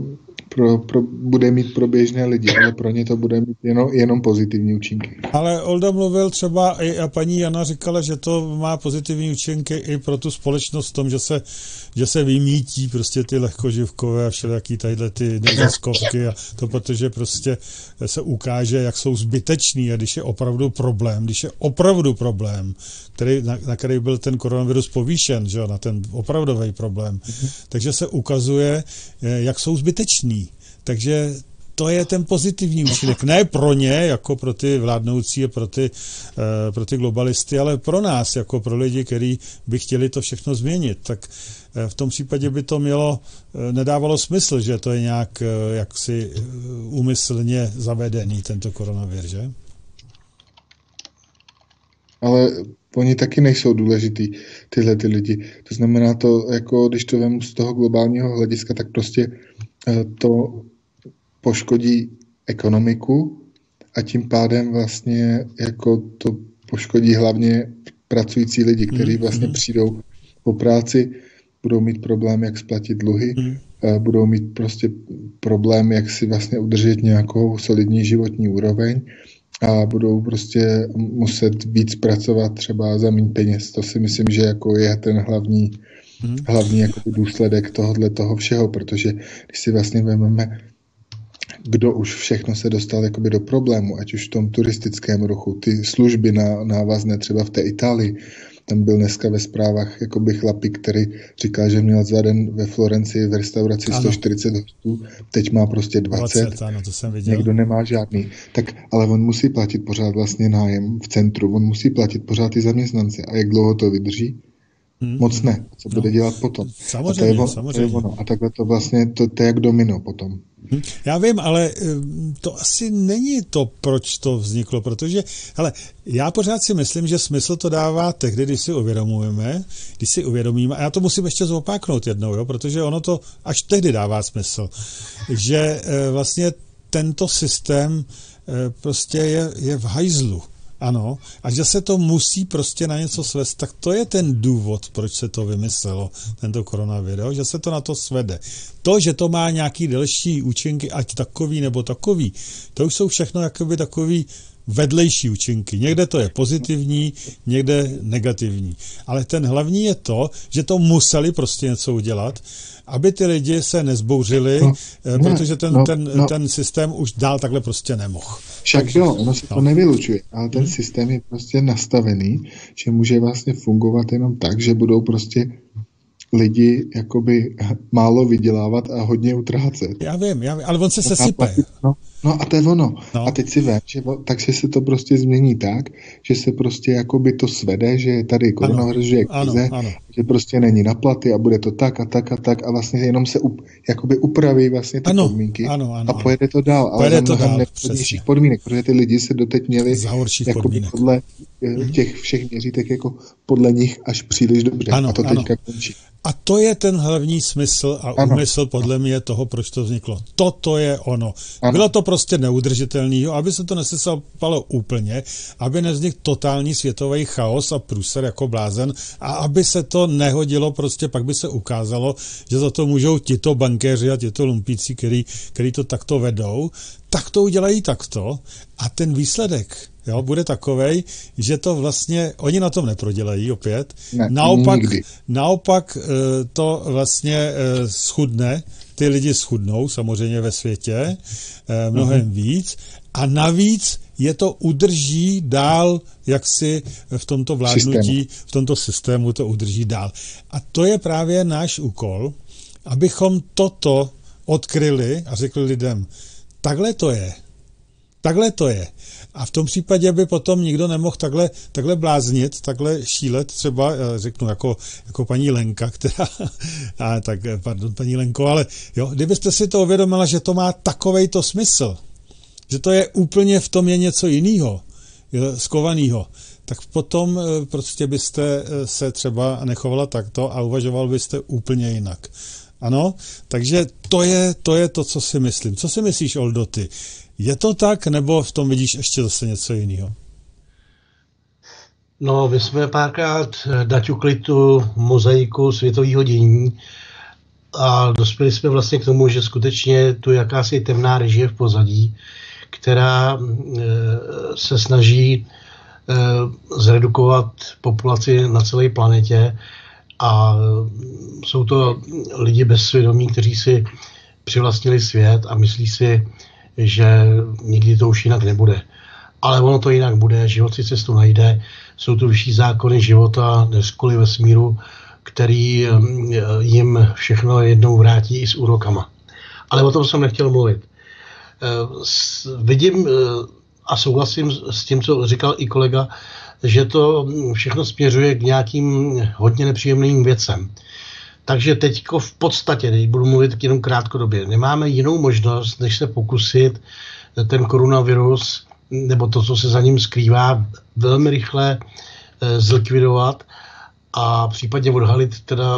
pro, pro, bude mít pro běžné lidi, ale pro ně to bude mít jenom, jenom pozitivní účinky. Ale Olda mluvil třeba, i a paní Jana říkala, že to má pozitivní účinky i pro tu společnost v tom, že se, že se vymítí prostě ty lehkoživkové a všelijaký tadyhle ty neziskovky a to, protože prostě se ukáže, jak jsou zbytečný a když je opravdu problém, když je opravdu problém, který, na, na který byl ten koronavirus povýšen, že, na ten opravdový problém, mm-hmm. takže se ukazuje, jak jsou zbyteční. Takže to je ten pozitivní účinek. Ne pro ně, jako pro ty vládnoucí a pro ty, uh, pro ty globalisty, ale pro nás, jako pro lidi, kteří by chtěli to všechno změnit. Tak uh, v tom případě by to mělo, uh, nedávalo smysl, že to je nějak uh, jaksi uh, úmyslně zavedený, tento koronavir, že? Ale oni taky nejsou důležitý, tyhle ty lidi. To znamená to, jako když to vemu z toho globálního hlediska, tak prostě uh, to poškodí ekonomiku a tím pádem vlastně jako to poškodí hlavně pracující lidi, kteří vlastně přijdou po práci, budou mít problém, jak splatit dluhy, budou mít prostě problém, jak si vlastně udržet nějakou solidní životní úroveň a budou prostě muset víc pracovat třeba za méně peněz. To si myslím, že jako je ten hlavní, hlavní jako důsledek tohohle toho všeho, protože když si vlastně vezmeme, kdo už všechno se dostal jakoby do problému, ať už v tom turistickém ruchu, ty služby na, návazné třeba v té Itálii. Tam byl dneska ve zprávách jakoby chlapík, který říkal, že měl za den ve Florencii v restauraci ano. sto čtyřicet hostů, teď má prostě dvacet, dvacet ano, to jsem viděl. Někdo nemá žádný. Tak, ale on musí platit pořád vlastně nájem v centru, on musí platit pořád ty zaměstnance. A jak dlouho to vydrží? Hmm. Moc ne. Co bude no. dělat potom? Samozřejmě, a to je on, samozřejmě. To je ono. A takhle to vlastně, to, to je jak domino potom. Já vím, ale to asi není to, proč to vzniklo, protože, hele, já pořád si myslím, že smysl to dává tehdy, když si uvědomujeme, když si uvědomíme, a já to musím ještě zopáknout jednou, jo, protože ono to až tehdy dává smysl, že vlastně tento systém prostě je, je v hajzlu. Ano, a že se to musí prostě na něco svést, tak to je ten důvod, proč se to vymyslelo, tento koronavir, že se to na to svede. To, že to má nějaký delší účinky, ať takový nebo takový, to už jsou všechno jakoby takový vedlejší účinky. Někde to je pozitivní, někde negativní. Ale ten hlavní je to, že to museli prostě něco udělat, aby ty lidi se nezbouřili, no, protože ten, no, ten, no. ten systém už dál takhle prostě nemohl. Však Takže, jo, ono se no. to nevylučuje, ale ten hmm. systém je prostě nastavený, že může vlastně fungovat jenom tak, že budou prostě lidi jakoby málo vydělávat a hodně utrácet. Já vím, já vím, ale on se sesype. No, no a to je ono. No. A teď si vím, že takže se to prostě změní tak, že se prostě jakoby to svede, že je tady koronavirus, že je krize, ano, ano. že prostě není na platy a bude to tak a tak a tak a vlastně jenom se up, jakoby upraví vlastně ty ano, podmínky ano, ano, a pojede to dál, pojede ale to za mnohem nepodnějších podmínek, protože ty lidi se doteď měli jakoby podle těch všech měřítek jako podle nich až příliš dobře ano, a to teďka ano. končí. A to je ten hlavní smysl a ano. úmysl podle mě toho, proč to vzniklo. Toto je ono. Ano. Bylo to prostě neudržitelný, aby se to nesesapalo úplně, aby nevznikl totální světový chaos a průser jako blázen a aby se to nehodilo, prostě pak by se ukázalo, že za to můžou tito bankéři a tito lumpíci, který, který to takto vedou, tak to udělají takto a ten výsledek jo, bude takovej, že to vlastně, oni na tom neprodělají opět, ne, naopak, naopak to vlastně schudne, ty lidi schudnou samozřejmě ve světě mnohem uh-huh. víc a navíc je to udrží dál, jak si v tomto vládnutí, systému. v tomto systému to udrží dál. A to je právě náš úkol, abychom toto odkryli a řekli lidem, takhle to je. Takhle to je. A v tom případě by potom nikdo nemohl takhle, takhle bláznit, takhle šílet, třeba řeknu jako, jako paní Lenka, která, a tak, pardon, paní Lenko, ale jo, kdybyste si to uvědomila, že to má takovejto smysl, že to je úplně v tom je něco jiného, skovaného, tak potom prostě byste se třeba nechovala takto a uvažoval byste úplně jinak. Ano, takže to je, to je to, co si myslím. Co si myslíš, Oldo, ty? Je to tak, nebo v tom vidíš ještě zase něco jiného? No, my jsme párkrát naťukli tu mozaiku světového dění a dospěli jsme vlastně k tomu, že skutečně tu jakási temná režie v pozadí, která se snaží zredukovat populaci na celé planetě, a jsou to lidi bez svědomí, kteří si přivlastnili svět a myslí si, že nikdy to už jinak nebude. Ale ono to jinak bude, život si cestu najde, jsou tu vyšší zákony života, neskoly vesmíru, který jim všechno jednou vrátí i s úrokama. Ale o tom jsem nechtěl mluvit. Vidím a souhlasím s tím, co říkal i kolega, že to všechno směřuje k nějakým hodně nepříjemným věcem. Takže teďko v podstatě, teď budu mluvit jenom krátkodobě, nemáme jinou možnost, než se pokusit ten koronavirus, nebo to, co se za ním skrývá, velmi rychle zlikvidovat a případně odhalit teda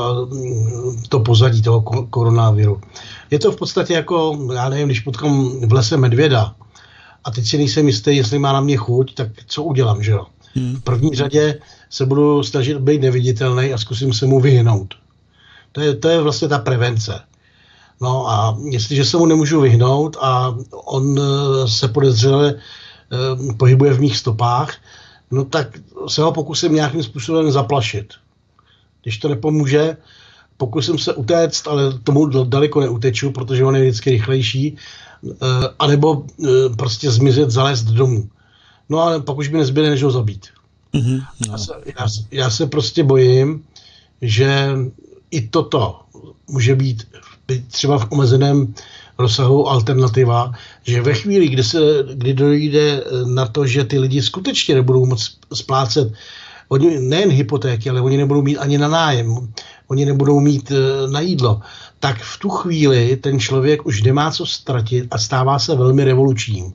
to pozadí toho koronaviru. Je to v podstatě jako, já nevím, když potkám v lese medvěda a teď si nejsem jistý, jestli má na mě chuť, tak co udělám, že jo? Hmm. V první řadě se budu snažit být neviditelný a zkusím se mu vyhnout. To je, to je vlastně ta prevence. No a jestliže se mu nemůžu vyhnout a on se podezřele eh, pohybuje v mých stopách, no tak se ho pokusím nějakým způsobem zaplašit. Když to nepomůže, pokusím se utéct, ale tomu daleko neuteču, protože on je vždycky rychlejší, eh, anebo eh, prostě zmizet, zalézt domů. No ale pak už by nezbyde, než ho zabít. Mm-hmm, no. já, se, já, já se prostě bojím, že i toto může být třeba v omezeném rozsahu alternativa, že ve chvíli, kdy, se, kdy dojde na to, že ty lidi skutečně nebudou moc splácet oni, nejen hypotéky, ale oni nebudou mít ani na nájem, oni nebudou mít na jídlo, tak v tu chvíli ten člověk už nemá co ztratit a stává se velmi revolučním.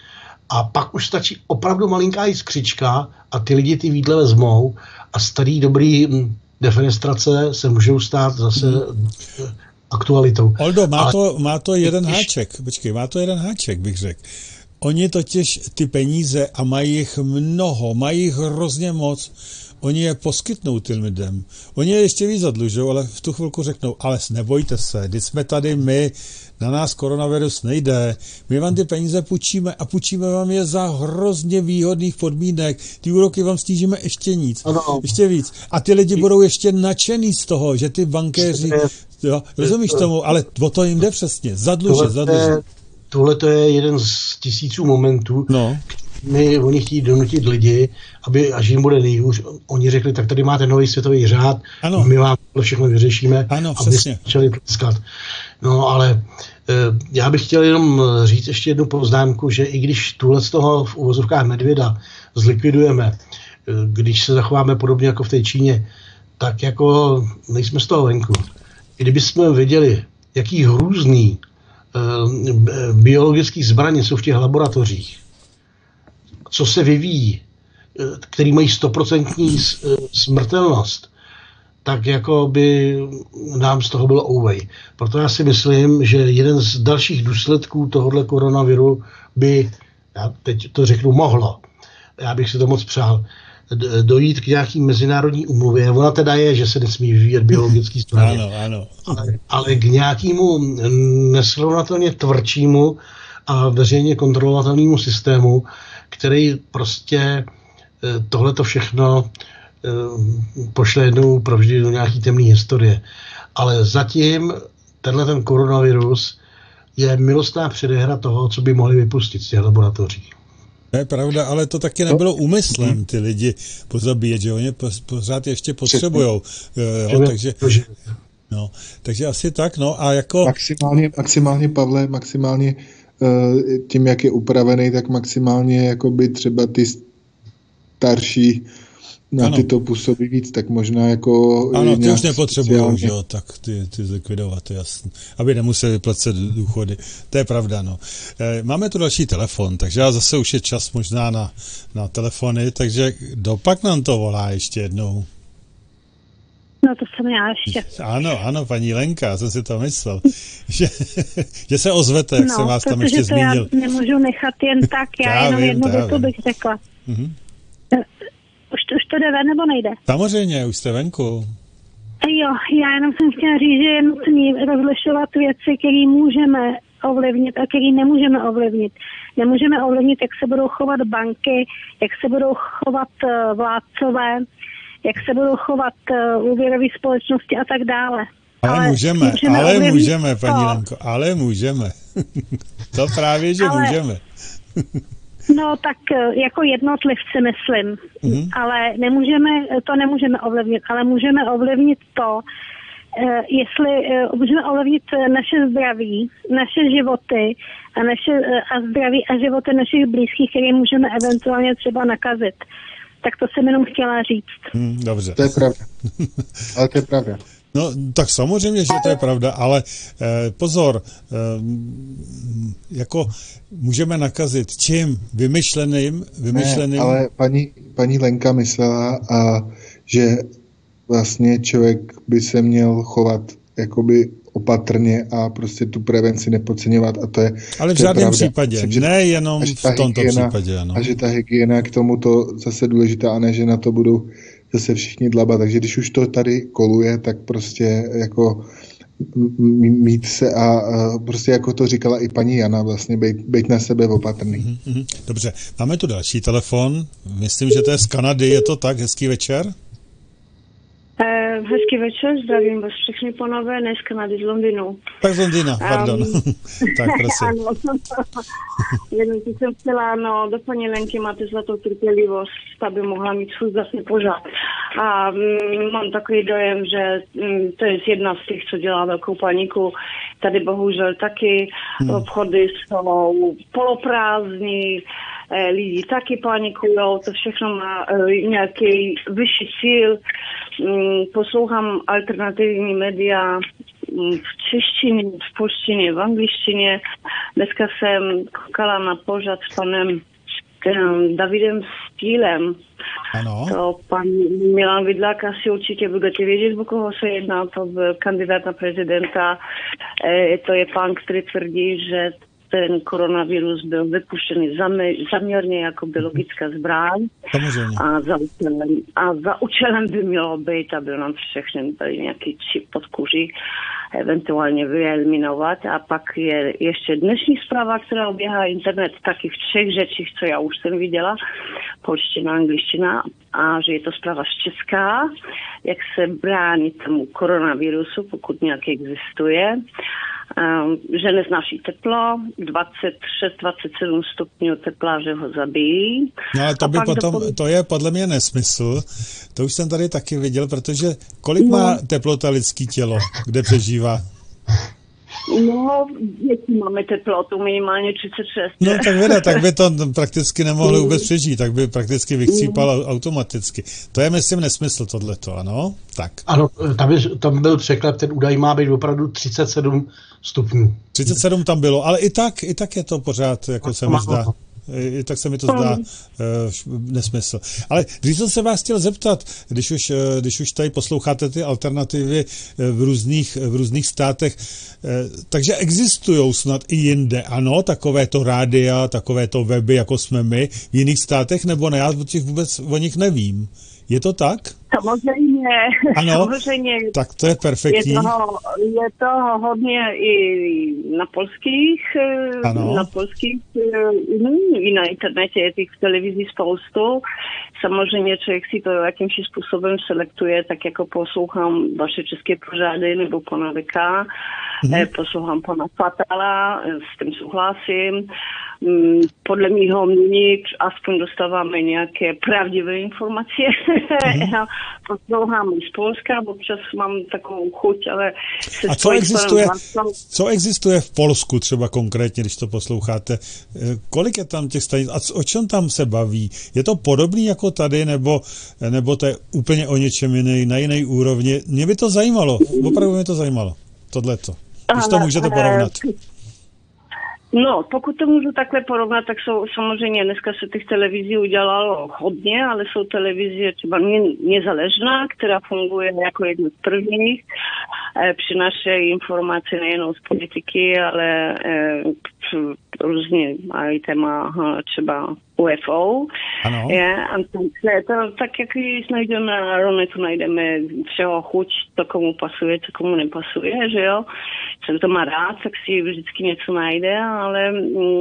A pak už stačí opravdu malinká jiskřička a ty lidi ty výdle vezmou a starý dobrý defenestrace se můžou stát zase hmm. aktualitou. Oldo, má, Ale... to, má to jeden háček, počkej, má to jeden háček, bych řekl. Oni totiž ty peníze, a mají jich mnoho, mají jich hrozně moc, oni je poskytnou tím lidem. Oni je ještě víc zadlužou, ale v tu chvilku řeknou, ale nebojte se, když jsme tady my, na nás koronavirus nejde, my vám ty peníze půjčíme a půjčíme vám je za hrozně výhodných podmínek, ty úroky vám snížíme ještě nic, ano. ještě víc. A ty lidi budou ještě nadšený z toho, že ty bankéři, jo, rozumíš tomu, ale o to jim jde přesně, zadluže, zadluže. Tohle to je jeden z tisíců momentů, no. My, oni chtějí donutit lidi, aby, až jim bude nejhůř, oni řekli, tak tady máte nový světový řád, ano. My vám to všechno vyřešíme, ano, aby se začali tleskat. No ale e, já bych chtěl jenom říct ještě jednu poznámku, že i když tuhle z toho v uvozovkách medvěda zlikvidujeme, e, když se zachováme podobně jako v té Číně, tak jako nejsme z toho venku. Kdybychom viděli, jaký hrůzný e, biologický zbraně jsou v těch laboratořích, co se vyvíjí, který mají stoprocentní smrtelnost, tak jako by nám z toho bylo ouvej. Proto já si myslím, že jeden z dalších důsledků tohohle koronaviru by, já teď to řeknu, mohlo, já bych si to moc přál, dojít k nějaký mezinárodní úmluvě. Ona teda je, že se nesmí vyvíjet biologický zbraně. Ano, ano. Ale, ale k nějakému nesrovnatelně tvrdšímu a veřejně kontrolovatelnému systému, který prostě tohleto všechno pošle jednou provždy do nějaký temné historie. Ale zatím tenhle ten koronavirus je milostná předehra toho, co by mohli vypustit z těch laboratoří. To je pravda, ale to taky nebylo úmyslem ty lidi pozabíjet, že oni pořád ještě potřebujou. Jo, takže, no, takže asi tak, no a jako... Maximálně, maximálně Pavle, maximálně tím, jak je upravený, tak maximálně jakoby třeba ty starší na ano. ty to působí víc, tak možná jako... Ano, ty už nepotřebujou, že jo, tak ty, ty zlikvidovat, to jasný. Aby nemuseli placet důchody. To je pravda, no. E, máme tu další telefon, takže já zase už je čas možná na, na telefony, takže dopak nám to volá ještě jednou. No to jsem já ještě. Ano, ano, paní Lenka, já jsem si to myslel, že, že se ozvete, jak no, jsem vás tam ještě to zmínil. Já nemůžu nechat jen tak, já, já jenom vím, jednu větu bych řekla. Mhm. Už to, už to jde ven, nebo nejde? Samozřejmě, už jste venku. Jo, já jenom jsem chtěla říct, že je nutné rozlišovat věci, které můžeme ovlivnit a které nemůžeme ovlivnit. Nemůžeme ovlivnit, jak se budou chovat banky, jak se budou chovat vládcové, jak se budou chovat úvěrové společnosti a tak dále. Ale, ale můžeme, můžeme, ale můžeme, paní Lenko, ale můžeme. To právě, že ale, můžeme. No tak jako jednotlivci myslím, mm-hmm. ale nemůžeme, to nemůžeme ovlivnit, ale můžeme ovlivnit to, jestli můžeme ovlivnit naše zdraví, naše životy a, naše, a zdraví a životy našich blízkých, které můžeme eventuálně třeba nakazit. Tak to jsem jenom chtěla říct. Hmm, dobře. To je pravda. Ale to je pravda. No, tak samozřejmě, že to je pravda, ale eh, pozor, eh, jako můžeme nakazit čím? Vymyšleným? vymyšleným? Ne, ale paní, paní Lenka myslela, a, že vlastně člověk by se měl chovat jakoby opatrně a prostě tu prevenci nepodceňovat a to je ale v to žádném je případě, Myslím, ne jenom v tomto hygiena, případě, ano. A že ta hygiena k tomu to zase důležitá a ne, že na to budou zase všichni dlabat, takže když už to tady koluje, tak prostě jako mít se a, a prostě jako to říkala i paní Jana, vlastně bejt, bejt na sebe opatrný. Dobře, máme tu další telefon, myslím, že to je z Kanady, je to tak? Hezký večer? Uh, hezký večer, zdravím vás všechny panové, ne z Kanady, z Londýnu. Tak z Londýna, pardon. Um, tak prosím. Ano, jenom jsem chtěla, no, do paní Lenky máte zlatou trpělivost, aby mohla mít svůj vlastní pořád. A um, mám takový dojem, že um, to je jedna z těch, co dělá velkou paniku. Tady bohužel taky hmm. obchody jsou poloprázdní, lidi taky panikujou, to všechno má uh, nějaký vyšší cíl. Um, poslouchám alternativní média um, v češtině, v polštině, v angličtině. Dneska jsem koukala na pořad s panem um, Davidem Stýlem. Ano. To pan Milan Vidlák asi určitě budete vědět, o koho se jedná, to byl kandidát na prezidenta. E, to je pán, který tvrdí, že ten koronavirus byl vypuštěný zaměrně jako biologická zbraň a za, účelem, a za účelem by mělo být, aby nám všechny byli nějaký čip pod kůží, eventuálně vyeliminovat. A pak je ještě dnešní zpráva, která oběhá internet taky v třech řečích, co já už jsem viděla, polština, angličtina, a že je to zpráva z Česka, jak se bránit tomu koronavirusu, pokud nějaký existuje. Um, že neznáší teplo, dvacet šest dvacet sedm stupňů tepla, že ho zabíjí. No ale to, by potom, dopo... to je podle mě nesmysl. To už jsem tady taky viděl, protože kolik no. má teplota lidský tělo, kde přežívá? No, jaký máme teplotu, minimálně třicet šest. No tak věda, tak by to prakticky nemohli vůbec přežít, tak by prakticky vychcípal automaticky. To je, myslím, nesmysl tohleto, ano? Tak. Ano, tam, je, tam byl překlep, ten údaj má být opravdu třicet sedm stupňů. třicet sedm tam bylo, ale i tak, i tak je to pořád, jako se mi zdá. I tak se mi to zdá uh, nesmysl. Ale když jsem se vás chtěl zeptat, když už, uh, když už tady posloucháte ty alternativy uh, v různých, v různých státech, uh, takže existují snad i jinde, ano, takovéto rádia, takovéto weby, jako jsme my, v jiných státech, nebo ne, já o těch vůbec o nich nevím. Je to tak? Samozřejmě. Ano, samozřejmě. Tak to je perfektní. Je toho, je toho hodně i na polských, ano. na polských, i na internetě je těch v televizi spoustu. Samozřejmě člověk si to jakýmsi způsobem selektuje, tak jako poslouchám vaše české pořady nebo pana Veka, hmm. poslouchám pana Fatala, s tím souhlasím. Podle mýho mění aspoň dostáváme nějaké pravdivé informace. Mm-hmm. Já poslouchám z Polska, občas mám takovou chuť, ale... A co existuje, co existuje v Polsku třeba konkrétně, když to posloucháte? Kolik je tam těch stanic? A o čem tam se baví? Je to podobný jako tady, nebo, nebo to je úplně o něčem jiný, na jiný úrovni? Mě by to zajímalo, opravdu mě to zajímalo, tohleto. Když to můžete porovnat. No, pokud to můžu takhle porovnat, tak jsou samozřejmě dneska se těch televizí udělalo hodně, ale jsou televize třeba nezaležná, která funguje jako jedna z prvních. E, přinášejí informace nejenom z politiky, ale e, různě mají téma třeba U F O. Ano. Je, a to, tak jak když najdeme na Ronetu, najdeme všeho chuť, to komu pasuje, co komu nepasuje, že jo. Jsem to má rád, tak si vždycky něco najde, ale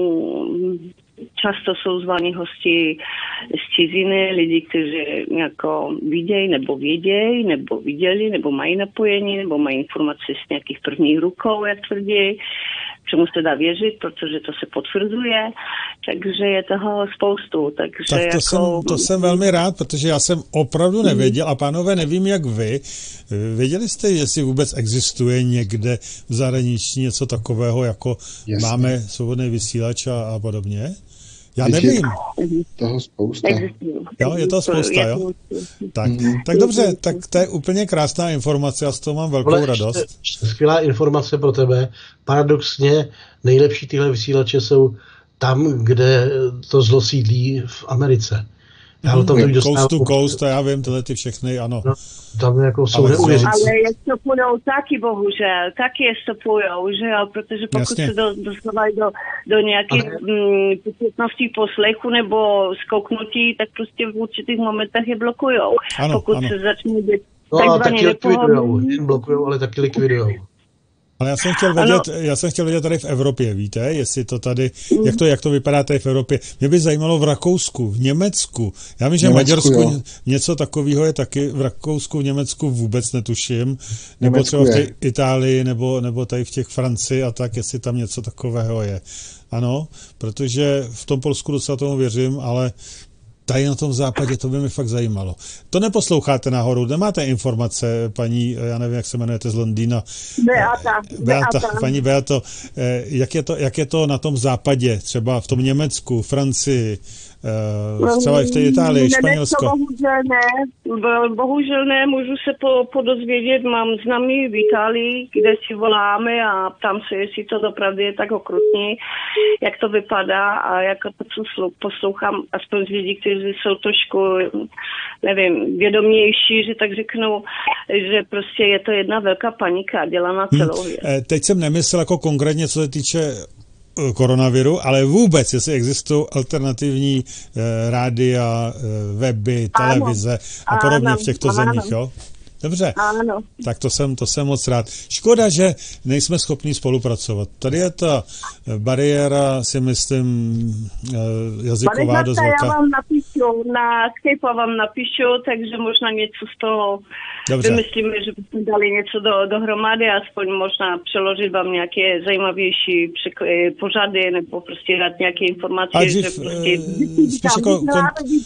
mm, často jsou zvaní hosti z ciziny, lidi, kteří jako vidějí nebo vědějí, nebo viděli, nebo mají napojení, nebo mají informace z nějakých prvních rukou, jak tvrdí, čemu se dá věřit, protože to se potvrzuje, takže je toho spoustu. Takže tak to, jako... jsem, to jsem velmi rád, protože já jsem opravdu nevěděl a pánové, nevím jak vy, věděli jste, jestli vůbec existuje někde v zahraničí něco takového, jako Jasně. máme svobodný vysílač a, a podobně? Já nevím. Toho spousta. Jo, je to spousta, jo? Tak, tak dobře, tak to je úplně krásná informace, já z toho mám velkou radost. Skvělá informace pro tebe. Paradoxně nejlepší tyhle vysílače jsou tam, kde to zlo sídlí v Americe. Já o tom hmm, coast to coast, a já vím tyhle ty všechny, ano. No, tam jako jsou neuvěřitelné. Ale je stopujou taky, bohužel, taky je stopujou, že jo, protože pokud Jasně. se do, dostávají do, do nějakých početností poslechu nebo skouknutí, tak prostě v určitých momentech je blokujou. Ano, pokud ano. se začne být no, takzvaně likvidujou, jen blokujou, ale taky likvidujou. Ale já jsem chtěl vědět, já jsem chtěl vědět tady v Evropě, víte, jestli to tady, mm. jak to, jak to vypadá tady v Evropě. Mě by zajímalo v Rakousku, v Německu. Já vím, že v Maďarsku jo. něco takového je taky, v Rakousku, v Německu vůbec netuším. Nebo Německu třeba v té Itálii, nebo, nebo tady v těch Francii a tak, jestli tam něco takového je. Ano, protože v tom Polsku docela tomu věřím, ale tady na tom západě, to by mi fakt zajímalo. To neposloucháte nahoru, nemáte informace, paní, já nevím, jak se jmenujete z Londýna. Beata. Beata, paní Beato, jak je to, jak je to na tom západě, třeba v tom Německu, Francii, třeba i v té Itálii, Španělsko? Bohužel ne, bohužel ne, můžu se po, podozvědět, mám známý v Itálii, kde si voláme a ptám se, jestli to opravdu je tak okrutný, jak to vypadá a jak to poslouchám, aspoň z lidí, kteří jsou trošku, nevím, vědomější, že tak řeknou, že prostě je to jedna velká panika, dělaná celou věc. Hmm. Teď jsem nemyslel jako konkrétně, co se týče koronaviru, ale vůbec, jestli existují alternativní eh, rádia, eh, weby, televize ano, a podobně ano, v těchto ano. zemích, jo? Dobře, ano. tak to jsem, to jsem moc rád. Škoda, že nejsme schopni spolupracovat. Tady je ta bariéra, si myslím, jazyková dost velká. Já vám napíšu, na Skype vám napíšu, takže možná něco z toho Dobře. vymyslíme, že bychom dali něco do, dohromady, aspoň možná přeložit vám nějaké zajímavější pořady, nebo prostě dát nějaké informace, dřív, že prostě... Spíš jako kon...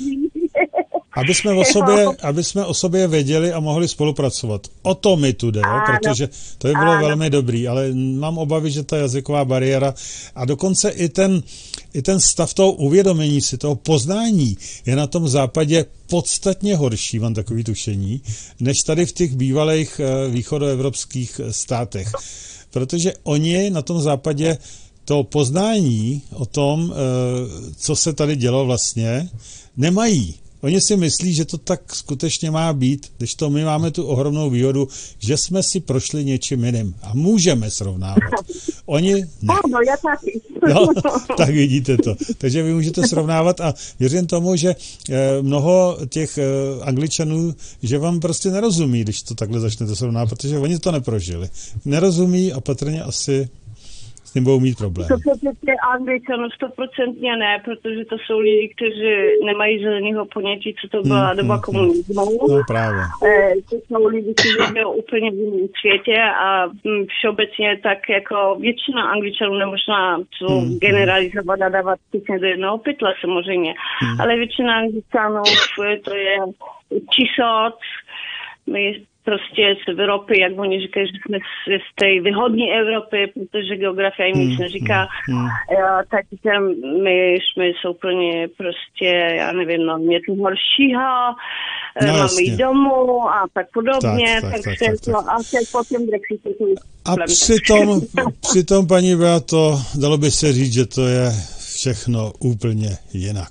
Aby jsme, o sobě, aby jsme o sobě věděli a mohli spolupracovat. O to mi tu jde, jo? Protože to by bylo ano. velmi dobrý, ale mám obavy, že ta jazyková bariéra a dokonce i ten, i ten stav toho uvědomění si, toho poznání je na tom západě podstatně horší, mám takový tušení, než tady v těch bývalých východoevropských státech. Protože oni na tom západě to poznání o tom, co se tady dělo vlastně, nemají. Oni si myslí, že to tak skutečně má být, když to my máme tu ohromnou výhodu, že jsme si prošli něčím jiným a můžeme srovnávat. Oni ne. No, já taky. No, tak vidíte to. Takže vy můžete srovnávat a věřím tomu, že mnoho těch Angličanů, že vám prostě nerozumí, když to takhle začnete srovnávat, protože oni to neprožili. Nerozumí a patrně asi s tím budou mít problém. To je Angličanů stoprocentně ne, protože to jsou lidi, kteří nemají žádného ponětí, co to byla hmm, doba hmm, komunismu. No právě. E, to jsou lidi, kteří jsou úplně v jiném světě a m, všeobecně tak jako většina Angličanů, nemožná to hmm, generalizovat a dávat přesně do jednoho pytle samozřejmě, hmm. ale většina Angličanů, to je čisoc, my prostě z Evropy, jak oni říkají, že jsme z té východní Evropy, protože geografie jim nic neříká, mm, mm. takže my jsme jsou úplně prostě, já nevím, no, mě tu horšího, no, máme jít domů a tak podobně, tak, tak, takže tak, tak, tak. No, a teď potom Brexitu. A přitom, přitom, paní Beato, dalo by se říct, že to je všechno úplně jinak.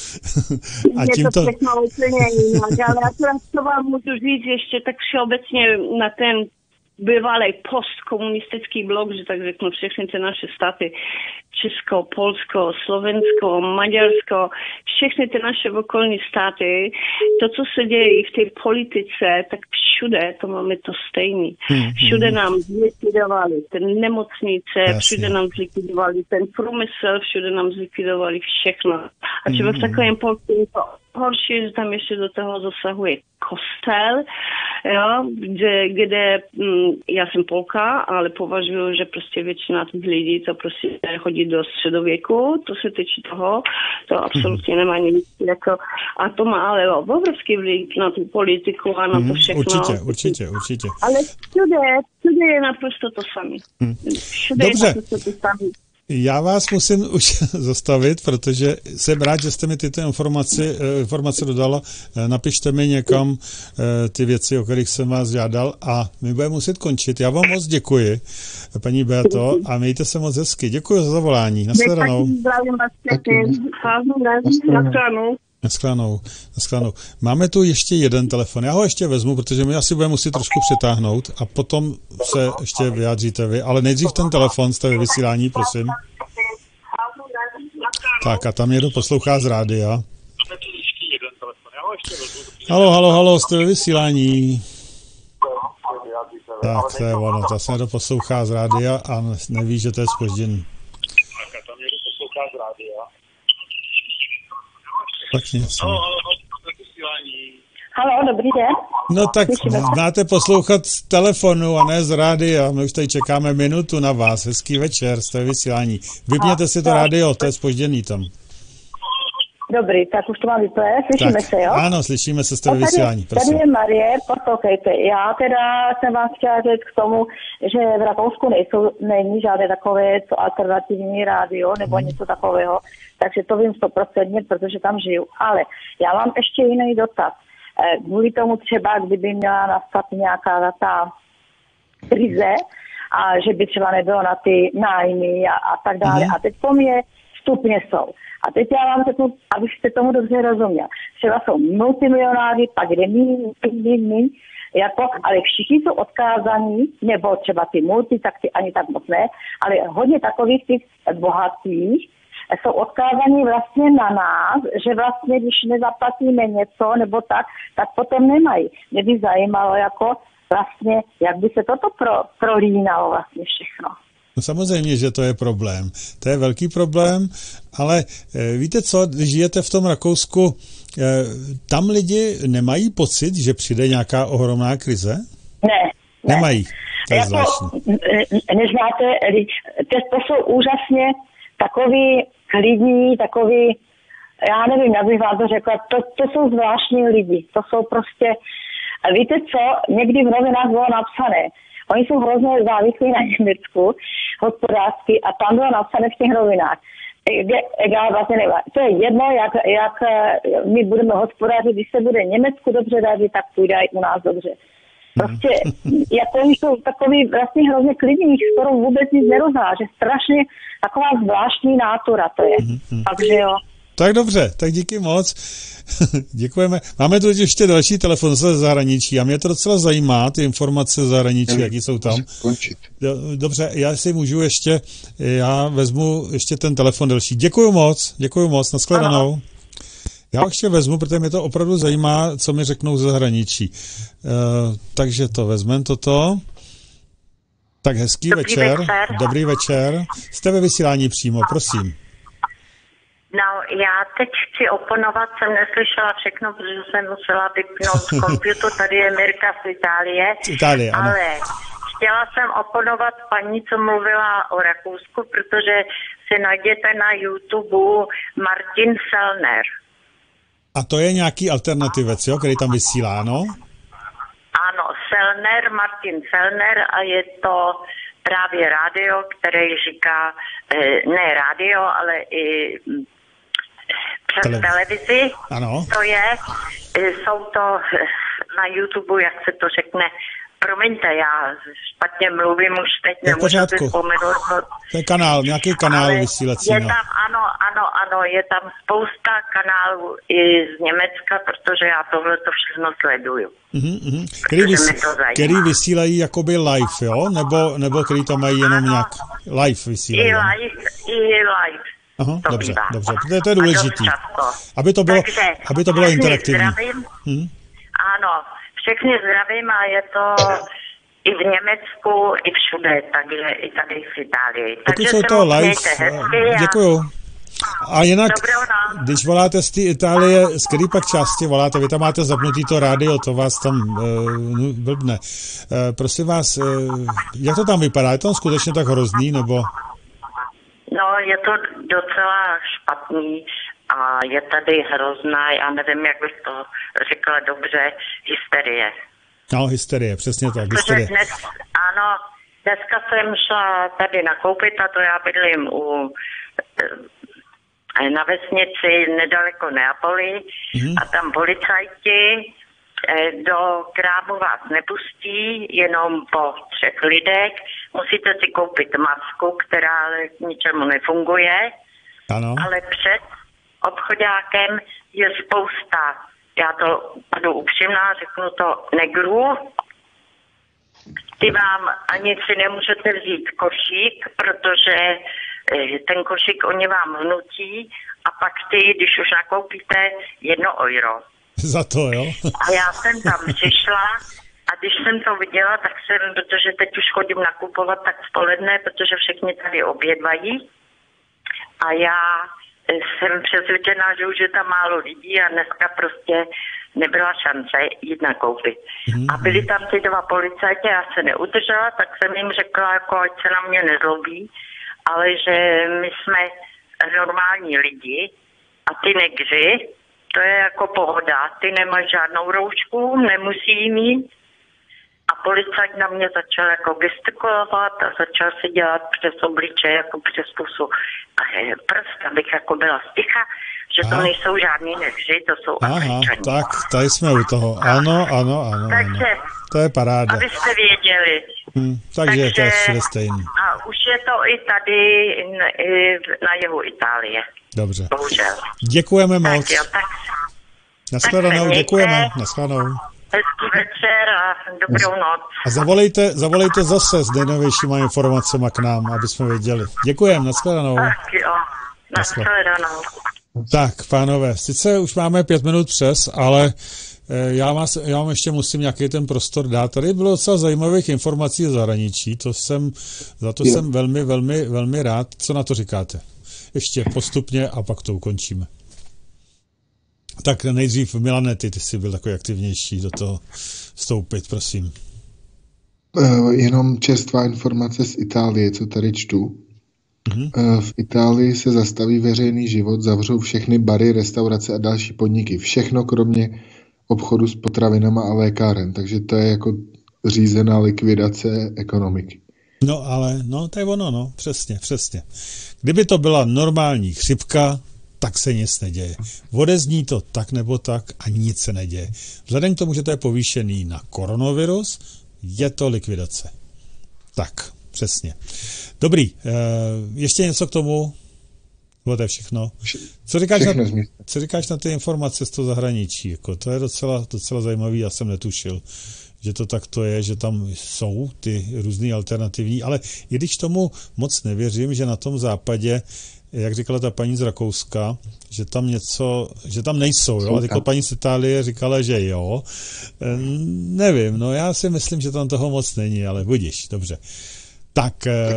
A je tímto... to všechno úplně jinak, ale akorát to vám můžu říct ještě tak všeobecně na ten bývalý postkomunistický blok, že tak řeknu všechny ty naše státy Česko, Polsko, Slovensko, Maďarsko, všechny ty naše okolní státy, to, co se děje i v té politice, tak všude to máme to stejný. Všude nám zlikvidovali ten nemocnice, všude nám zlikvidovali ten průmysl, všude nám zlikvidovali všechno. A třeba v takovém Polsku horší, že tam ještě do toho zasahuje kostel, jo, kde, kde hm, já jsem Polka, ale považuji, že prostě většina těch lidí, co prostě chodí do středověku, to se týče toho, to absolutně nemá nic jako, a to má ale obrovský vliv na tu politiku a na to všechno. Určitě, určitě, určitě. Ale všude, všude je naprosto to samé. Všude Dobře. je naprosto to samé. Já vás musím už zastavit, protože jsem rád, že jste mi tyto informace, informace dodala. Napište mi někam ty věci, o kterých jsem vás žádal a my budeme muset končit. Já vám moc děkuji, paní Beato, a mějte se moc hezky. Děkuji za zavolání. Nashledanou. Naschledanou. Naschledanou. Máme tu ještě jeden telefon. Já ho ještě vezmu, protože my asi budeme muset trošku přetáhnout a potom se ještě vyjádříte vy. Ale nejdřív ten telefon, jste ve vysílání, prosím. Tak a tam někdo poslouchá z rádia. Halo, halo, halo, jste ve vysílání. Tak, to je ono. Zase někdo poslouchá z rádia a neví, že to je zpožděný. Tak a tam někdo poslouchá z rádia. Tak něco. Halo, dobrý den. No tak máte poslouchat z telefonu a ne z rádia. My už tady čekáme minutu na vás. Hezký večer, jste vysílání. Vypněte si to rádio, to je zpožděný tam. Dobrý, tak už to mám vyplé, slyšíme tak, se, jo? Ano, slyšíme se, jste ve vysílání, prosím. Tady je Marie, poslouchejte. Já teda jsem vás chtěla říct k tomu, že v Rakousku nejsou, není žádné takové co alternativní rádio nebo hmm. něco takového, takže to vím stoprocentně, protože tam žiju. Ale já mám ještě jiný dotaz. Kvůli tomu třeba, kdyby měla nastat nějaká ta krize a že by třeba nebylo na ty nájmy a, a tak dále. Hmm. A teď po mě stupně jsou. A teď já vám řeknu, abyste tomu dobře rozuměl. Třeba jsou multimilionáři, pak jde míň, míň, míň, jako, ale všichni jsou odkázaní, nebo třeba ty multi, tak ty ani tak moc ne, ale hodně takových těch bohatých jsou odkázaní vlastně na nás, že vlastně, když nezaplatíme něco nebo tak, tak potom nemají. Mě by zajímalo, jako vlastně, jak by se toto pro, prolínalo vlastně všechno. No samozřejmě, že to je problém. To je velký problém, ale e, víte co, když žijete v tom Rakousku, e, tam lidi nemají pocit, že přijde nějaká ohromná krize? Ne. ne. Nemají. To je jako, zvláštní. Neznáte, to jsou úžasně takový klidní, takový, já nevím, jak bych vám to řekla, to, to jsou zvláštní lidi. To jsou prostě, víte co, někdy v novinách bylo napsané, oni jsou hrozně závislí na Německu, hospodářsky, a tam bylo napsané v těch novinách. Egal, vlastně nevím. To je jedno, jak, jak my budeme hospodářit, když se bude Německu dobře dařit, tak půjde i u nás dobře. Prostě, jako oni jsou takový vlastně hrozně klidní, skoro vůbec nic nerozná, že strašně taková zvláštní nátura to je. Takže jo. Tak dobře, tak díky moc. Děkujeme. Máme tu ještě další telefon ze zahraničí a mě to docela zajímá, ty informace z zahraničí, jaký jsou tam. Dobře, já si můžu ještě, já vezmu ještě ten telefon další. Děkuju moc, děkuju moc, nashledanou. Já ještě vezmu, protože mě to opravdu zajímá, co mi řeknou ze zahraničí. Uh, takže to vezmeme toto. Tak hezký Dobrý večer. večer. Dobrý večer. Jste ve vysílání přímo, prosím. No, já teď chci oponovat, jsem neslyšela všechno, protože jsem musela vypnout komputer, tady je Mirka z Itálie, z Itálie ano. Ale chtěla jsem oponovat paní, co mluvila o Rakousku, protože si najděte na YouTube Martin Sellner. A to je nějaký alternativec, jo, který tam vysílá, no? Ano, Sellner, Martin Sellner, a je to právě rádio, který říká, ne rádio, ale i přes Tele... televizi, ano. To je, jsou to na YouTube, jak se to řekne, promiňte, já špatně mluvím už teď, nemůžu si vzpomenout. To je kanál, nějaký kanál vysílací. Je tam, ano, ano, ano, je tam spousta kanálů i z Německa, protože já tohle to všechno sleduju. Mm-hmm, mm-hmm. Který, vysí, který vysílají jakoby live, jo? Nebo, nebo který to mají jenom ano, nějak live vysílají? I live, i live. Aha, dobře, bývá. dobře, to je, to je důležitý. Aby to bylo, Takže, aby to bylo interaktivní. Zdravím, hmm? Ano, všechny zdravím a je to i v Německu, i všude, takže i tady v Itálii. Pokud jsou to live, děkuju. A jinak, když voláte z té Itálie, z který pak části voláte, vy tam máte zapnutý to rádio, to vás tam uh, blbne. Uh, prosím vás, uh, jak to tam vypadá? Je to skutečně tak hrozný, nebo... No, je to docela špatný a je tady hrozná, já nevím, jak bych to řekla dobře, hysterie. No, hysterie, přesně tak, hysterie. Dnes, ano, dneska jsem šla tady nakoupit a to já bydlím u, na vesnici nedaleko Neapoli mm. a tam policajti do krámu vás nepustí, jenom po třech lidech. Musíte si koupit masku, která k ničemu nefunguje, ano. Ale před obchodákem je spousta, já to budu upřímná, řeknu to, negrů. Ty vám ani si nemůžete vzít košík, protože ten košík oni vám hnutí a pak ty, když už nakoupíte, jedno euro. Za to, jo? A já jsem tam přišla a když jsem to viděla, tak jsem, protože teď už chodím nakupovat tak v poledne, protože všichni tady obědvají a já jsem přesvědčená, že už je tam málo lidí a dneska prostě nebyla šance jít nakoupit. Mm-hmm. A byli tam ty dva policajti, já se neudržela, tak jsem jim řekla, jako ať se na mě nezlobí, ale že my jsme normální lidi a ty negři, to je jako pohoda. Ty nemají žádnou roušku, nemusí jí mít. A policajt na mě začal jako gestikulovat a začal si dělat přes obliče, jako přes pusu. A prst, abych jako byla sticha, že to Aha. nejsou žádný nevři, to jsou Afričani. Tak, tady jsme u toho. Ano, ano, ano. Takže, ano. To je paráda. Abyste věděli. Hmm, takže, takže to je všude stejný. A už je to i tady na jihu Itálie. Dobře. Bohužel. Děkujeme tak moc. Jo, tak, Naschledanou, děkujeme. Naschledanou. Hezký večer a dobrou noc. A zavolejte, zavolejte zase s nejnovějšíma informacemi k nám, aby jsme věděli. Děkujeme, naschledanou. Tak jo, naschledanou. Tak, pánové, sice už máme pět minut přes, ale já, vás, já vám ještě musím nějaký ten prostor dát. Tady bylo docela zajímavých informací z zahraničí, to jsem, za to je. jsem velmi, velmi, velmi rád. Co na to říkáte? Ještě postupně a pak to ukončíme. Tak nejdřív Milane, ty, ty jsi byl takový aktivnější do toho vstoupit, prosím. Uh, jenom čerstvá informace z Itálie, co tady čtu. Uh-huh. V Itálii se zastaví veřejný život, zavřou všechny bary, restaurace a další podniky. Všechno kromě obchodu s potravinama a lékáren. Takže to je jako řízená likvidace ekonomiky. No ale, no to je ono, no, přesně, přesně. Kdyby to byla normální chřipka, tak se nic neděje. Odezní to tak nebo tak a nic se neděje. Vzhledem k tomu, že to je povýšený na koronavirus, je to likvidace. Tak, přesně. Dobrý, ještě něco k tomu? To je všechno. Co říkáš, na, co říkáš na ty informace z toho zahraničí? Jako, to je docela, docela zajímavý, já jsem netušil, že to takto je, že tam jsou ty různý alternativní, ale i když tomu moc nevěřím, že na tom západě, jak říkala ta paní z Rakouska, že tam něco, že tam nejsou, jo? A teďko paní z Itálie říkala, že jo. Nevím, no já si myslím, že tam toho moc není, ale budíš, dobře. Tak,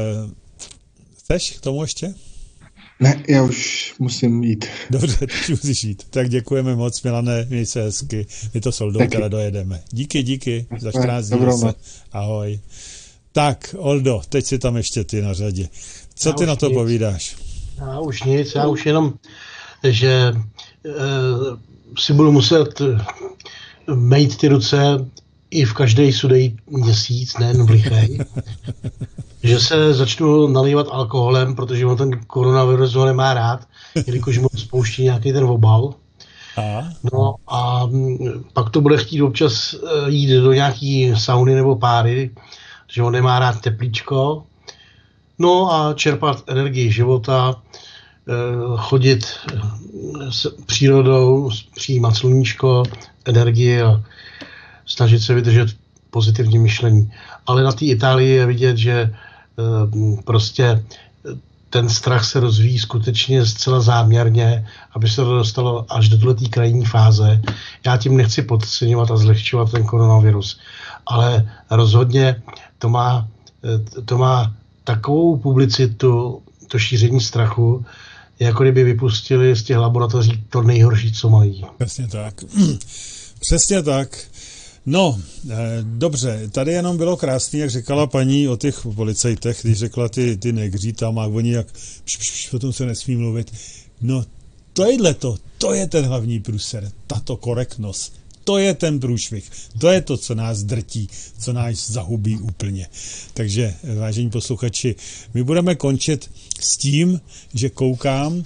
chceš k tomu ještě? Ne, já už musím jít. Dobře, teď musíš jít. Tak děkujeme moc, Milane, měj se hezky. My to soldou teda dojedeme. Díky, díky, za čtrnáct dní. Ahoj. Tak, Oldo, teď si tam ještě ty na řadě. Co já ty na to nic. povídáš? Já už nic, já už jenom, že e, si budu muset mejt ty ruce i v každý sudej měsíc, nejen v lichej. Že se začnu nalívat alkoholem, protože on ten koronavirus ho nemá rád, jelikož mu spouští nějaký ten obal. A? No a pak to bude chtít občas jít do nějaký sauny nebo páry, že on nemá rád teplíčko. No a čerpat energii života, chodit s přírodou, přijímat sluníčko, energii a snažit se vydržet pozitivní myšlení. Ale na té Itálii je vidět, že prostě ten strach se rozvíjí skutečně zcela záměrně, aby se to dostalo až do této krajní fáze. Já tím nechci podceňovat a zlehčovat ten koronavirus, ale rozhodně to má, to má takovou publicitu, to šíření strachu, jako kdyby vypustili z těch laboratoří to nejhorší, co mají. Přesně tak. Přesně tak. No, eh, dobře, tady jenom bylo krásný, jak říkala paní o těch policajtech, když řekla ty, ty negří tam a oni jak pš, pš, pš, potom se nesmí mluvit. No, tohle to, to je ten hlavní průser, tato korektnost, to je ten průšvih, to je to, co nás drtí, co nás zahubí úplně. Takže, vážení posluchači, my budeme končit s tím, že koukám,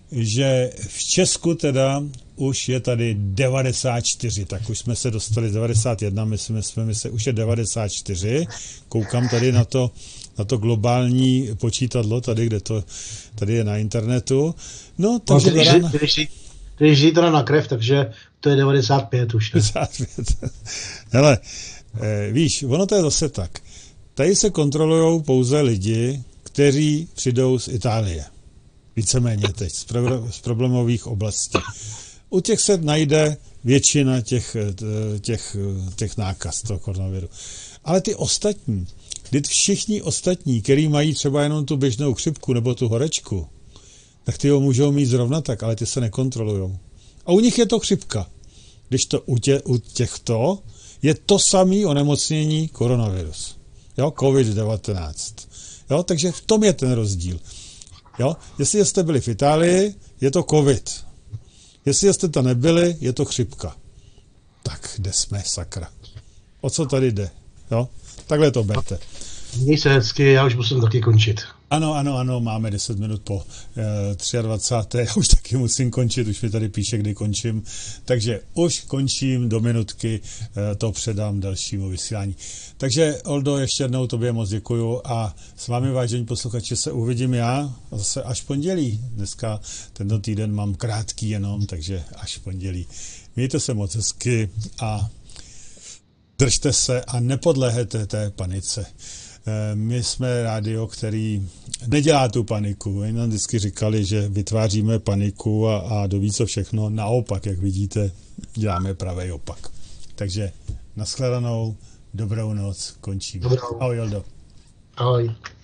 že v Česku teda už je tady devadesát čtyři, tak už jsme se dostali devadesát jedna, myslím, jsme se už je devadesát čtyři. Koukám tady na to, na to globální počítadlo, tady, kde to, tady je na internetu. No, takže... No, ty, ty, ty, ty žijí teda na krev, takže to je devadesát pět už. devadesát pět. Hele, eh, víš, ono to je zase tak. Tady se kontrolují pouze lidi, kteří přijdou z Itálie. Víceméně teď, z, pro, z problémových oblastí. U těch se najde většina těch, těch, těch nákaz toho koronaviru. Ale ty ostatní, kdy všichni ostatní, který mají třeba jenom tu běžnou chřipku nebo tu horečku, tak ty ho můžou mít zrovna tak, ale ty se nekontrolujou. A u nich je to chřipka. Když to u, tě, u těchto je to samé onemocnění koronavirus. Jo, covid devatenáct. Jo, takže v tom je ten rozdíl. Jo, jestli jste byli v Itálii, je to covid. Jestli jste tam nebyli, je to chřipka. Tak, kde jsme, sakra? O co tady jde? Jo? Takhle to berte. Měj se hezky, já už musím taky končit. Ano, ano, ano, máme deset minut po eh, dvacáté třetí Já už taky musím končit, už mi tady píše, kdy končím. Takže už končím, do minutky eh, to předám dalšímu vysílání. Takže, Oldo, ještě jednou tobě moc děkuju a s vámi, vážení posluchači, se uvidím já zase až pondělí. Dneska tento týden mám krátký jenom, takže až pondělí. Mějte se moc hezky a držte se a nepodléhejte té panice. My jsme rádio, který nedělá tu paniku. Oni nám vždycky říkali, že vytváříme paniku a, a doví co všechno. Naopak, jak vidíte, děláme pravý opak. Takže nashledanou, dobrou noc, končím. Dobrou. Ahoj, Joldo. Ahoj.